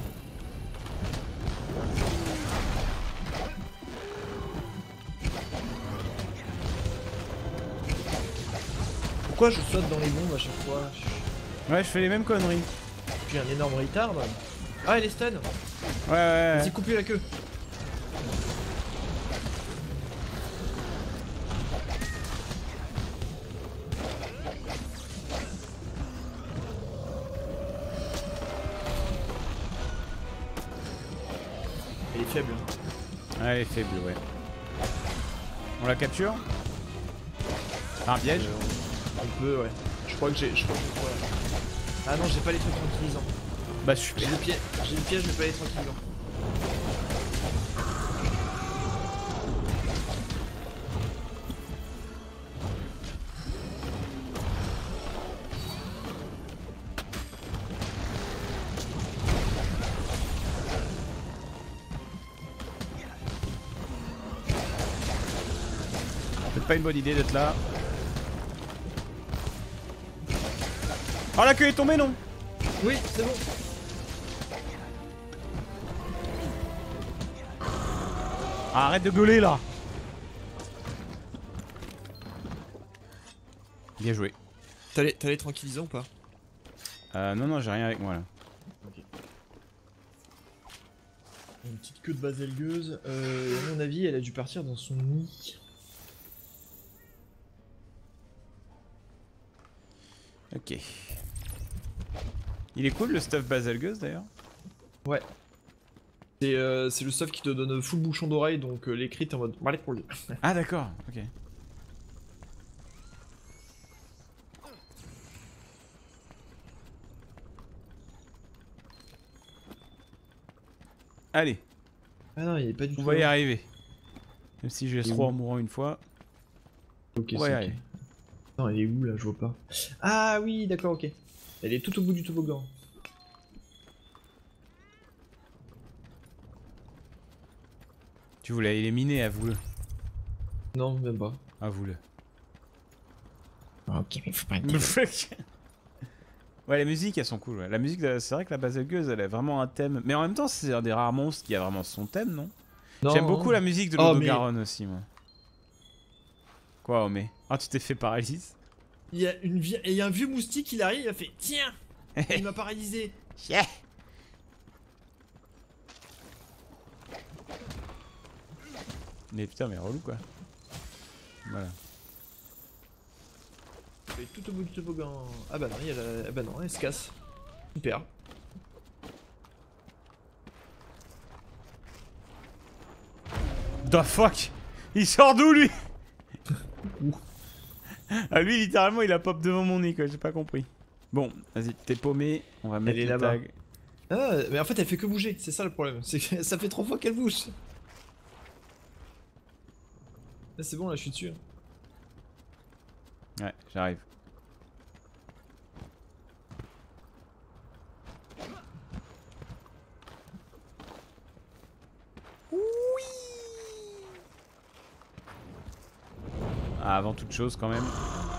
Pourquoi je saute dans les bombes à chaque fois? Ouais, je fais les mêmes conneries. J'ai un énorme retard. Ah, elle est stun. Ouais. Vas-y, coupe-lui la queue. Elle est faible. Ouais, elle est faible, ouais. On la capture? Un piège? On peut, ouais. Je crois que j'ai. Ah non, j'ai pas les trucs tranquillisants. Bah, je suis. J'ai le piège, mais pas les tranquillisants. C'est pas une bonne idée d'être là. Oh, la queue est tombée, non? Oui, c'est bon. Ah, arrête de gueuler là. Bien joué. T'as les tranquillisants ou pas? Non, j'ai rien avec moi là. Ok. Une petite queue de baselgueuse. À mon avis, elle a dû partir dans son nid. Ok. Il est cool le stuff baselgueuse d'ailleurs. Ouais. C'est le stuff qui te donne full bouchon d'oreille, donc les crits en mode... Ah d'accord, ok. Allez. Ah non, il est pas du tout... On va y arriver. Même si je laisse trop en mourant une fois. Ok, on va y arriver. Non, elle est où là? Je vois pas. Ah oui, d'accord, ok. Elle est tout au bout du toboggan. Tu voulais éliminer, avoue-le. Non, même pas. Avoue-le. Ok, mais faut pas... Ouais, les musiques elles sont cool. Ouais. La musique, c'est vrai que la baselgueuse elle a vraiment un thème. Mais en même temps, c'est un des rares monstres qui a vraiment son thème, non? J'aime beaucoup la musique de Lodogaron aussi, moi. Quoi, Omé? Ah, tu t'es fait paralyse? Il y a un vieux moustique, il arrive, il a fait tiens. Il m'a paralysé. Yeah. Mais putain, mais relou quoi. Voilà. Elle est tout au bout du toboggan. Ah bah non, ah bah non, elle se casse. Super. The fuck? Il sort d'où lui? Ah lui littéralement il a pop devant mon nez quoi, j'ai pas compris. Bon, vas-y, t'es paumé, on va mettre le tag. Ah, mais en fait elle fait que bouger, c'est ça le problème. C'est que ça fait 3 fois qu'elle bouge. Là c'est bon, là je suis dessus. Ouais, j'arrive. Ah, avant toute chose quand même.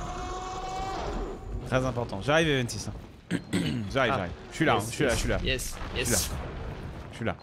Très important. J'arrive Eventis. J'arrive. Je suis là, Yes, je suis là. Yes, yes. Je suis là.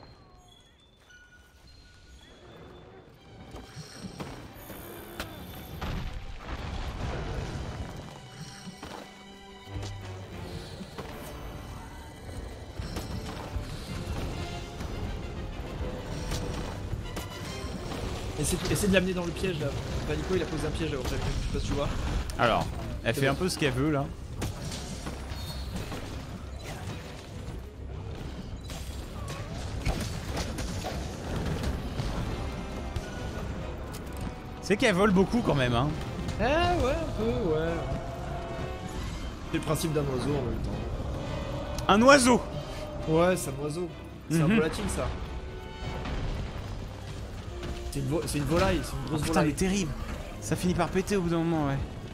Essaie de l'amener dans le piège là. Panico il a posé un piège là en fait, je sais pas si tu vois. Alors, elle fait un peu ce qu'elle veut là. C'est qu'elle vole beaucoup quand même, hein. Ouais, un peu, ouais. C'est le principe d'un oiseau en même temps. Un oiseau. Ouais, c'est un oiseau. C'est un volatile ça. C'est une volaille, c'est une grosse Putain, volaille. elle est terrible. Ça finit par péter au bout d'un moment, ouais.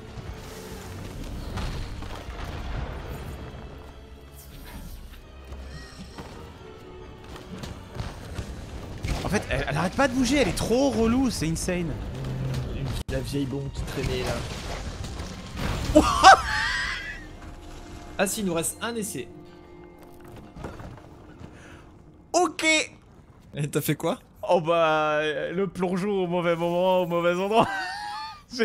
En fait, elle arrête pas de bouger, elle est trop relou, c'est insane. La vieille bombe qui traînait là. Ah si, il nous reste un essai. Ok. Et t'as fait quoi? Oh bah, le plongeon au mauvais moment, au mauvais endroit. je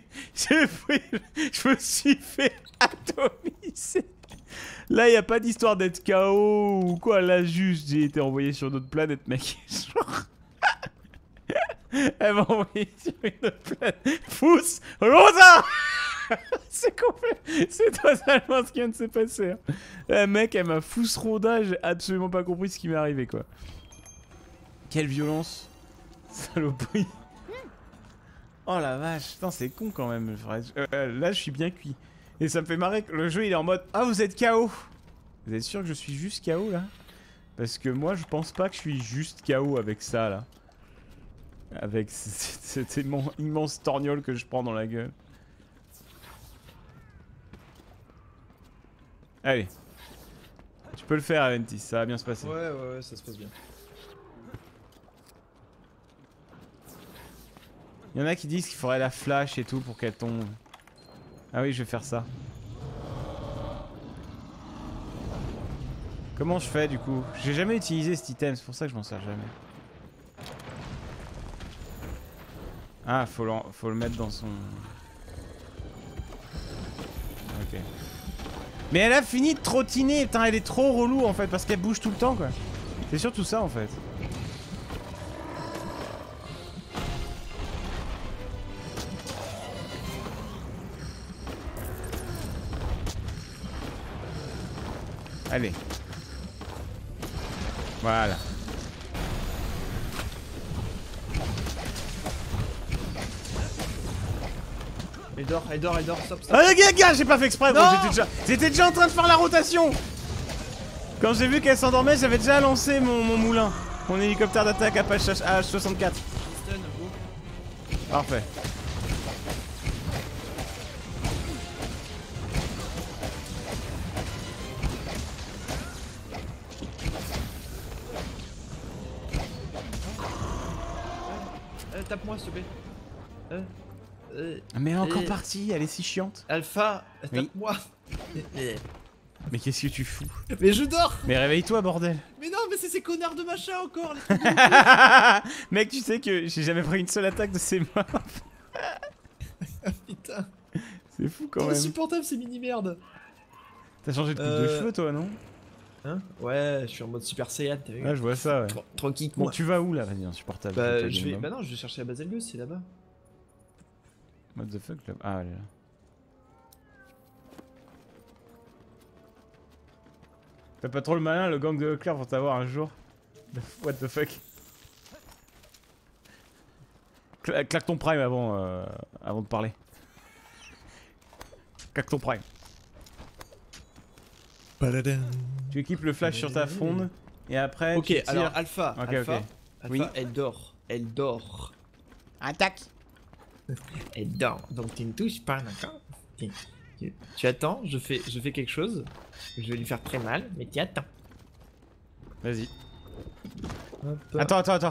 me suis fait atomiser. Là, y a pas d'histoire d'être KO ou quoi. Là, juste, j'ai été envoyé sur une autre planète, mec. Genre... Elle m'a envoyé sur une autre planète. Fous Rosa. C'est complet. C'est totalement ce qui vient de se passer. Hein. La mec, elle m'a fousse Roda. J'ai absolument pas compris ce qui m'est arrivé, quoi. Quelle violence. Saloperie. Oh la vache. Putain, c'est con quand même. Là, je suis bien cuit. Et ça me fait marrer que le jeu, il est en mode... Ah, vous êtes KO. Vous êtes sûr que je suis juste KO, là? Parce que moi, je pense pas que je suis juste KO avec ça, là. Avec cet immense torgnole que je prends dans la gueule. Allez. Tu peux le faire, Aventis, ça va bien se passer. Ouais, ça se passe bien. Il y en a qui disent qu'il faudrait la flash et tout pour qu'elle tombe. Ah oui, je vais faire ça. Comment je fais du coup? J'ai jamais utilisé cet item, c'est pour ça que je m'en sers jamais. Ah, faut le mettre dans son... Ok. Mais elle a fini de trottiner, putain, elle est trop relou en fait, parce qu'elle bouge tout le temps quoi. C'est surtout ça en fait. Allez. Voilà. Elle dort, stop. Ah gars, j'ai pas fait exprès, gros, j'étais déjà en train de faire la rotation. Quand j'ai vu qu'elle s'endormait, j'avais déjà lancé mon moulin. Mon hélicoptère d'attaque Apache H64. Parfait. Tape-moi s'il te plaît. Mais elle est encore partie, elle est si chiante. Alpha, tape-moi. Mais qu'est-ce que tu fous? Mais je dors. Mais réveille-toi, bordel. Mais non, mais c'est ces connards de machin encore. Mec, tu sais que j'ai jamais pris une seule attaque de ces mobs. Putain. C'est fou quand C'est même. insupportable ces mini-merdes. T'as changé de coupe de cheveux toi, non? Hein? Ouais, je suis en mode Super Saiyan, t'as vu? Ah, je vois ça, ouais. Tranquille. Bon, tu vas où là? Vas-y, insupportable. Bah, non, je vais chercher la Baselgeuse, c'est là-bas. What the fuck là? Ah, elle est là. T'as pas trop le malin, le gang de Leclerc pour t'avoir un jour. What the fuck? Claque ton prime avant de parler. Claque ton prime. Tu équipes le flash sur ta fronde et après ok, tu tires... alors Alpha, Alpha, oui. Elle dort. Attaque. Elle dort, donc tu ne touches pas, d'accord? Tu attends, je fais quelque chose. Je vais lui faire très mal, mais tu attends. Vas-y. Attends.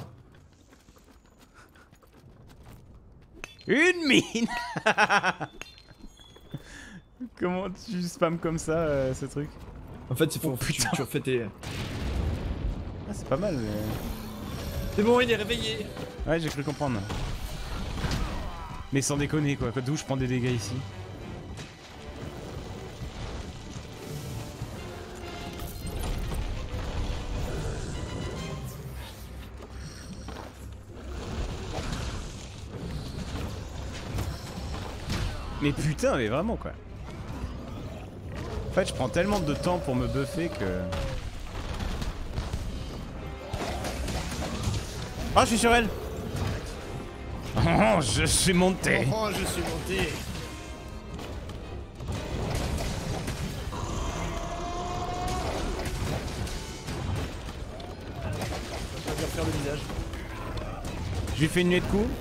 Une mine. Comment tu spams comme ça ce truc? En fait, c'est tu refais tes... Ah, c'est pas mal, mais... C'est bon, il est réveillé. Ouais, j'ai cru comprendre. Mais sans déconner, quoi. D'où je prends des dégâts ici? Mais putain, mais vraiment quoi. En fait, je prends tellement de temps pour me buffer que... Oh, je suis sur elle. Oh, je suis monté. Oh, je suis monté. Je vais refaire le visage. Je lui fais une nuée de coups.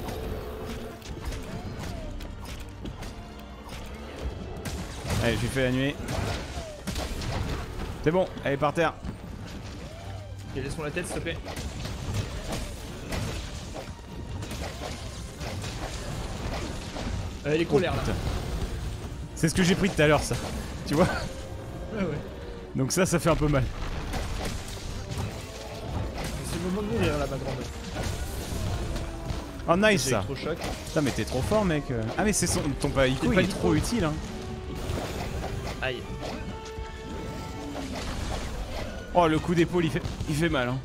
Allez, je lui fais la nuée. C'est bon, elle est par terre. Ok, laisse-moi la tête s'il te plaît. Elle est colère là. C'est ce que j'ai pris tout à l'heure ça. Tu vois? Ouais ouais. Donc ça fait un peu mal. C'est le moment de mourir là ma grande. Oh nice ça. Trop choc. Putain mais t'es trop fort mec. Ah mais c'est ton Palico il est trop utile hein. Aïe. Oh le coup d'épaule il fait mal hein.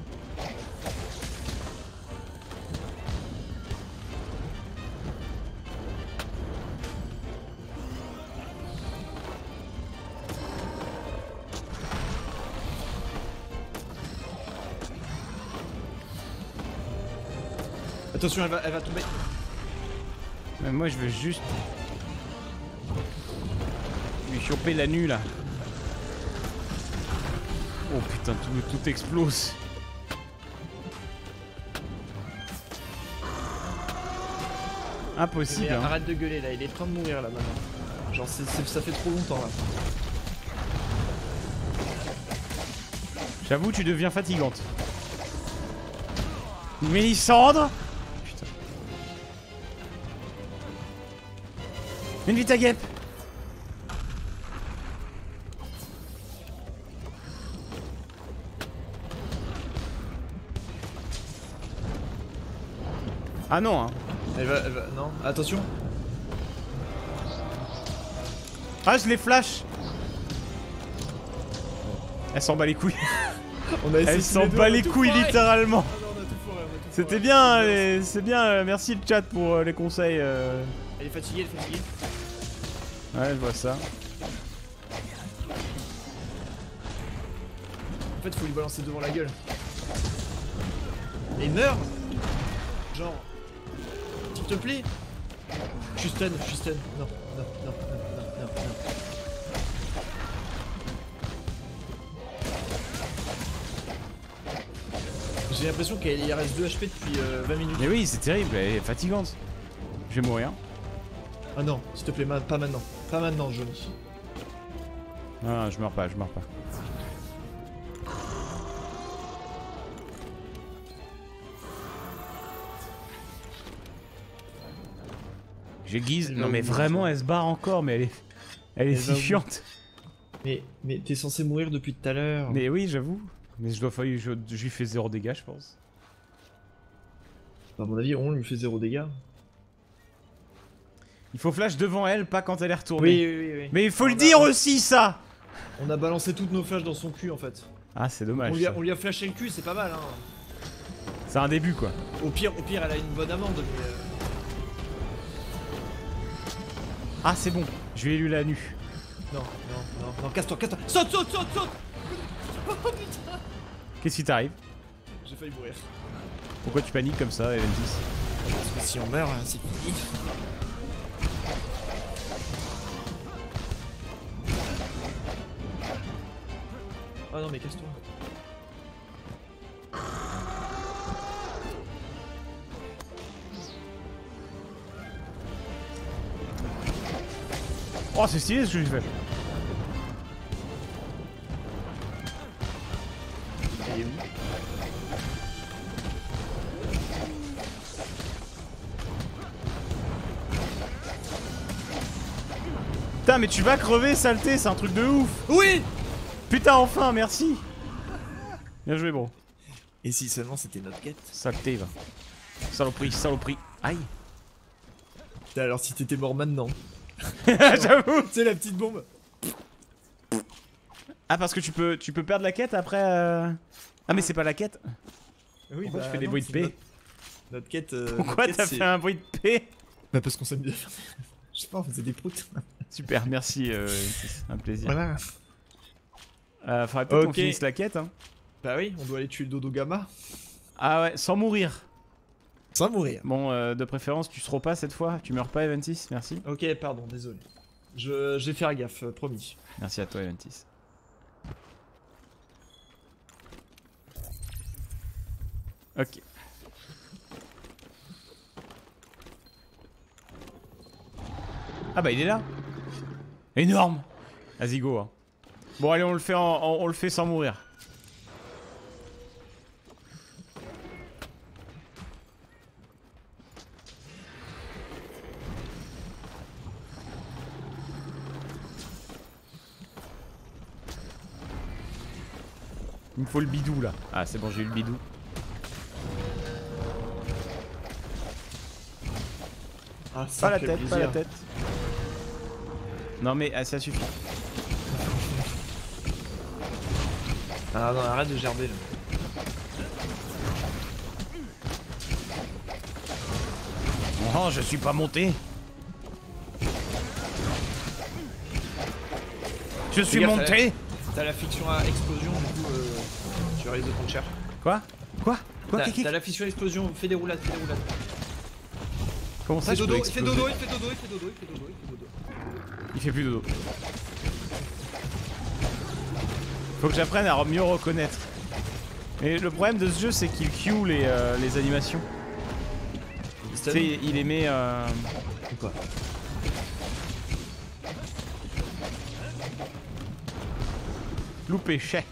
Attention, elle va tomber. Mais moi je veux juste lui choper la nuit là. Oh putain, tout explose. Impossible. Hein. Arrête de gueuler là, il est en train de mourir là maintenant. Genre ça fait trop longtemps là. J'avoue, tu deviens fatigante. Mélissandre. Putain. Une vite à guêpe. Ah non hein. Elle va... Non, attention. Ah je les flash. Elle s'en bat les couilles. Elle s'en bat les couilles littéralement. C'était bien, c'est bien, merci le chat pour les conseils. Elle est fatiguée, elle est fatiguée. Ouais je vois ça. En fait faut lui balancer devant la gueule. Et il meurt. Genre... S'il te plaît. Je suis stun. Non. J'ai l'impression qu'il reste 2 HP depuis 20 minutes. Mais oui, c'est terrible, elle est fatigante. Je vais mourir. Ah non, s'il te plaît, pas maintenant. Pas maintenant, Johnny. Non, je meurs pas. J'aiguise. Non mais vraiment, elle se barre encore, mais elle est si chiante. Mais t'es censé mourir depuis tout à l'heure. Mais oui, j'avoue. Mais je lui fais 0 dégâts, je pense. À mon avis, on lui fait 0 dégâts. Il faut flash devant elle, pas quand elle est retournée. Oui. Mais il faut le dire aussi, ça. On a balancé toutes nos flashs dans son cul, en fait. Ah, c'est dommage. On lui a flashé le cul, c'est pas mal, hein. C'est un début, quoi. Au pire, elle a une bonne amende, mais... Ah, c'est bon. Je lui ai lu la nuit. Non, casse-toi. Saute. Oh putain. Qu'est-ce qui t'arrive? J'ai failli mourir. Pourquoi tu paniques comme ça, Eventis? Parce que si on meurt, c'est fini. Ah non mais casse-toi. Oh, c'est stylé ce que j'ai fait. Elle est où? Putain, mais tu vas crever, saleté, c'est un truc de ouf. Oui. Putain, enfin, merci. Bien joué, bro. Et si seulement c'était notre quête? Saleté, va. Saloperie. Aïe. Putain, alors si t'étais mort maintenant. J'avoue. C'est la petite bombe. Ah, parce que tu peux perdre la quête après. Ah, mais c'est pas la quête. Oui, pourquoi je fais des bruits de paix? Notre quête. Pourquoi t'as fait un bruit de paix? Bah parce qu'on s'aime bien faire. Je sais pas, on faisait des proutes. Super, merci, c'est un plaisir. Voilà. Faudrait peut-être qu'on Ok. finisse la quête, hein. Bah oui, on doit aller tuer le dodo gamma. Ah ouais, sans mourir. Sans mourir. Bon, de préférence, tu seras pas cette fois. Tu meurs pas, Eventis, merci. Ok, pardon, désolé. Je vais faire gaffe, promis. Merci à toi, Eventis. Ok. Ah bah il est là. Énorme. Vas-y go. Hein. Bon allez on le fait on le fait sans mourir. Il me faut le bidou là. Ah c'est bon j'ai eu le bidou. Ah, ça Pas la fait tête, plaisir. pas la tête. Non mais ah, ça suffit. Ah non, arrête de gerber là. Oh je suis pas monté. Je suis Fais gaffe, monté. T'as la fiction à explosion, du coup, tu risques de prendre cher. Quoi? Quoi? Quoi? T'as la fiction à explosion, fais des roulades, fais des roulades. Comment ça Fais je peux dodo, il fait exploser dodo, il fait dodo, il fait dodo, il fait dodo, il fait dodo. Il fait plus dodo. Faut que j'apprenne à mieux reconnaître. Mais le problème de ce jeu c'est qu'il cue les animations. Tu sais, il émet Quoi? loupé chais.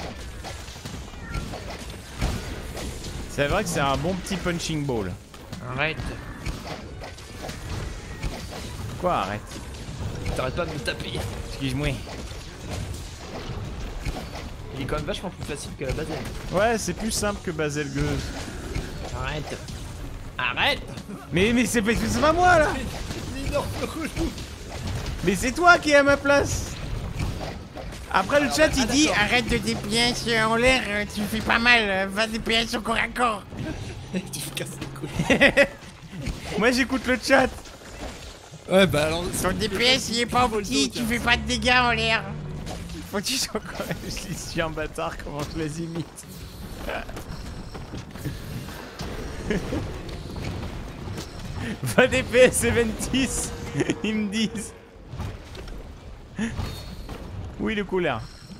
C'est vrai que c'est un bon petit punching ball. Arrête. Quoi arrête? T'arrêtes pas de me taper. Excuse-moi. Il est quand même vachement plus facile que la Basel. Ouais c'est plus simple que Baselgeuse. Arrête. Arrête. Mais c'est pas moi là. L'énorme relou. Mais c'est toi qui es à ma place. Après le chat il dit Arrête de DPS en l'air, tu fais pas mal, va DPS au corps à corps. Tu fais casser les couilles. moi j'écoute le chat. Ouais bah alors... Ton DPS il est pas petit, tu fais pas de dégâts en l'air. Faut que tu sois quand même. Je suis un bâtard, comment je les imite. Va DPS Eventis. Ils me disent. Oui le colère.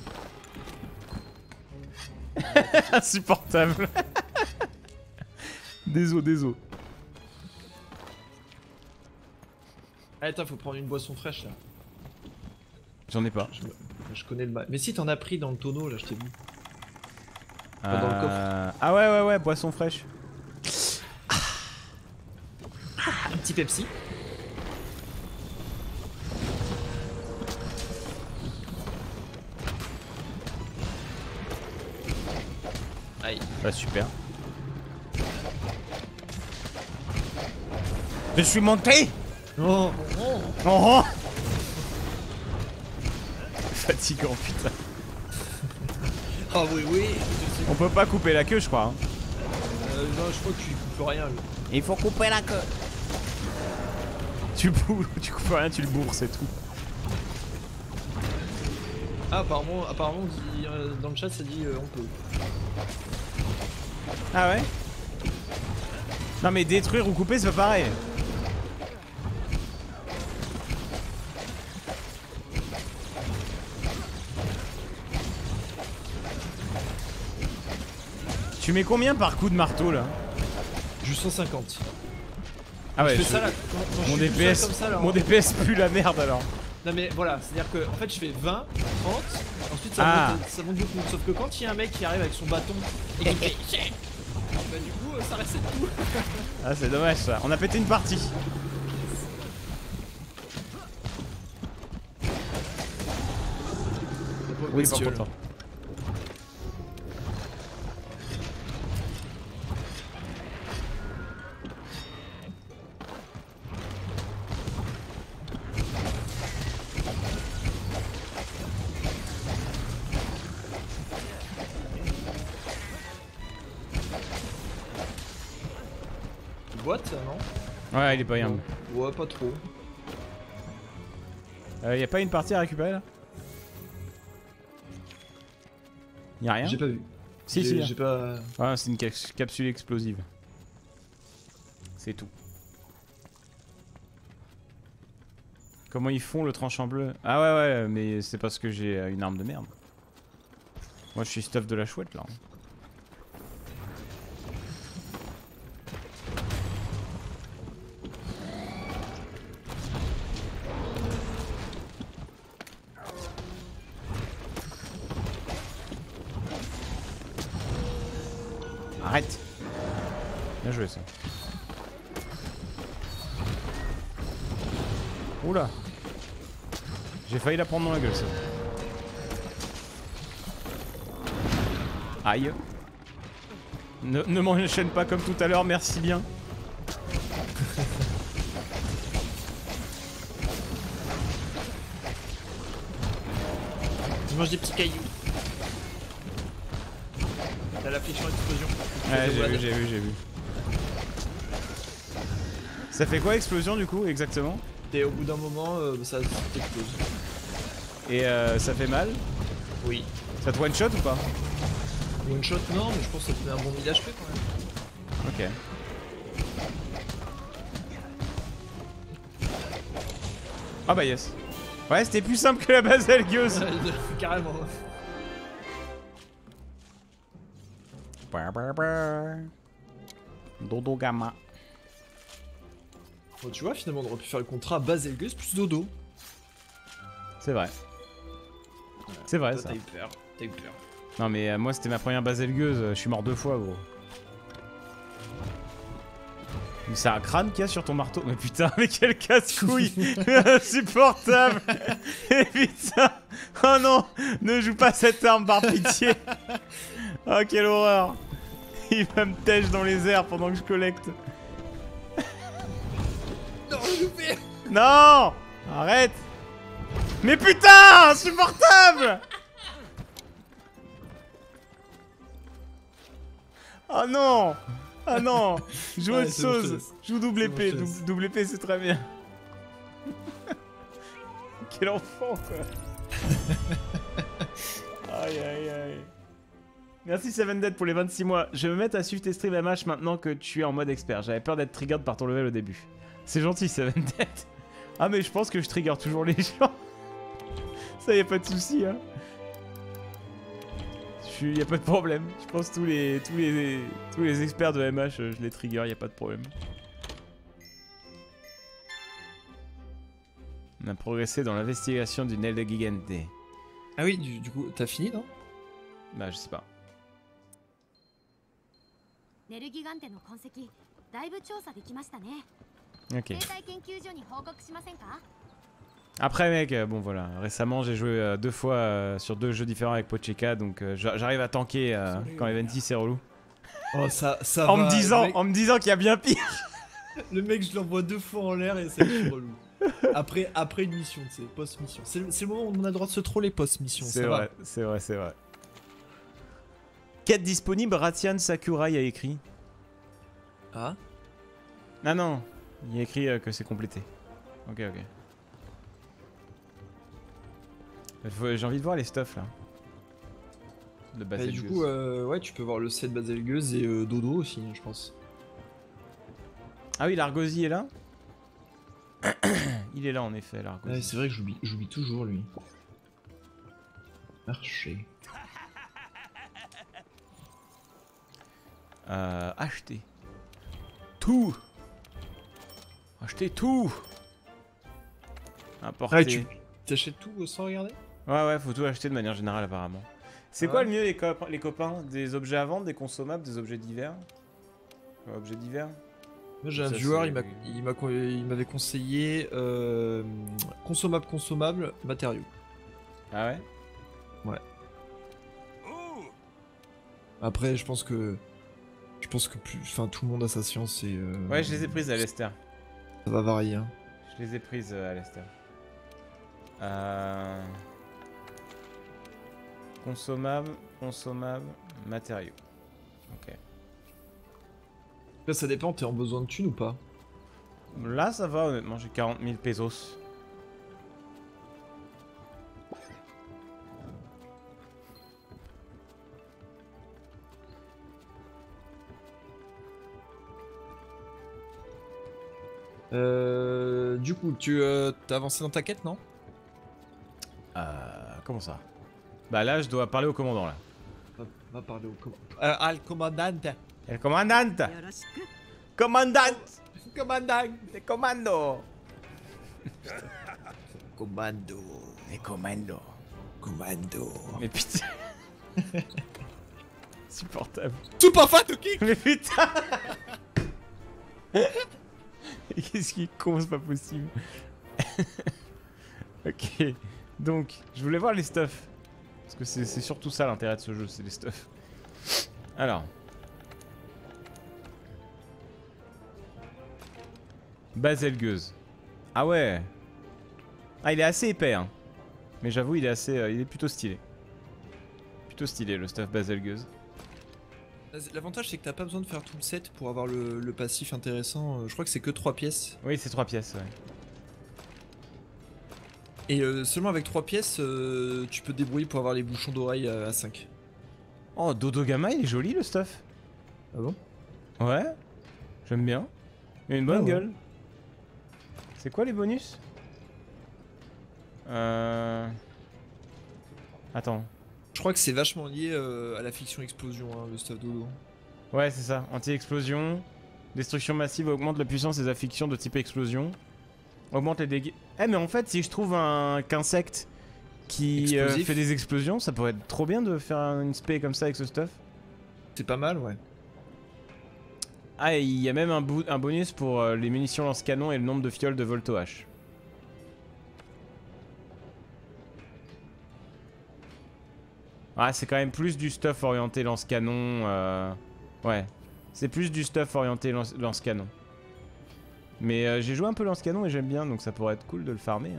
Insupportable. Désolé. Attends, faut prendre une boisson fraîche là. J'en ai pas. Je connais le mal. Mais si t'en as pris dans le tonneau là, je t'ai vu. Pas dans le coffre. Ah ouais, boisson fraîche. Un petit Pepsi. Aïe. Bah super. Je suis monté. Oh. Oh. Fatigant putain. Ah oui, oui. On peut pas couper la queue je crois. Hein. Non, je crois que tu coupes rien. Lui. Il faut couper la queue. Tu coupes rien, tu le bourres, c'est tout. Ah, apparemment dit, dans le chat, ça dit on peut. Ah ouais? Non mais détruire ou couper c'est pas pareil. Tu mets combien par coup de marteau là? Juste 150. Ah ouais, je fais ça là. Quand mon je suis tout seul DPS, comme ça, là, mon DPS pue la merde alors. Non mais voilà, c'est-à-dire que en fait je fais 20, 30, ensuite ça monte beaucoup. Sauf que quand il y a un mec qui arrive avec son bâton et qui fait bah du coup ça reste tout. Ah c'est dommage ça, on a pété une partie. Oui, pas content. Boîte ça non? Ouais il est pas bien. Ouais pas trop. Y a pas une partie à récupérer là? Y'a rien? J'ai pas vu. Si, si. J'ai pas. Ah, c'est une capsule explosive. C'est tout. Comment ils font le tranchant bleu? Ah ouais, ouais, mais c'est parce que j'ai une arme de merde. Moi, je suis stuff de la chouette là. Arrête! Bien joué ça. Oula! J'ai failli la prendre dans la gueule ça. Aïe! Ne m'enchaîne pas comme tout à l'heure, merci bien. Je mange des petits cailloux. T'as la friction explosion. Ouais, j'ai vu. Ça fait quoi explosion du coup exactement? Et au bout d'un moment, ça explose. Et ça fait mal? Oui. Ça te one shot ou pas? One shot non, mais je pense que ça te met un bon 1000 HP quand même. Ok. Ah bah yes. Ouais, c'était plus simple que la baselgueuse. Carrément. Dodo gamma. Bon, tu vois, finalement, on aurait pu faire le contrat baselgueuse plus dodo. C'est vrai. C'est vrai ça. T'as eu peur. T'as eu peur. Non mais moi c'était ma première baselgueuse, je suis mort 2 fois gros. Mais c'est un crâne qu'il y a sur ton marteau. Mais putain, mais quel casse-couille. Insupportable. Et putain. Oh non, ne joue pas cette arme par pitié. Oh quelle horreur. Il va me tèche dans les airs pendant que je collecte. Non, loupé. Non. Arrête. Mais putain, insupportable. Oh non. Ah non. Joue autre chose. Joue double épée. Double épée c'est très bien. Quel enfant quoi. Aïe aïe aïe. Merci Seven Dead pour les 26 mois. Je vais me mettre à suivre tes streams MH maintenant que tu es en mode expert. J'avais peur d'être triggered par ton level au début. C'est gentil Seven Dead. Ah mais je pense que je trigger toujours les gens. Ça y a pas de souci hein. Y a pas de problème. Je pense tous les experts de MH, je les trigger, y a pas de problème. On a progressé dans l'investigation du Nel de Gigante. Ah oui, du coup, t'as fini non? Bah je sais pas. Ok. Après mec, bon voilà, récemment j'ai joué 2 fois sur 2 jeux différents avec Pocheka, donc j'arrive à tanker quand Eventy c'est relou. Oh ça en va, me disant qu'il y a bien pire. Le mec je l'envoie 2 fois en l'air et c'est relou. Après une mission, tu sais, post-mission. C'est le moment où on a le droit de se troller post-mission, c'est vrai, c'est vrai, c'est vrai. Quête disponible, Ratian Sakurai a écrit. Ah? Ah non, il a écrit que c'est complété. Ok, ok. J'ai envie de voir les stuffs là. De baselgueuse. Du coup, ouais, tu peux voir le set baselgueuse et Dodo aussi, je pense. Ah oui, l'Argosy est là. Il est là en effet, l'Argosy. Ouais, c'est vrai que j'oublie toujours lui. Marché. Acheter. Tout. Acheter tout. Importer. Ah, tu t'achètes tout sans regarder? Ouais, faut tout acheter de manière générale apparemment. C'est quoi le mieux les copains? Des objets à vendre, des consommables, des objets divers? Objets divers? Moi j'ai un viewer, il m'avait conseillé consommable, matériaux. Ah ouais? Ouais. Après je pense que plus, enfin tout le monde a sa science et ouais, je les ai prises à Lester. Ça va varier hein. Je les ai prises à Lester. Consommable, matériaux. Ok. Là ça dépend, t'es en besoin de thunes ou pas? Là ça va honnêtement, j'ai 40 000 pesos. Du coup, tu t'as avancé dans ta quête, non? Comment ça? Bah là, je dois parler au commandant, là. Va parler au commandant. Le commandante. El commandante! Commandante! Commandant. Les commandos! Commando. Les commandos. Commando. Mais putain! Supportable. Super fat, ok? Mais putain! Qu'est-ce qui est con, c'est pas possible. Ok, donc, je voulais voir les stuffs. Parce que c'est surtout ça l'intérêt de ce jeu, c'est les stuffs. Alors. Baselgeuse. Ah ouais. Ah, il est assez épais, hein. Mais j'avoue, il est plutôt stylé. Plutôt stylé, le stuff Baselgeuse. L'avantage, c'est que t'as pas besoin de faire tout le set pour avoir le passif intéressant. Je crois que c'est que 3 pièces. Oui, c'est 3 pièces, ouais. Et seulement avec 3 pièces, tu peux te débrouiller pour avoir les bouchons d'oreille à 5. Oh, Dodogama, il est joli, le stuff. Ah bon? Ouais. J'aime bien. Il a une bonne Ah ouais. gueule. C'est quoi les bonus? Attends. Je crois que c'est vachement lié à la fiction explosion, hein, le stuff dodo. Ouais, c'est ça. Anti-explosion. Destruction massive augmente la puissance des afflictions de type explosion. Augmente les dégâts. Eh, mais en fait, si je trouve qu'insecte qui fait des explosions, ça pourrait être trop bien de faire une spé comme ça avec ce stuff. C'est pas mal, ouais. Ah, et il y a même un bonus pour les munitions lance-canon et le nombre de fioles de Volto-H. Ah, c'est quand même plus du stuff orienté lance-canon. Ouais, c'est plus du stuff orienté lance-canon. Mais j'ai joué un peu lance-canon et j'aime bien, donc ça pourrait être cool de le farmer.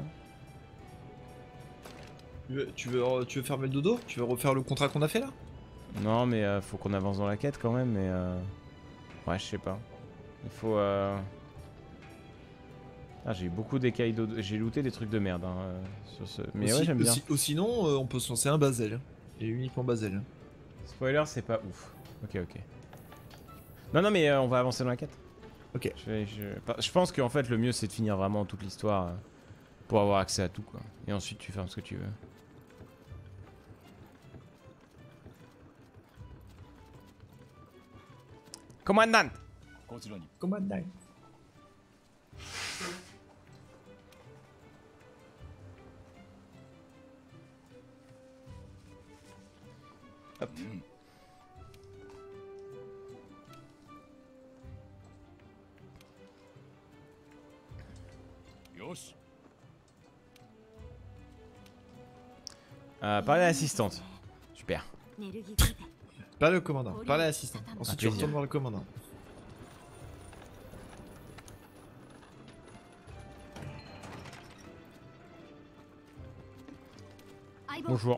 Hein. Tu veux fermer le dodo? Tu veux refaire le contrat qu'on a fait là? Non, mais faut qu'on avance dans la quête quand même, mais ouais, je sais pas. Il faut... Ah, j'ai eu beaucoup d'écailles d'eau... J'ai looté des trucs de merde, hein, sur ce... Mais ouais, j'aime bien. Sinon, on peut se lancer un Basel. Et uniquement Basel. Spoiler, c'est pas ouf. Ok, ok. Non, mais on va avancer dans la quête. Ok. Je pense qu'en fait, le mieux, c'est de finir vraiment toute l'histoire pour avoir accès à tout, quoi. Et ensuite, tu fermes ce que tu veux. Commandant! Commandant. Hop. Parler à l'assistante. Super. Parlez au commandant, parlez à l'assistant. Ensuite tu retournes voir le commandant. Bonjour.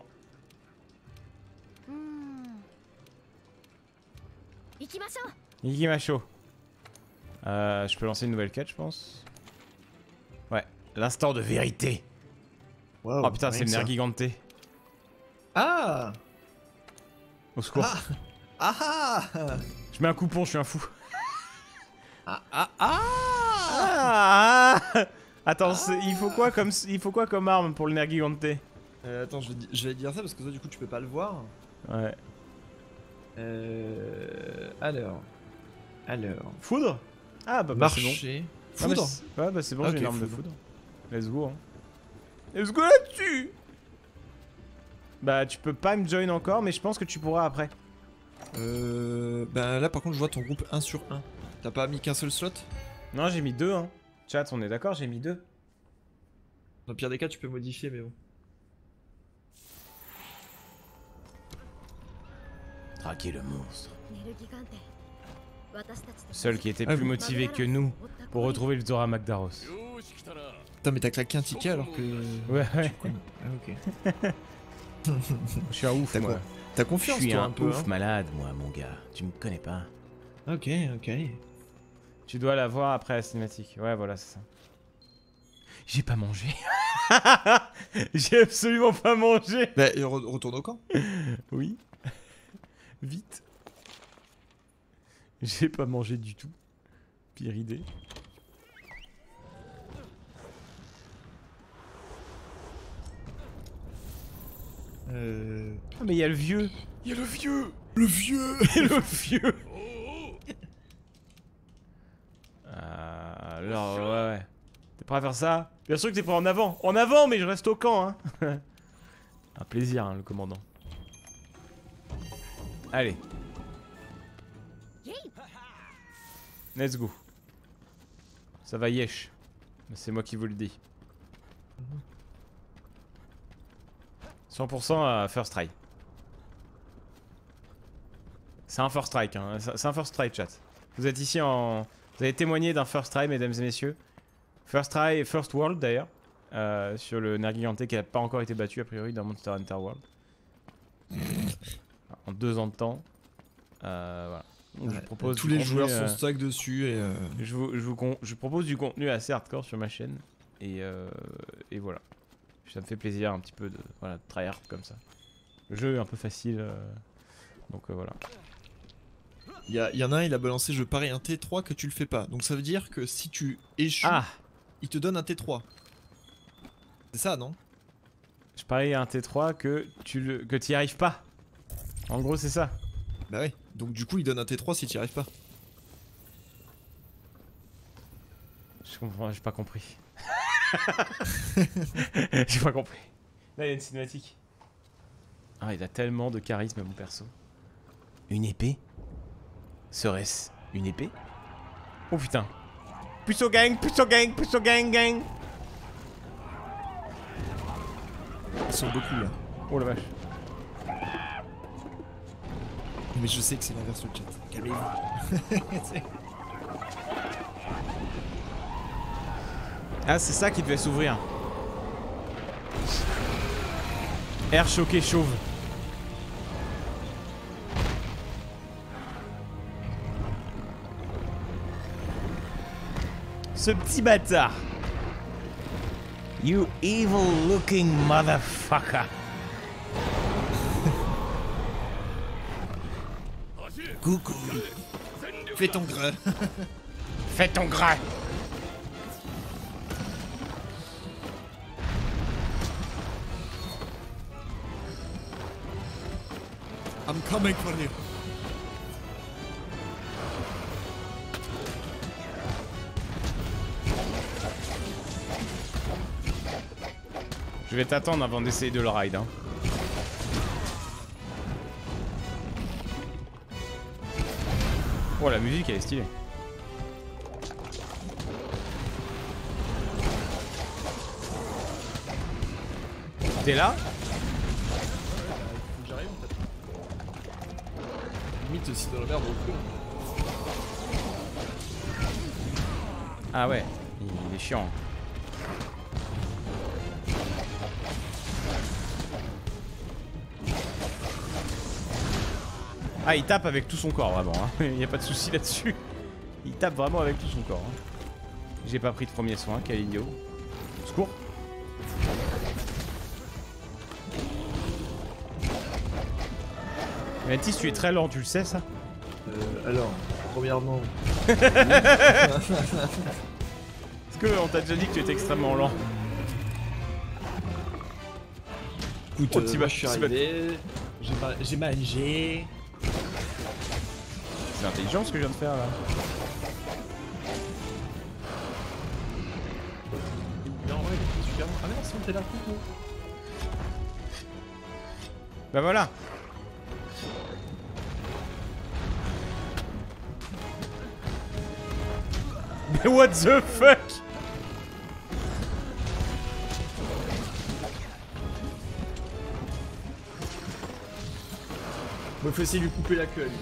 Ikimacho. Je peux lancer une nouvelle quête, je pense. Ouais, l'instant de vérité. Wow, oh putain, c'est le Nergigante. Ah! Au secours. Ah! Je mets un coupon, je suis un fou. Attends, il faut quoi comme arme pour le Nergigante? Attends, je vais dire ça parce que toi du coup tu peux pas le voir. Ouais. Alors. Foudre? Ah bah marcher. C'est bon. Foudre? Ouais bah c'est bon, okay, j'ai une arme de foudre. foudre. Let's go, hein. Let's go là-dessus! Bah tu peux pas me join encore, mais je pense que tu pourras après. Bah là par contre je vois ton groupe 1 sur 1. T'as pas mis qu'un seul slot? Non, j'ai mis 2, hein. Chat, on est d'accord, j'ai mis 2. Dans le pire des cas tu peux modifier mais bon. Traquer le monstre. Seul qui était plus motivé que nous pour retrouver le Zora Magdaros. Putain mais t'as claqué un ticket alors que... Ouais. Ah ok. Je suis un ouf, moi. T'as confiance, toi, un peu. Je suis un peu, ouf hein. malade, moi, mon gars. Tu me connais pas. Ok. Tu dois la voir après la cinématique. Ouais, voilà, c'est ça. J'ai pas mangé. J'ai absolument pas mangé. Bah, retourne au camp. Oui. Vite. J'ai pas mangé du tout. Pire idée. Ah mais il y a le vieux. Il y a le vieux. Le vieux. Le vieux. Alors ouais. T'es prêt à faire ça? Bien sûr que t'es prêt en avant. En avant, mais je reste au camp, hein. Un plaisir, hein, le commandant. Allez. Let's go. Ça va yesh. C'est moi qui vous le dis. 100% à first try. C'est un first strike, hein. C'est un first try, chat. Vous êtes ici en... Vous avez témoigné d'un first try, mesdames et messieurs. First try et first world d'ailleurs. Sur le Nergigante qui n'a pas encore été battu a priori dans Monster Hunter World. En 2 ans de temps. Voilà. Donc, je propose tous les joueurs sont stack dessus et je propose du contenu assez hardcore sur ma chaîne. Et voilà. Ça me fait plaisir un petit peu de tryhard comme ça. Le jeu est un peu facile. Donc voilà. Il y en a un, il a balancé je parie un T3 que tu le fais pas. Donc ça veut dire que si tu échoues, il te donne un T3. C'est ça, non? Je parie un T3 que t'y arrives pas. En gros, c'est ça. Bah ouais. Donc du coup, il donne un T3 si t'y arrives pas. Je comprends, j'ai pas compris. J'ai pas compris. Là, il y a une cinématique. Ah, il a tellement de charisme, mon perso. Une épée? Serait-ce une épée? Oh putain. Puceau gang, puceau gang, puceau gang, gang. Ils sont beaucoup là. Oh la vache. Mais je sais que c'est l'inverse du chat. Calmez-vous. Ah, c'est ça qui devait s'ouvrir. Air choqué chauve. Ce petit bâtard. You evil looking motherfucker. Coucou. Fais ton gras. Fais ton gras. I'm coming for you. Je vais t'attendre avant d'essayer de le ride, hein. Oh, la musique elle est stylée. T'es là? J'arrive en fait. Limite aussi dans la merde au feu. Ah ouais, il est chiant. Ah, il tape avec tout son corps, vraiment. Hein. Il n'y a pas de souci là-dessus. Il tape vraiment avec tout son corps. Hein. J'ai pas pris de premier soin, quel idiot. Secours. Mantis, tu es très lent, tu le sais ça? Alors, premièrement... Est-ce qu'on t'a déjà dit que tu étais extrêmement lent? Écoute, moi, je suis arrivé, j'ai mangé... C'est intelligent ce que je viens de faire là. Non, ouais, il est super bon. Ah mais non, c'est bon, t'es là, coucou. Bah voilà. Mais what the fuck? Moi, il faut essayer de lui couper la queue à lui.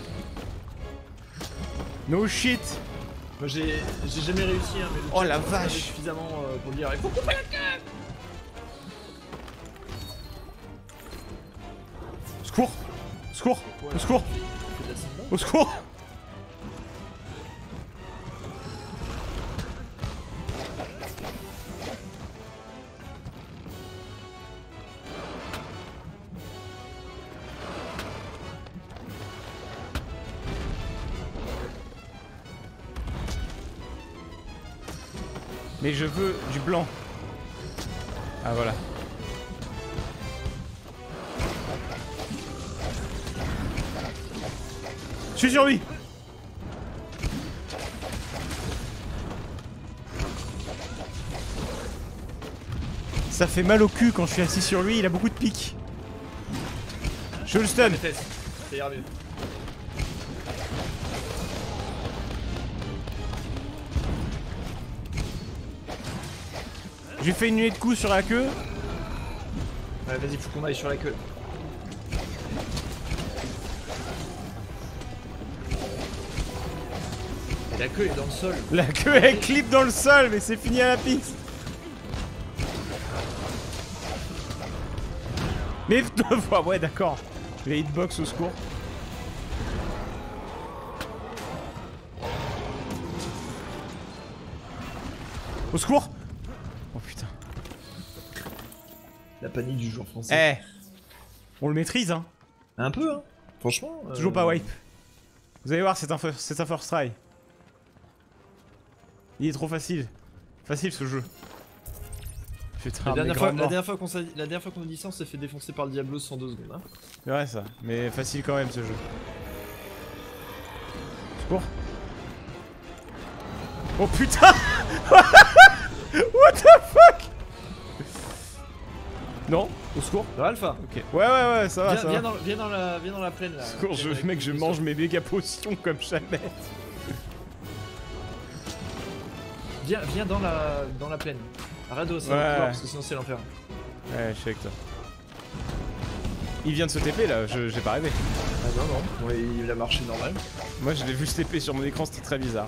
No shit. Moi j'ai jamais réussi hein, mais le oh la chat, vache suffisamment pour le dire il faut couper la queue. Secours. Secours. Au secours. Au secours. Mais je veux du blanc. Ah voilà. suis sur lui. Ça fait mal au cul quand je suis assis sur lui, il a beaucoup de pics. Je le stun. Ça ira mieux. J'ai fait une nuée de coups sur la queue. Ouais, vas-y, faut qu'on aille sur la queue. Et la queue est dans le sol. La queue elle clip dans le sol, mais c'est fini à la piste. Mais deux fois, ouais d'accord. Les hitbox au secours. Au secours. Oh putain. La panique du joueur français. Eh, on le maîtrise hein. Un peu hein. Franchement. Toujours pas wipe. Vous allez voir, c'est un first try. Il est trop facile. Facile ce jeu. Putain, la dernière fois qu'on a dit ça, on s'est fait défoncer par le Diablo en 2 secondes. Hein. C'est vrai ça, mais facile quand même ce jeu. Secours. Oh putain. What the fuck. Non, au secours. Dans Alpha. Ok. Ouais, ça va, ça va. Viens dans la plaine là. Secours, mec, je mange mes méga potions comme jamais. Viens dans la plaine. Arrête de rester parce que sinon c'est l'enfer. Ouais, je suis avec toi. Il vient de se TP là, j'ai pas rêvé. Ah non, ouais, il a marché normal. Moi je l'ai vu se TP sur mon écran, c'était très bizarre.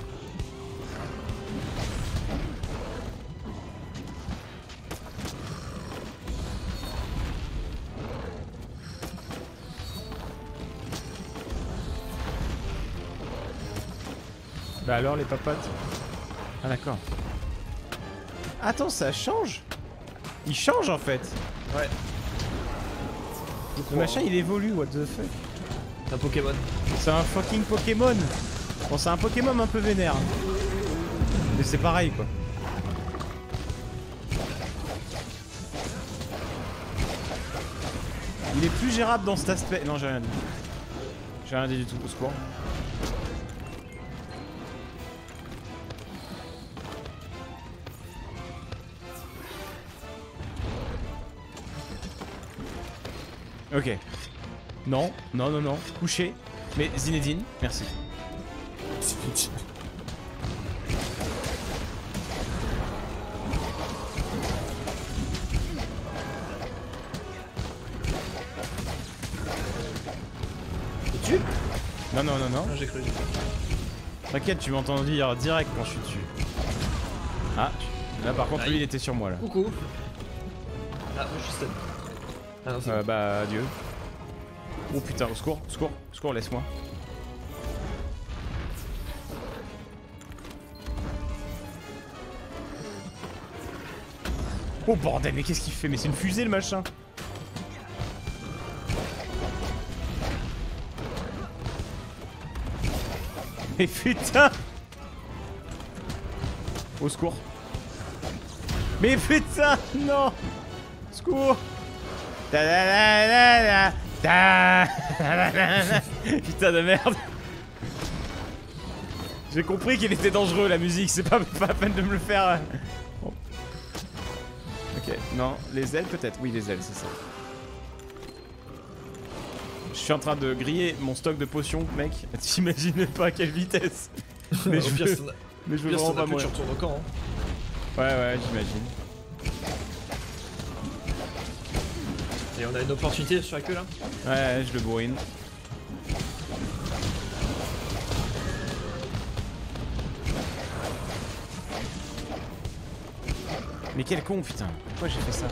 Bah alors les papotes. Ah d'accord. Attends, ça change? Il change en fait. Ouais. Le machin il évolue, what the fuck. C'est un Pokémon. C'est un fucking Pokémon. Bon, c'est un Pokémon un peu vénère. Mais c'est pareil quoi. Il est plus gérable dans cet aspect. Non, j'ai rien dit. J'ai rien dit du tout, au secours. Ok. Non, non, non, non. Couché. Mais Zinedine, merci. Tu? Non, non, non, non. Ah, j'ai cru. T'inquiète, tu m'entends dire direct quand je suis dessus. Ah, là par contre, lui il était sur moi là. Coucou. Ah, moi je suis stun. Ah non, c'est bah, adieu. Oh putain, au secours, au secours, au secours, laisse-moi. Oh bordel, mais qu'est-ce qu'il fait? Mais c'est une fusée le machin. Mais putain! Au secours. Mais putain, non! Secours! Putain de merde. J'ai compris qu'il était dangereux la musique, c'est pas la peine de me le faire. Bon. Ok, non, les ailes peut-être? Oui, les ailes, c'est ça. Je suis en train de griller mon stock de potions, mec. T'imagines pas à quelle vitesse. Mais je veux vraiment pas mourir. Tu retournes au camp. Hein. Ouais, j'imagine. Et on a une opportunité sur la queue là? Ouais, je le bourrine. Mais quel con, putain. Pourquoi j'ai fait ça?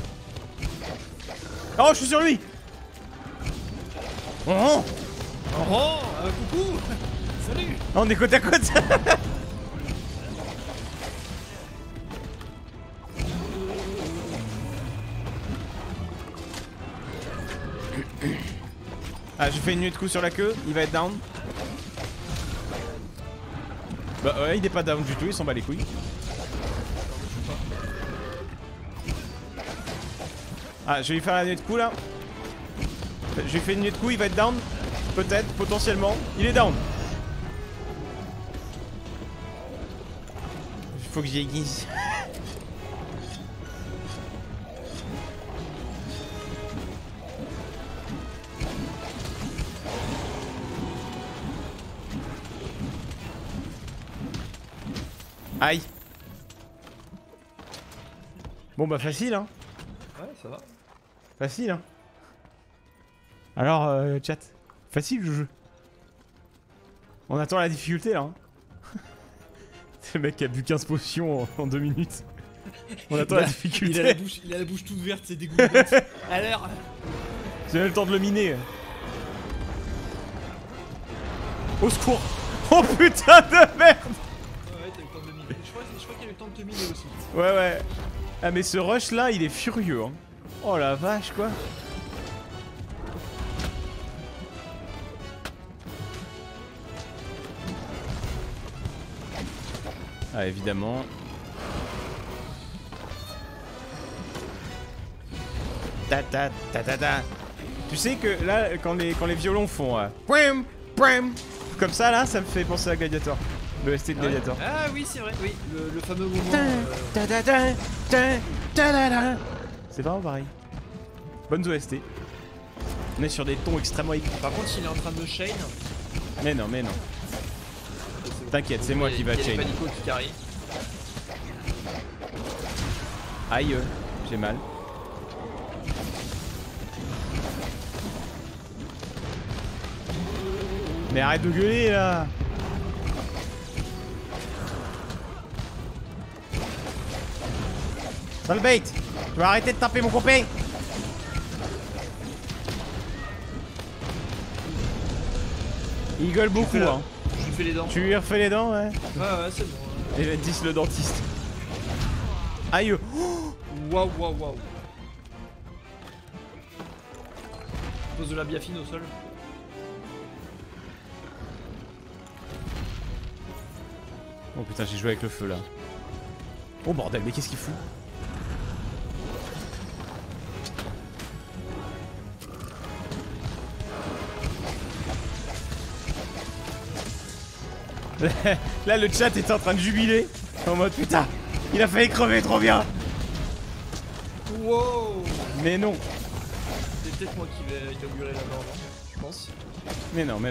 Oh, je suis sur lui. Oh, coucou. Salut. Oh, on est côte à côte. Ah, j'ai fait une nuée de coups sur la queue, il va être down. Bah ouais, il est pas down du tout, il s'en bat les couilles. Ah, je vais lui faire la nuée de coups là. Je lui fais une nuée de coups, il va être down. Peut-être, potentiellement. Il est down. Il faut que j'y aiguise. Aïe. Bon bah facile hein. Ouais ça va. Facile hein. Alors chat. Facile le jeu. On attend la difficulté là hein. C'est le mec qui a bu 15 potions en 2 minutes. On attend la difficulté. Il a la bouche toute verte, c'est dégoûtant. Alors j'ai même le temps de le miner. Au secours. Oh putain de merde. Je crois qu'il y a eu le temps de te miner aussi. Ouais. Ah mais ce rush là il est furieux hein. Oh la vache quoi. Ah évidemment. Ta. Tu sais que là quand les violons font comme ça là ça me fait penser à Gladiator. Le ST de Gladiator. Ah oui c'est vrai, oui, le fameux moment. C'est vraiment pareil. Bonnes OST. On est sur des tons extrêmement épiques. Par contre il est en train de me chain. Mais non. T'inquiète, c'est moi qui va chain. Il y a Panico qui carry. Aïe, j'ai mal. Mais arrête de gueuler là. Sale bait, tu vas arrêter de taper mon copain. Il gueule beaucoup hein. Je lui fais les dents. Tu lui refais les dents ouais. Ouais c'est bon. Et va 10 le dentiste. Aïe. Waouh. Pose de la biafine au sol. Oh putain j'ai joué avec le feu là. Oh bordel mais qu'est-ce qu'il fout? Là le chat était en train de jubiler. En mode putain il a failli crever trop bien. Wow. Mais non. C'est peut-être moi qui vais inaugurer la mort, je pense. Mais non.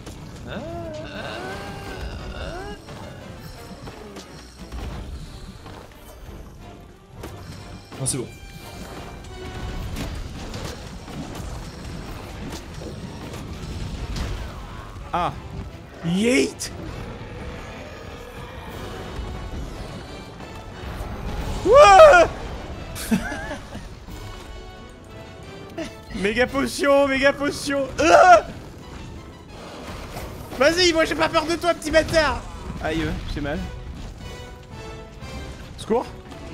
Non c'est bon. Ah. Yeet. Wouah. Méga potion. Vas-y, moi j'ai pas peur de toi, petit bâtard. Aïe, j'ai mal. Secours.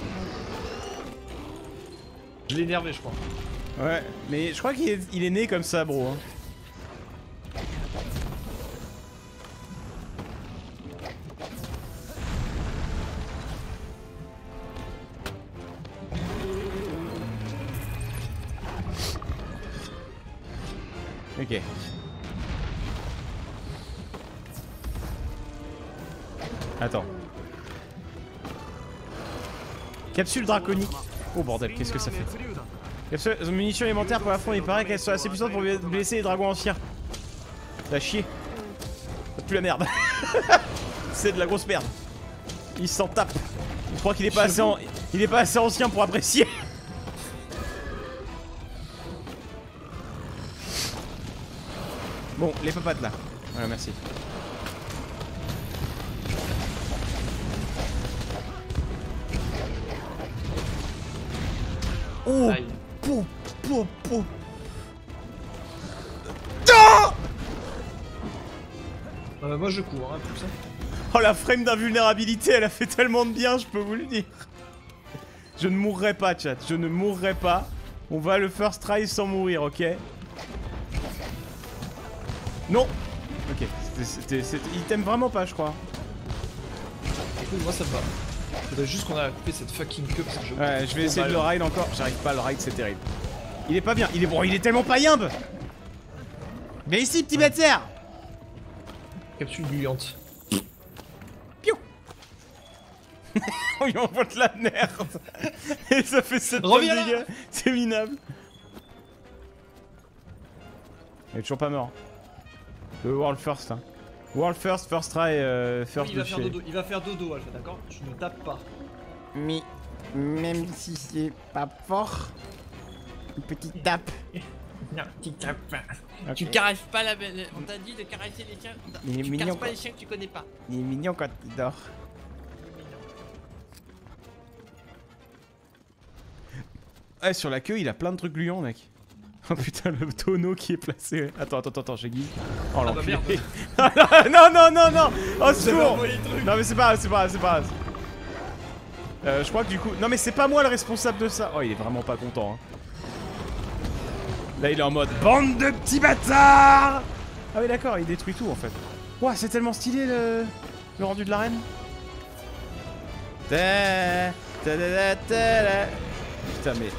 Je l'ai énervé, je crois. Ouais, mais je crois qu'il est né comme ça, bro. Hein. Ok. Attends. Capsule draconique. Oh bordel, qu'est-ce que ça fait? Capsule munitions élémentaires pour l'affront, il paraît qu'elle soit assez puissante pour blesser les dragons anciens. La chier. Ça pue la merde. C'est de la grosse merde. Il s'en tape. Je crois qu'il est pas assez il est pas assez ancien pour apprécier. Bon, les papates là. Voilà, merci. Oh! Pou, pou, pou. Moi je cours, hein, tout ça. Oh la frame d'invulnérabilité, elle a fait tellement de bien, je peux vous le dire. Je ne mourrai pas, chat, je ne mourrai pas. On va le first try sans mourir, ok? Non. Ok, il t'aime vraiment pas, je crois. Écoute, moi ça me va. Faudrait juste qu'on a coupé cette fucking queue parce que je... Ouais, je vais essayer de le ride encore. J'arrive pas à le ride, c'est terrible. Il est pas bien, il est bon, il est tellement pas yimbe. Viens ici, petit bâtard. Capsule gluante. Piou. On lui envoie de la merde. Et ça fait 7 Reviens de là. dégâts. C'est minable. Il est toujours pas mort. Le World First, hein. World First, first try, first Il va de faire chez- dodo, il va faire dodo, Alpha, d'accord? Tu ne tapes pas. Mais même si c'est pas fort, une petite tape. Non, tu tapes pas. Ok. Tu caresses pas la belle. On t'a dit de caresser les chiens. Il est Tu mignon, caresses pas quoi. les chiens que tu connais pas. Il est mignon quand il dort. Ouais, sur la queue, il a plein de trucs gluants, mec. Oh putain, le tonneau qui est placé. Attends, j'ai Guy. Oh bah l'enculé. merde. non. Oh, Vous avez secours. envoyé le truc. Non, mais c'est pas grave. Je crois que du coup... Non, mais c'est pas moi le responsable de ça. Oh, il est vraiment pas content, hein. Là, il est en mode bande de petits bâtards. Ah oui, d'accord, il détruit tout, en fait. Ouah, c'est tellement stylé, le rendu de l'arène. Putain, mais...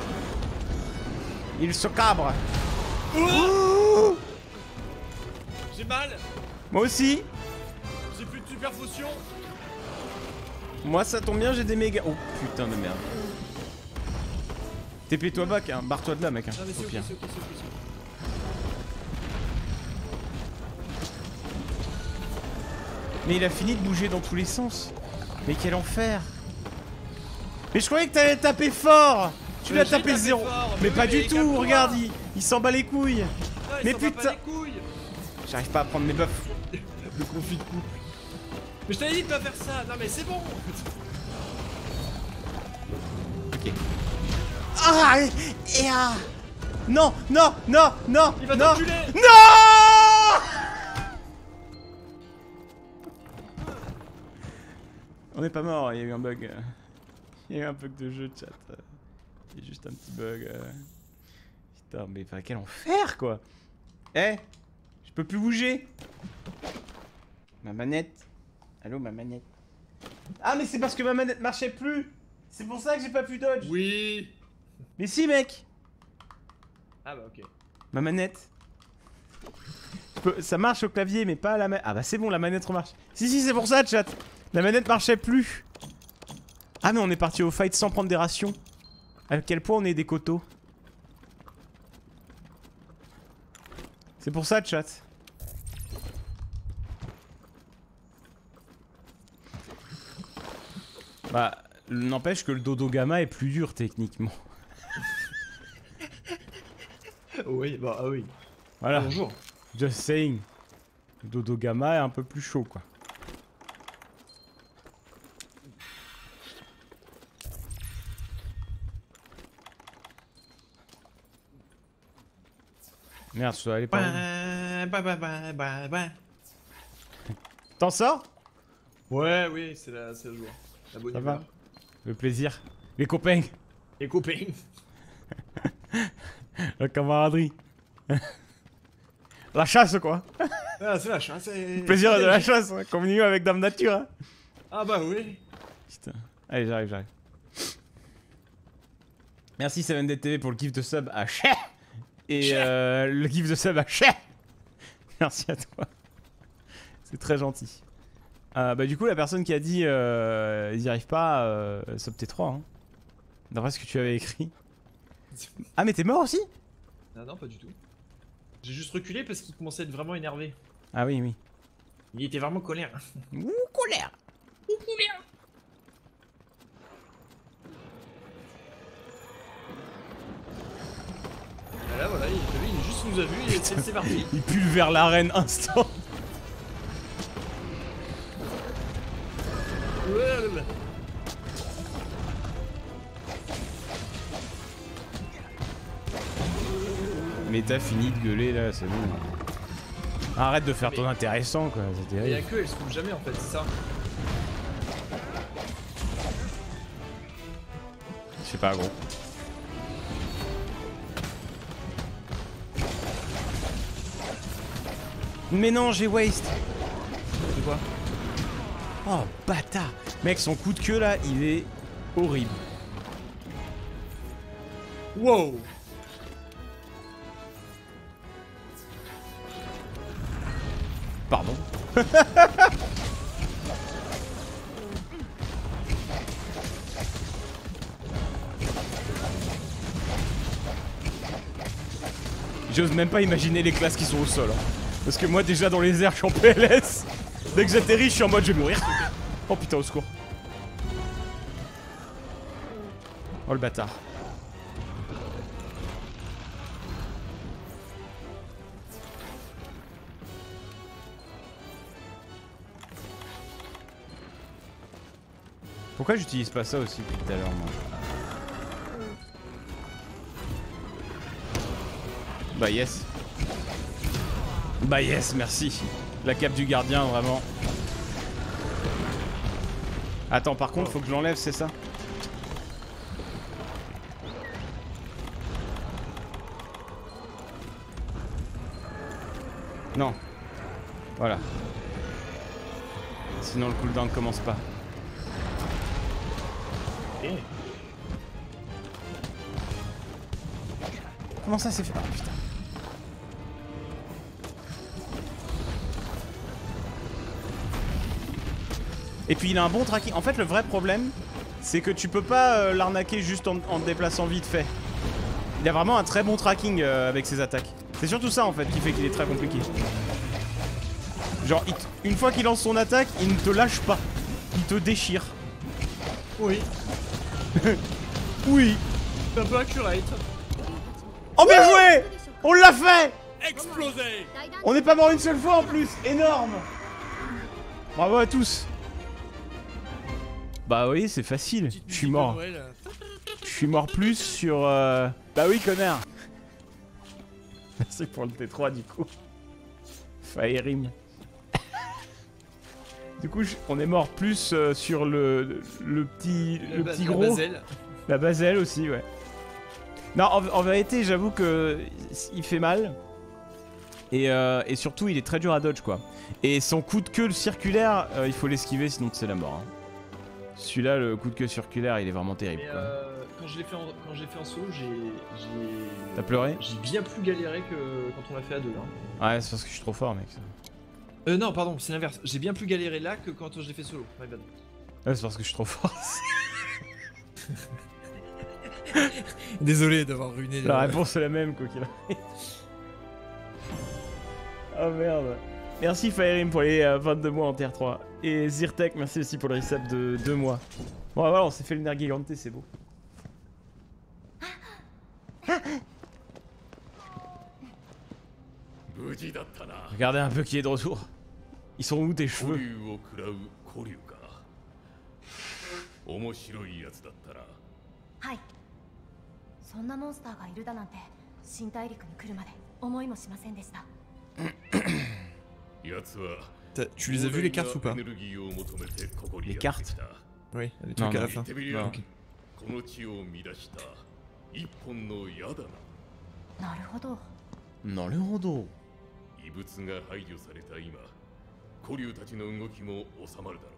Il se cabre. Ouh. J'ai mal. Moi aussi. J'ai plus de super potion. Moi, ça tombe bien, j'ai des méga... Oh, putain de merde. TP-toi back, hein. Barre-toi de là, mec. Hein, Non mais au c'est ok, pire. c'est ok, c'est ok. Mais il a fini de bouger dans tous les sens. Mais quel enfer. Mais je croyais que t'allais taper fort. Tu l'as J'ai tapé tapé 0. fort, Mais mais pas oui, du mais tout, calme-toi. regarde, il s'en bat les couilles. Non, il Mais s'en bat putain. pas les couilles. J'arrive pas à prendre mes buffs. Le conflit de couple. Mais je t'avais dit de pas faire ça. Non mais c'est bon. Ok. Ah et ah. Non. Il va Non. t'enculer. Non. On est pas mort, il y a eu un bug. Il y a eu un bug de jeu, chat. Il y a juste un petit bug. Putain, mais enfin, quel enfer, quoi. Eh, je peux plus bouger. Ma manette. Allô, ma manette. Ah, mais c'est parce que ma manette marchait plus. C'est pour ça que j'ai pas pu dodge. Oui. Mais si, mec. Ah bah ok. Ma manette. Ça marche au clavier, mais pas à la manette. Ah bah c'est bon, la manette remarche. Si, c'est pour ça, chat. La manette marchait plus. Ah, mais on est parti au fight sans prendre des rations. À quel point on est des coteaux. C'est pour ça, chat. Bah, n'empêche que le dodo gamma est plus dur techniquement. Oui, bah ah oui. Voilà. Bonjour. Just saying. Le dodo gamma est un peu plus chaud, quoi. Merde, je dois aller par où? T'en sors? Ouais, oui, c'est la joie. La bonne Ça humeur. va? Le plaisir. Les copains. Les copains. La camaraderie. La chasse, quoi. Ah, c'est la chasse. Le plaisir de la chasse, hein, communion avec Dame Nature. Hein. Ah bah oui. Putain. Allez, j'arrive. Merci 7 TV pour le gift de sub à Ché. Et le gift de sub à Ché. Merci à toi. C'est très gentil. Bah du coup, la personne qui a dit ils y arrivent pas, sub T3. Hein. D'après ce que tu avais écrit. Ah mais t'es mort aussi? Non, pas du tout. J'ai juste reculé parce qu'il commençait à être vraiment énervé. Ah oui. Il était vraiment colère. Ouh, colère. Et là, voilà, il juste nous a vu et c'est parti. Il pue vers l'arène instant. Mais t'as fini de gueuler là, c'est bon. Arrête de faire ton intéressant quoi, c'est Et terrible. la queue elle se coupe jamais en fait, c'est ça. Je sais pas gros. Mais non, j'ai waste. C'est quoi? Oh bâtard. Mec, son coup de queue là, il est horrible. Wow. Pardon. J'ose même pas imaginer les classes qui sont au sol. Hein. Parce que moi déjà dans les airs je suis en PLS. Dès que j'atterris je suis en mode je vais mourir. Oh putain au secours. Oh le bâtard. Pourquoi j'utilise pas ça aussi depuis tout à l'heure moi? Bah yes. Bah yes, merci. La cape du gardien, vraiment. Attends, par contre, faut que je l'enlève, c'est ça? Non. Voilà. Sinon le cooldown commence pas. Comment ça s'est fait? Oh, putain. Et puis il a un bon tracking. En fait le vrai problème c'est que tu peux pas l'arnaquer juste en te déplaçant vite fait. Il a vraiment un très bon tracking avec ses attaques. C'est surtout ça en fait qui fait qu'il est très compliqué. Genre une fois qu'il lance son attaque, il ne te lâche pas. Il te déchire. Oui. Oui. C'est un peu accurate. Oh bien joué! On l'a fait! Explosé! On n'est pas mort une seule fois en plus! Énorme! Bravo à tous! Bah oui, c'est facile. Je suis mort. Je suis mort plus sur... Bah oui, connard! Merci pour le T3 du coup. Faerim. Du coup, on est mort plus sur le petit gros. La Basel. La Basel aussi, ouais. Non, en vérité, j'avoue que il fait mal. Et surtout, il est très dur à dodge, quoi. Et son coup de queue circulaire, il faut l'esquiver, sinon c'est la mort. Hein. Celui-là, le coup de queue circulaire, il est vraiment terrible, quoi. Quand je l'ai fait en solo, j'ai... T'as pleuré? J'ai bien plus galéré que quand on l'a fait à deux. Hein. Ouais, c'est parce que je suis trop fort, mec. Non, pardon, c'est l'inverse. J'ai bien plus galéré là que quand je l'ai fait solo. My bad. Ouais, c'est parce que je suis trop fort. Désolé d'avoir ruiné la réponse est la même, quoi qu'il arrive. Oh merde. Merci Faerim pour les 22 mois en Tier 3. Et Zyrtec, merci aussi pour le reset de 2 mois. Bon, voilà, on s'est fait le Nergigante, c'est beau. Regardez un peu qui est de retour. Ils sont où tes cheveux? Ouais. そんなモンスターがいるだなんて新大陸に来るまで思いもしませんでした。 Tu les as vus les cartes ou pas? Les cartes? Oui, les trucs à la fin. Non. なるほど。 なるほど。 異物が排除された今、古竜たちの動きも収まるだろ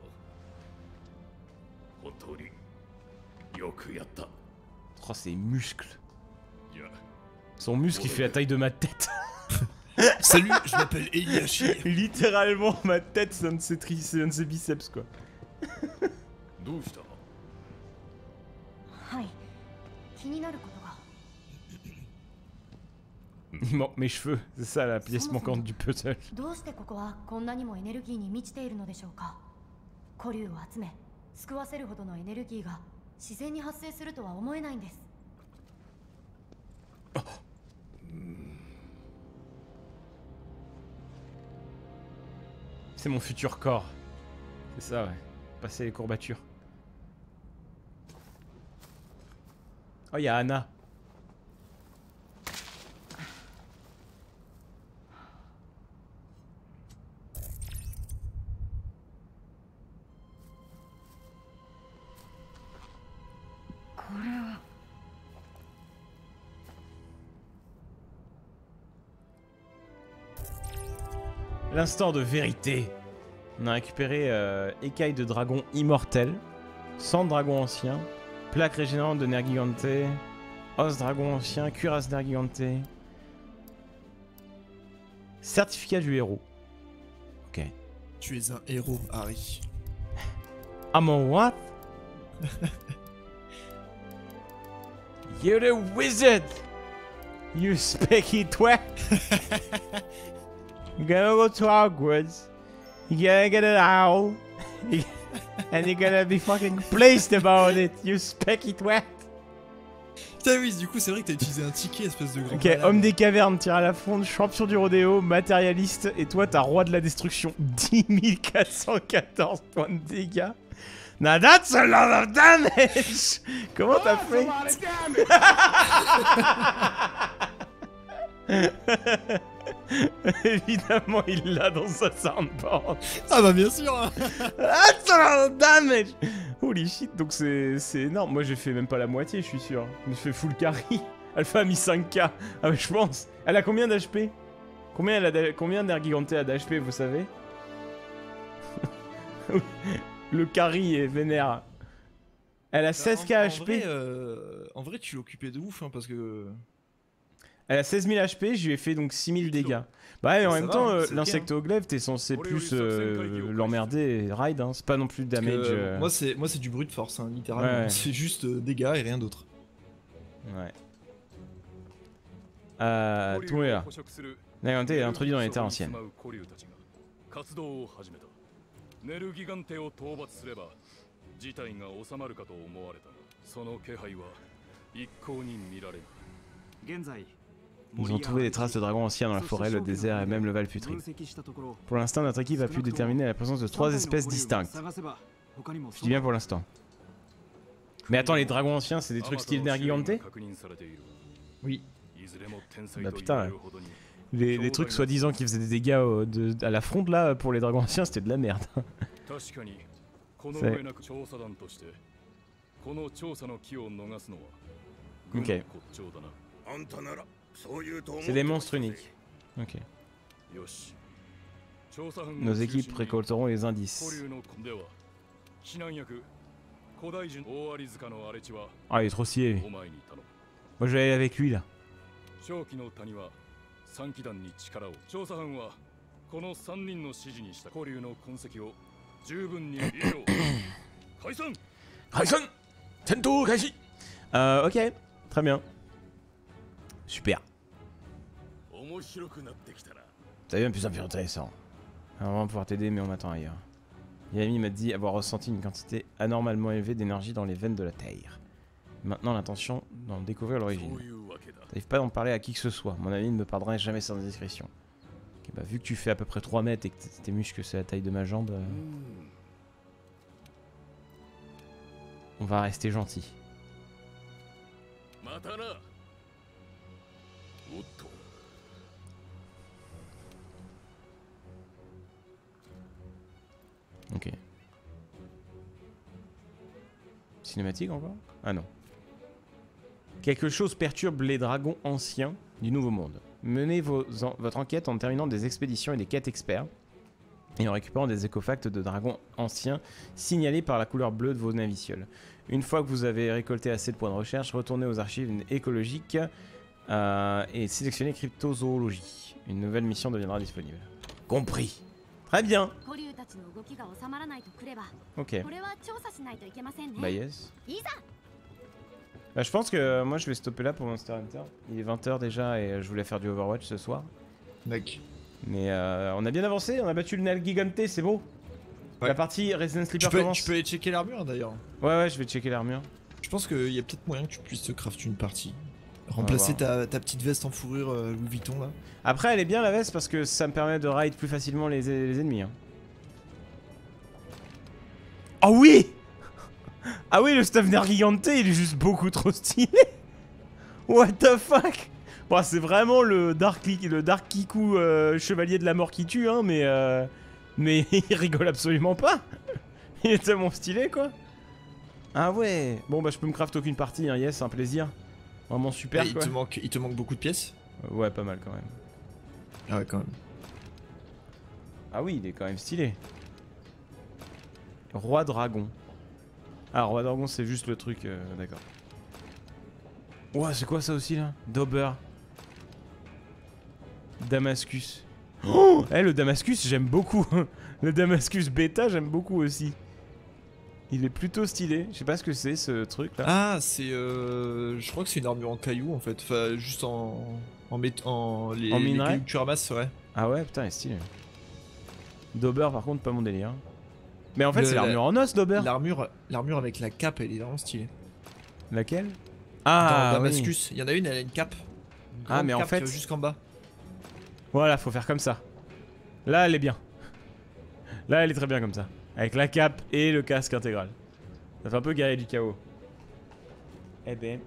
う。本当によくやった。 Oh, ses muscles. Son muscle il fait la taille de ma tête. Salut, je m'appelle Eliashi. Littéralement, ma tête c'est un de ses biceps quoi. Il manque mes cheveux, c'est ça la pièce manquante du puzzle. どうしてここはこんなにもエネルギーに満ちているのでしょうか。古竜を集め、救わせるほどのエネルギーが 自然に発生するとは思えないんです。 C'est mon futur corps. C'est ça, ouais. Passer les courbatures. Oh, il y a Anna. L'instant de vérité. On a récupéré écaille de dragon immortel, sang de dragon ancien, plaque régénérante de Nergigante, os dragon ancien, cuirasse Nergigante, certificat du héros. Tu es un héros, Harry. I'm a what? You're the wizard! You specky twat! You're gonna go to Hogwarts. You're gonna get an owl. And you're gonna be fucking pleased about it, you specky twat! Putain, oui, du coup, c'est vrai que t'as utilisé un ticket, espèce de grand. Ok, malade. homme des cavernes, tir à la fronde, champion du rodéo, matérialiste, et toi, t'as roi de la destruction. 10 414 points de dégâts. Now that's a lot of damage! Comment t'as fait? Évidemment, il l'a dans sa soundboard. Ah bah bien sûr hein. That's a lot of damage! Holy shit, donc c'est énorme. Moi, j'ai fait même pas la moitié, je suis sûr. Je me suis fait full carry. Alpha a mis 5k. Ah, mais je pense. Elle a combien d'HP? Combien d'Ergigante a d'HP, vous savez? Le carry est vénère. Elle a 16k HP. En vrai, tu l'occupais de ouf, hein, parce que... Elle a 16 000 HP, je lui ai fait donc 6 000 dégâts. Bah, et en même temps, l'insectoglaive, t'es censé plus l'emmerder et ride, hein. C'est pas non plus de damage. Moi, c'est du brute force, hein, littéralement. Ouais. C'est juste dégâts et rien d'autre. Ouais. Tout le monde est là. L'Ergigante est introduit dans les terres anciennes. Ils ont trouvé des traces de dragons anciens dans la forêt, le désert et même le Val putride. Pour l'instant, notre équipe a pu déterminer la présence de 3 espèces distinctes. Je dis bien pour l'instant. Mais attends, les dragons anciens, c'est des trucs style Nergigante? Oui. Bah putain, les trucs soi-disant qui faisaient des dégâts à la fronde là, pour les dragons anciens, c'était de la merde. Ok. C'est des monstres uniques. Ok. Nos équipes récolteront les indices. Ah, il est trop stylé lui. Moi je vais aller avec lui là. Ok, très bien. Super. Ça devient de plus en plus intéressant. Alors, on va pouvoir t'aider, mais on m'attend ailleurs. Yami m'a dit avoir ressenti une quantité anormalement élevée d'énergie dans les veines de la terre. Maintenant, l'intention d'en découvrir l'origine. T'arrives pas d'en parler à qui que ce soit. Mon ami ne me pardonnerait jamais sans indiscrétion. Ok, bah, vu que tu fais à peu près 3 mètres et que tes muscles c'est la taille de ma jambe, on va rester gentil. Ok. Cinématique encore? Ah non. Quelque chose perturbe les dragons anciens du Nouveau Monde. Menez votre enquête en terminant des expéditions et des quêtes experts et en récupérant des écofacts de dragons anciens signalés par la couleur bleue de vos navicioles. Une fois que vous avez récolté assez de points de recherche, retournez aux archives écologiques et sélectionnez cryptozoologie. Une nouvelle mission deviendra disponible. Compris. Très bien. Ok. Bah yes. Bah je pense que moi je vais stopper là pour Monster Hunter. Il est 20 h déjà et je voulais faire du Overwatch ce soir. Mec. Mais on a bien avancé, on a battu le Nergigante, c'est beau. Ouais. La partie Resident Sleeper commence. Tu peux aller checker l'armure d'ailleurs. Ouais, je vais checker l'armure. Je pense qu'il y a peut-être moyen que tu puisses te craft une partie. Remplacer ta petite veste en fourrure Louis Vuitton là. Après elle est bien la veste parce que ça me permet de ride plus facilement les ennemis. Hein. Oh oui! Ah oui, le stuff Nergigante il est juste beaucoup trop stylé. What the fuck? Bon, c'est vraiment le Dark Kiku chevalier de la mort qui tue, hein, mais il rigole absolument pas. Il est tellement stylé, quoi. Ah ouais. Bon, bah je peux me craft aucune partie, hein, yes, un plaisir. Vraiment super, quoi. Il te manque beaucoup de pièces? Ouais, pas mal quand même. Ah ouais, quand même. Ah oui, il est quand même stylé. Roi Dragon. Ah, Roi Dragon, c'est juste le truc, d'accord. Ouais, c'est quoi ça aussi, là? Dauber. Damascus. Oh, le Damascus, j'aime beaucoup. Le Damascus bêta, j'aime beaucoup aussi. Il est plutôt stylé. Je sais pas ce que c'est ce truc là. Ah, c'est. Je crois que c'est une armure en cailloux en fait. Enfin, juste les minerai cailloux que tu ramasses, ouais. Ah ouais, putain, il est stylé. Dauber, par contre, pas mon délire. Mais en fait, c'est l'armure en os, Dauber. L'armure avec la cape, elle est vraiment stylée. Laquelle? Ah, dans Damascus. oui. Il y en a une, elle a une cape. Ah, mais en cape fait. Jusqu'en bas. Voilà, faut faire comme ça. Là, elle est bien. Là, elle est très bien comme ça. Avec la cape et le casque intégral. Ça fait un peu guerrier du chaos. Eh ben.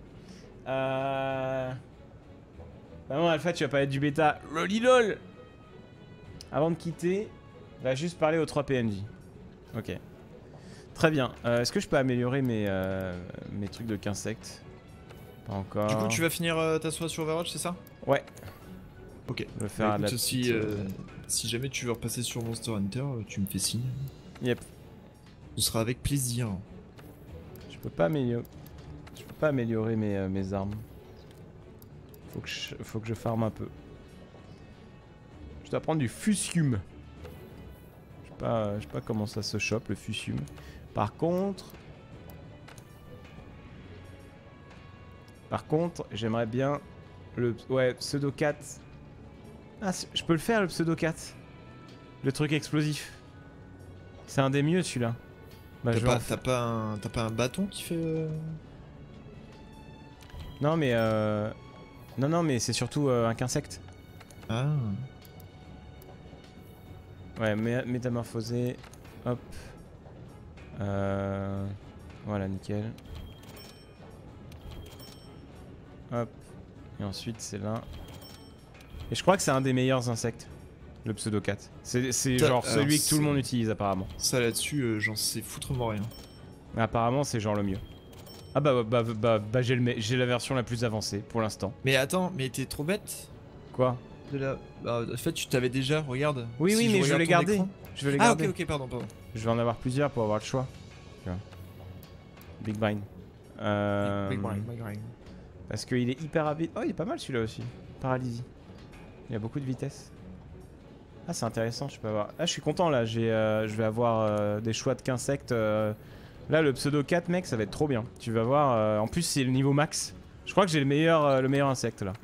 Bah non, Alpha, tu vas pas être du bêta. Lolilol. Avant de quitter, on va juste parler aux 3 PNJ. Ok. Très bien. Est-ce que je peux améliorer mes trucs de qu'insectes? Pas encore. Du coup, tu vas finir ta soirée sur Overwatch, c'est ça? Ouais. Ok. Je vais faire écoute, la si jamais tu veux repasser sur Monster Hunter, tu me fais signe. Yep. Ce sera avec plaisir. Je peux pas améliorer mes armes. Faut que je farme un peu. Je dois prendre du fusium. Je sais pas comment ça se chope le fusium. Par contre, j'aimerais bien le pseudo-cat. Ah, je peux le faire le pseudo-cat. Le truc explosif. C'est un des mieux celui-là. Bah, t'as pas un bâton qui fait. Non mais non mais c'est surtout un qu'insecte. Ah. Ouais, métamorphosé. Hop. Voilà, nickel. Hop. Et ensuite c'est là. Et je crois que c'est un des meilleurs insectes. Le pseudo-cat. C'est genre celui que tout le monde utilise apparemment. Ça là-dessus, j'en sais foutrement rien. Mais apparemment c'est genre le mieux. Ah bah j'ai la version la plus avancée pour l'instant. Mais attends, mais t'es trop bête. Quoi? Bah, en fait, tu t'avais déjà, regarde. Oui, oui, mais je veux les garder. Je veux les garder. Ah, ok, pardon. Je vais en avoir plusieurs pour avoir le choix. Big Brain. Big Brain. Parce qu'il est hyper rapide. Oh, il est pas mal celui-là aussi. Paralysie. Il y a beaucoup de vitesse. Ah, c'est intéressant, je peux avoir. Ah, je suis content là. Je vais avoir des choix de qu'insectes. Là, le pseudo 4, mec, ça va être trop bien. Tu vas voir. En plus, c'est le niveau max. Je crois que j'ai le meilleur insecte là.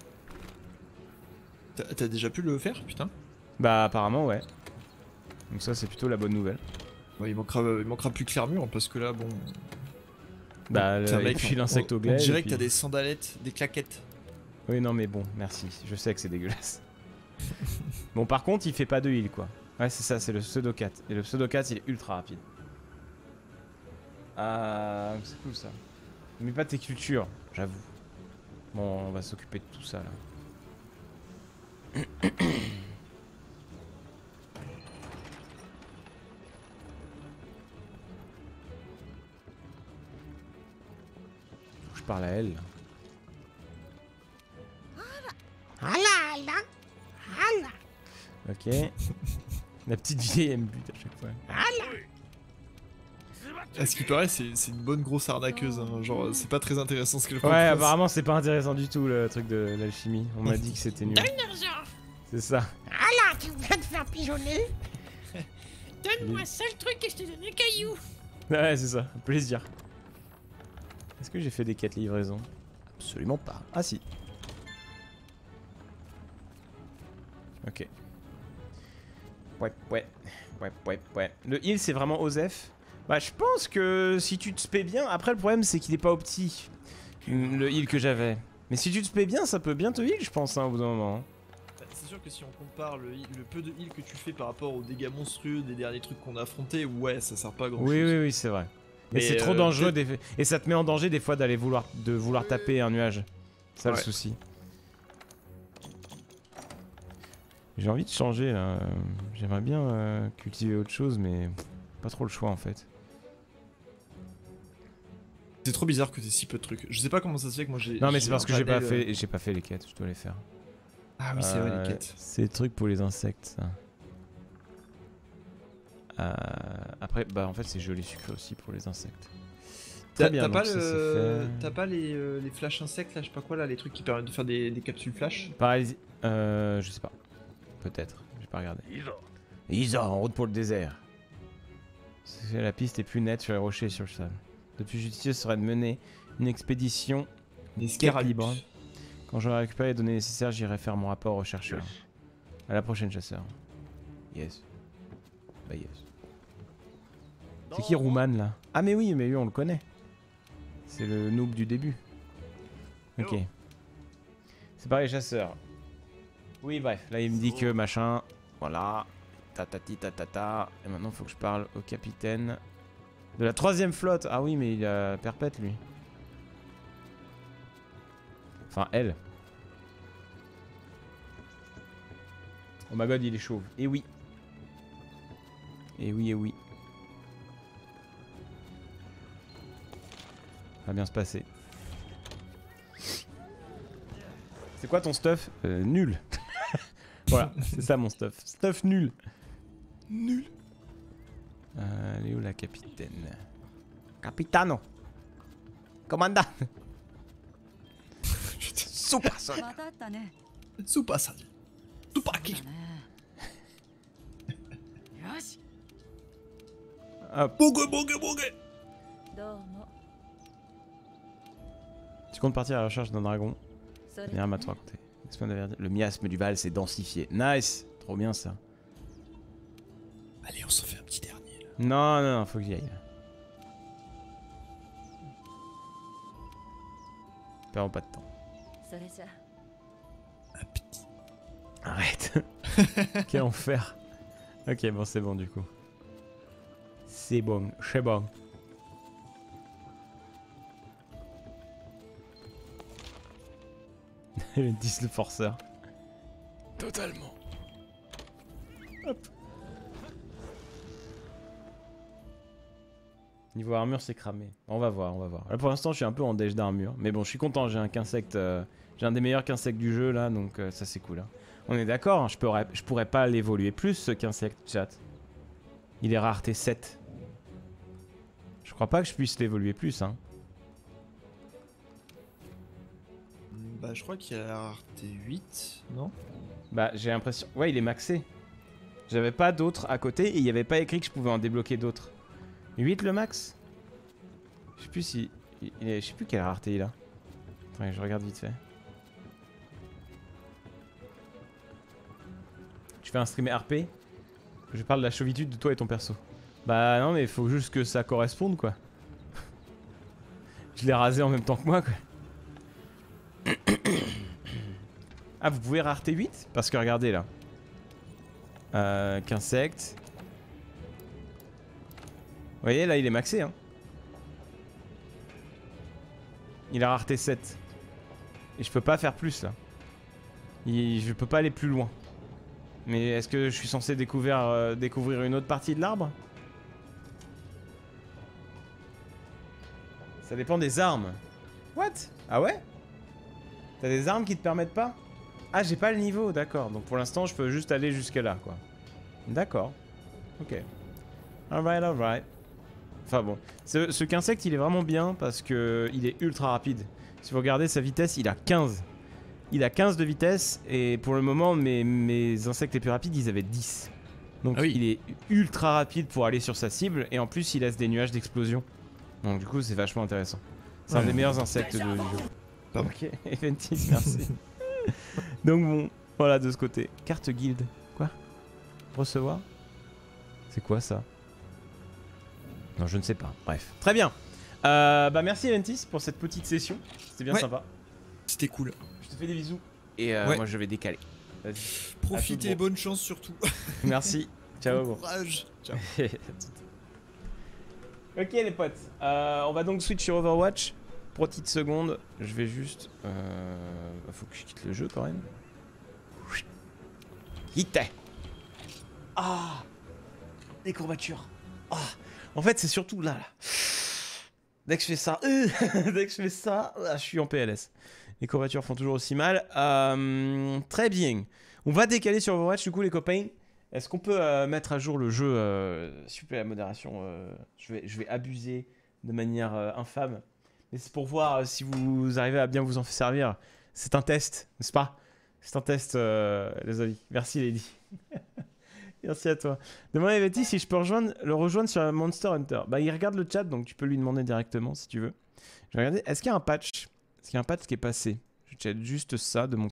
T'as déjà pu le faire, putain? Bah, apparemment, ouais. Donc, ça, c'est plutôt la bonne nouvelle. Ouais, il manquera plus que l'armure parce que là, bon. Bah, et puis l'insecte au glaive. On dirait que t'as des sandalettes, des claquettes. Oui, non, mais bon, merci. Je sais que c'est dégueulasse. Bon, par contre, il fait pas de heal, quoi. Ouais, c'est ça, c'est le pseudo 4. Et le pseudo 4, il est ultra rapide. Ah, c'est cool ça. Mais pas tes cultures, j'avoue. Bon, on va s'occuper de tout ça là. Je parle à elle. Ok. La petite vieille elle me bute à chaque fois. À ce qui paraît, c'est une bonne grosse arnaqueuse. Hein. Genre, c'est pas très intéressant ce qu'elle propose. Ouais, apparemment, c'est pas intéressant du tout le truc de l'alchimie. On m'a dit que c'était nul. C'est ça. Ah là, tu viens de faire pigeonner. Donne-moi ça le truc et je te donne un caillou. Ouais, c'est ça. Plaisir. Est-ce que j'ai fait des quêtes livraison? Absolument pas. Ah si. Ok. Ouais. Le heal, c'est vraiment Osef. Bah, je pense que si tu te spais bien... Après, le problème, c'est qu'il est pas opti. Le heal que j'avais. Mais si tu te spais bien, ça peut bien te heal, je pense, hein, au bout d'un moment. C'est sûr que si on compare le peu de heal que tu fais par rapport aux dégâts monstrueux des derniers trucs qu'on a affrontés, ouais, ça sert pas à grand chose. Oui, c'est vrai. Mais c'est trop dangereux et ça te met en danger des fois d'aller vouloir taper un nuage. C'est ça le souci. J'ai envie de changer là. J'aimerais bien cultiver autre chose, mais pas trop le choix en fait. C'est trop bizarre que t'aies si peu de trucs. Je sais pas comment ça se fait que moi j'ai. Non mais c'est parce que j'ai pas fait les quêtes. Je dois les faire. Ah oui, c'est vrai les quêtes. C'est des trucs pour les insectes, ça. Après, bah en fait c'est joli sucré aussi pour les insectes. T'as pas les flash insectes là, je sais pas quoi là, les trucs qui permettent de faire des capsules flash? Paralysie. Je sais pas. Peut-être, j'ai pas regardé. Isa, en route pour le désert. La piste est plus nette sur les rochers et sur le sable. Le plus judicieux serait de mener une expédition libre. Quand j'aurai récupéré les données nécessaires, j'irai faire mon rapport au chercheur. À la prochaine, chasseur. Yes. Bah yes. C'est qui Rouman là? Ah mais oui, mais lui on le connaît. C'est le noob du début. Ok. C'est pareil, chasseur. Oui, bref. Là il me dit que machin. Voilà. Tatati tatata. Et maintenant faut que je parle au capitaine de la 3ème flotte. Ah oui, mais il a perpète lui. Enfin, elle. Oh my god, il est chauve. Et oui. Et oui, et oui. Ça va bien se passer. C'est quoi ton stuff? Nul. Voilà, c'est ça mon stuff. Stuff nul. Nul. Elle est où la capitaine? Capitano. Commandant. Super son. Super son. Super qui. Bouge, bouge, bouge. Tu comptes partir à la recherche d'un dragon? Viens, m'a te raconter. Le miasme du Val s'est densifié. Nice! Trop bien ça. Allez, on s'en fait un petit dernier là. Non, non, non, faut que j'y aille. Perdons pas de temps. Un petit. Arrête. Quel enfer. Ok, bon, c'est bon du coup. C'est bon, c'est bon. Le 10 le forceur. Totalement. Hop. Niveau armure, c'est cramé. On va voir, on va voir. Là, pour l'instant, je suis un peu en déj d'armure. Mais bon, je suis content, j'ai un quinzsect. J'ai un des meilleurs quinzsects du jeu là, donc ça c'est cool. Hein. On est d'accord, hein, je pourrais pas l'évoluer plus ce quinzsect, chat. Il est rareté 7. Je crois pas que je puisse l'évoluer plus, hein. Bah, je crois qu'il y a la rareté 8, non? Bah, j'ai l'impression. Ouais, il est maxé. J'avais pas d'autres à côté et il y avait pas écrit que je pouvais en débloquer d'autres. 8 le max? Je sais plus si. Je sais plus quelle rareté il a. Attends, je regarde vite fait. Je fais un stream RP. Je parle de la chauvitude de toi et ton perso. Bah non, mais il faut juste que ça corresponde quoi. Je l'ai rasé en même temps que moi quoi. Ah, vous pouvez rareté 8? Parce que regardez là. Quinzsect. Vous voyez là, il est maxé hein. Il a rareté 7. Et je peux pas faire plus là. Je peux pas aller plus loin. Mais est-ce que je suis censé découvrir une autre partie de l'arbre? Ça dépend des armes. What? Ah ouais? T'as des armes qui te permettent pas? Ah, j'ai pas le niveau, d'accord. Donc pour l'instant, je peux juste aller jusque là, quoi. D'accord. Ok. Alright, alright. Enfin bon. Ce quinzsect, il est vraiment bien parce que il est ultra rapide. Si vous regardez sa vitesse, il a 15. Il a 15 de vitesse et pour le moment, mes insectes les plus rapides, ils avaient 10. Donc il est ultra rapide pour aller sur sa cible et en plus, il laisse des nuages d'explosion. Donc du coup, c'est vachement intéressant. C'est un des meilleurs insectes du jeu. Ok, Eventis, merci. Donc bon, voilà de ce côté. Carte guilde. Quoi? Recevoir? C'est quoi ça? Non, je ne sais pas. Bref. Très bien. Bah merci Eventis pour cette petite session. C'était bien sympa. C'était cool. Je te fais des bisous. Et moi je vais décaler. Profitez, bonne chance surtout. Merci. Ciao. Bon courage. Ciao. Ok les potes. On va donc switch sur Overwatch. Pour petite seconde, je vais juste... faut que je quitte le jeu quand même. Quitte. Ah, les courbatures. Ah. En fait, c'est surtout là. Dès que je fais ça, dès que je fais ça, je suis en PLS. Les courbatures font toujours aussi mal. Très bien. On va décaler sur Overwatch du coup les copains. Est-ce qu'on peut mettre à jour le jeu s'il vous plaît, la modération je vais abuser de manière infâme. Mais c'est pour voir si vous arrivez à bien vous en servir. C'est un test, n'est-ce pas? C'est un test, les amis. Merci, Lady. Merci à toi. Demande à Betty si je peux le rejoindre sur Monster Hunter. Bah, il regarde le chat, donc tu peux lui demander directement si tu veux. Je vais regarder. Est-ce qu'il y a un patch? Est-ce qu'il y a un patch qui est passé? Je check juste ça de mon